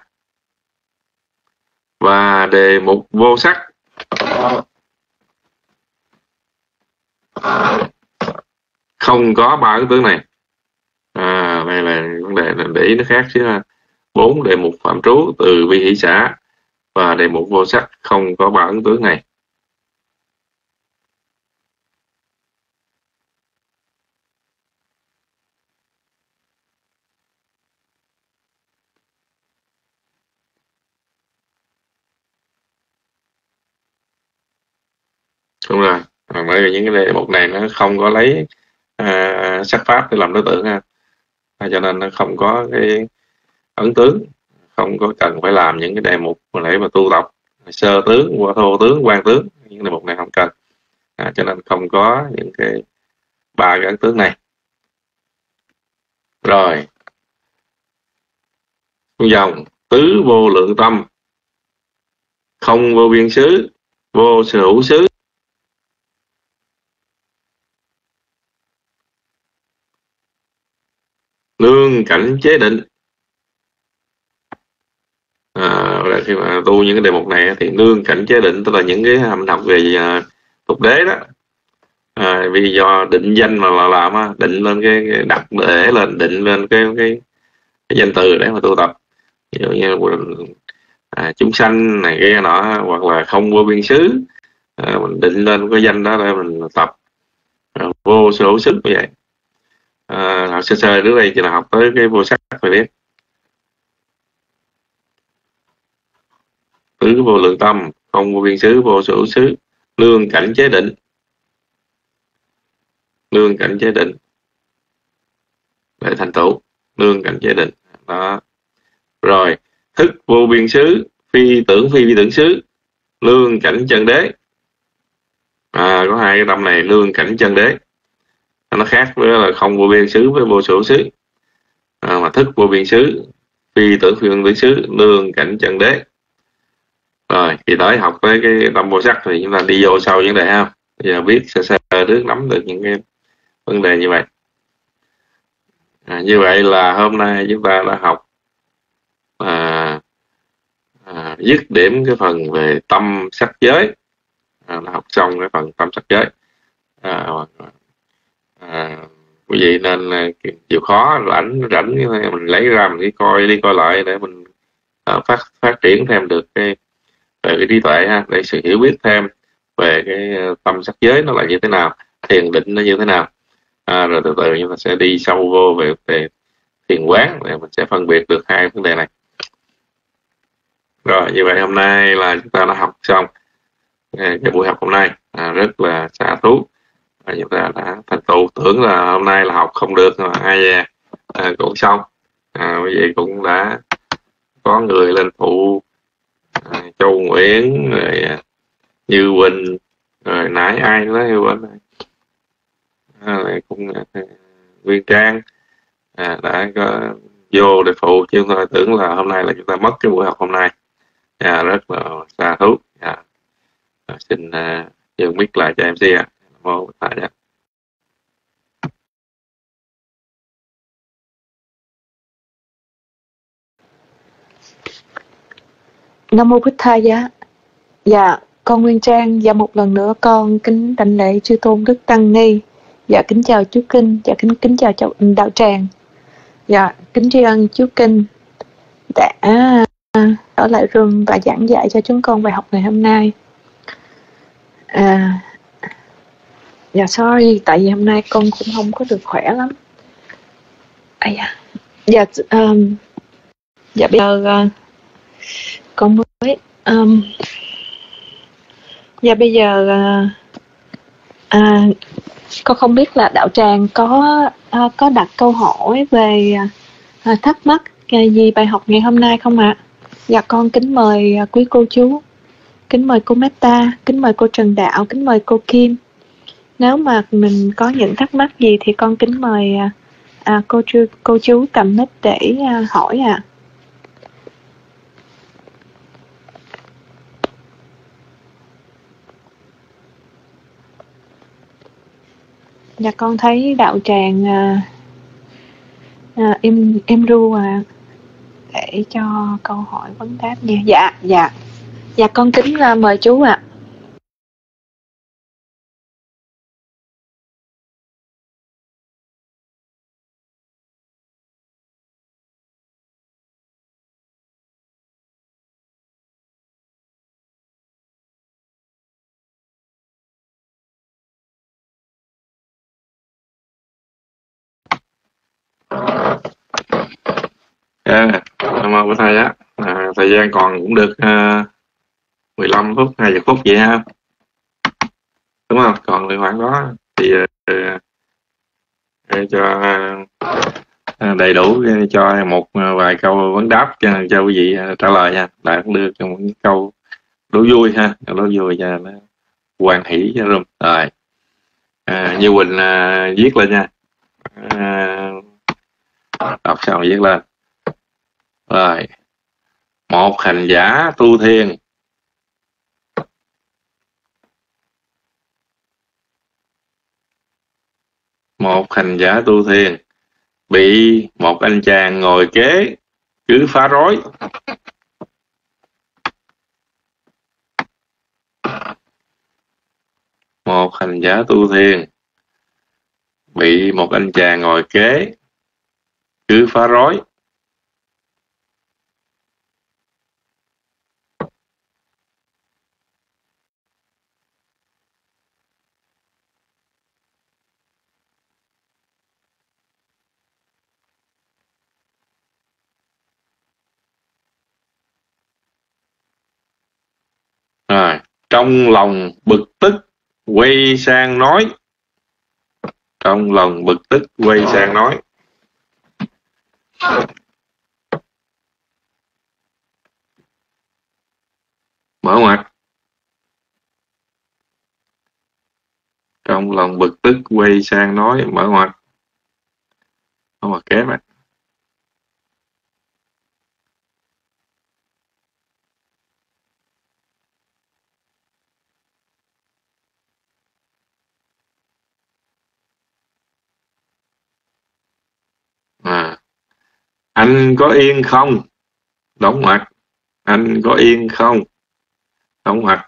và đề mục vô sắc không có ba ấn tướng này. À, đây là vấn đề để ý nó khác chứ ha. Bốn đề mục phạm trú từ bi hỷ xã và đề mục vô sắc không có ba ấn tướng này. Đúng rồi, à, bởi vì những cái đề mục này nó không có lấy à, sắc pháp để làm đối tượng ha, à, cho nên nó không có cái ấn tướng, không có cần phải làm những cái đề mục để mà tu tập sơ tướng, qua thô tướng, quang tướng. Những đề mục này không cần, à, cho nên không có những cái ba cái ấn tướng này. Rồi dòng tứ vô lượng tâm, không vô biên xứ, vô sở hữu xứ, nương cảnh chế định. À, là khi mà tu những cái đề mục này thì nương cảnh chế định, tức là những cái hành học về uh, tục đế đó. À, vì do định danh mà là làm á, định lên cái, cái đặt để lên định lên cái cái, cái danh từ để mà tu tập, ví dụ như à, chúng sanh này kia nọ, hoặc là không vô biên xứ, à, mình định lên cái danh đó để mình tập. À, vô số sức như vậy. À, học sơ sơ trước đây thì là học tới cái vô sắc phải biết tứ vô lượng tâm, không vô biên xứ, vô số xứ, lương cảnh chế định, lương cảnh chế định để thành tựu lương cảnh chế định đó. Rồi thức vô biên xứ, phi tưởng phi vi tưởng xứ, lương cảnh chân đế. À, có hai cái tâm này, lương cảnh chân đế, nó khác với là không vô biên xứ với vô số xứ. À, mà thức vô biên xứ, phi tưởng phi tưởng xứ, lương cảnh chân đế. Rồi thì tới học tới cái tâm vô sắc thì chúng ta đi vô sâu vấn đề ha. Bây giờ biết sơ sơ trước nắm được những cái vấn đề như vậy. À, như vậy là hôm nay chúng ta đã học à, à, dứt điểm cái phần về tâm sắc giới. À, đã học xong cái phần tâm sắc giới. À, à, quý vị nên chịu khó rảnh rảnh mình lấy ra mình đi coi đi coi lại để mình à, phát phát triển thêm được cái về cái trí tuệ ha, để sự hiểu biết thêm về cái tâm sắc giới nó là như thế nào, thiền định nó như thế nào. À, rồi từ từ chúng ta sẽ đi sâu vô về, về thiền quán để mình sẽ phân biệt được hai vấn đề này. Rồi như vậy hôm nay là chúng ta đã học xong cái buổi học hôm nay, à, rất là xả thú. À, chúng ta đã thành tựu. Tưởng là hôm nay là học không được mà ai về à, cũng xong. À, bởi vậy cũng đã có người lên phụ, à, Châu Nguyễn rồi à, Như Quỳnh rồi nãy ai đó yêu quên à, lại cũng à, Nguyên Trang à, đã có vô để phụ, chứ tôi tưởng là hôm nay là chúng ta mất cái buổi học hôm nay. À, rất là xa thú. À, xin uh, dừng mic lại cho em xê ạ. Mô Phật Thầy. Nam mô Bích Thầy. Dạ, dạ con Nguyên Trang. Dạ một lần nữa con kính đảnh lễ chư tôn đức tăng ni. Dạ kính chào chú Kinh. Dạ kính kính chào cháu đạo tràng. Dạ kính tri ân chú Kinh đã ở lại rừng và giảng dạy cho chúng con bài học ngày hôm nay. À, dạ sorry, tại vì hôm nay con cũng không có được khỏe lắm. À, dạ, dạ, um, dạ bây giờ uh, con mới um, dạ bây giờ uh, uh, con không biết là đạo tràng có uh, có đặt câu hỏi về uh, thắc mắc uh, gì bài học ngày hôm nay không ạ? À? Dạ con kính mời uh, quý cô chú, kính mời cô Meta, kính mời cô Trần Đạo, kính mời cô Kim. Nếu mà mình có những thắc mắc gì thì con kính mời uh, uh, cô chú cô chú cầm mic để uh, hỏi ạ. À. Dạ con thấy đạo tràng uh, uh, em em ru à, để cho câu hỏi vấn đáp nha. Dạ dạ dạ con kính uh, mời chú ạ. À. Yeah, cảm ơn thầy á. À, thời gian còn cũng được uh, mười lăm phút, hai mươi phút vậy ha, đúng không? Còn lại khoảng đó thì uh, cho uh, đầy đủ cho một vài câu vấn đáp cho, cho quý vị uh, trả lời nha. Lại cũng đưa cho một câu đố vui ha, đố vui cho nó hoan hỷ cho rùm. Rồi uh, Như Quỳnh uh, viết lên nha, uh, đọc xong viết lên. Rồi, một hành giả tu thiền một hành giả tu thiền bị một anh chàng ngồi kế cứ phá rối. Một hành giả tu thiền bị một anh chàng ngồi kế cứ phá rối. Rồi, trong lòng bực tức quay sang nói. Trong lòng bực tức quay sang nói. Mở ngoặt. Trong lòng bực tức quay sang nói. Mở ngoặt. Mở ngoặt kép á. À, anh có yên không? Đóng ngoặt. Anh có yên không? Đóng ngoặt.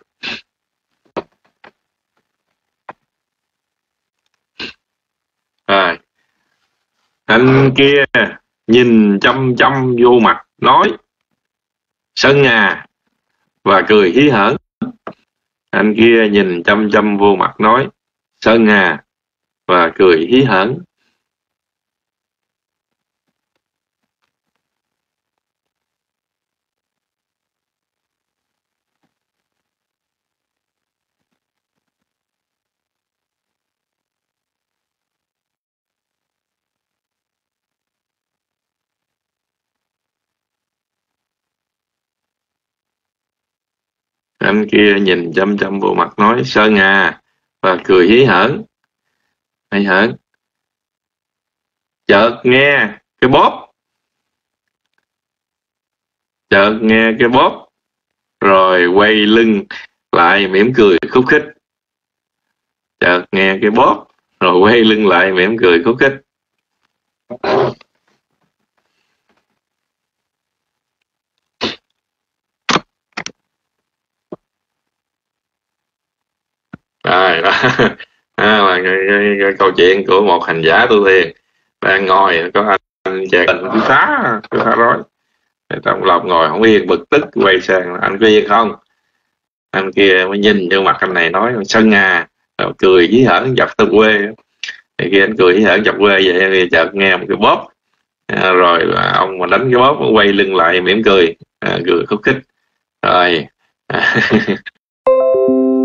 Rồi, anh kia nhìn chăm chăm vô mặt nói. Sân à, và cười hí hởn. Anh kia nhìn chăm chăm vô mặt nói. Sân à, và cười hí hởn. Anh kia nhìn chăm chăm vô mặt nói. Sơn à, và cười hí hởn. Hí hởn. Chợt nghe cái bóp. Chợt nghe cái bóp. Rồi quay lưng lại mỉm cười khúc khích. Chợt nghe cái bóp. Rồi quay lưng lại mỉm cười khúc khích. Rồi đó. À, là cái, cái, cái câu chuyện của một hành giả tu thiền đang ngồi, có anh, anh chàng cứ phá cứ phá rối, trong lòng ngồi không yên, bực tức quay sang. Anh có yên không? Anh kia mới nhìn vô mặt anh này nói. Sân à, rồi cười dí hởn dọc từ quê. Thì kia anh cười dí hởn dọc quê vậy thì chợt nghe một cái bóp. À, rồi ông mà đánh cái bóp quay lưng lại mỉm cười, à, cười khúc khích. Rồi.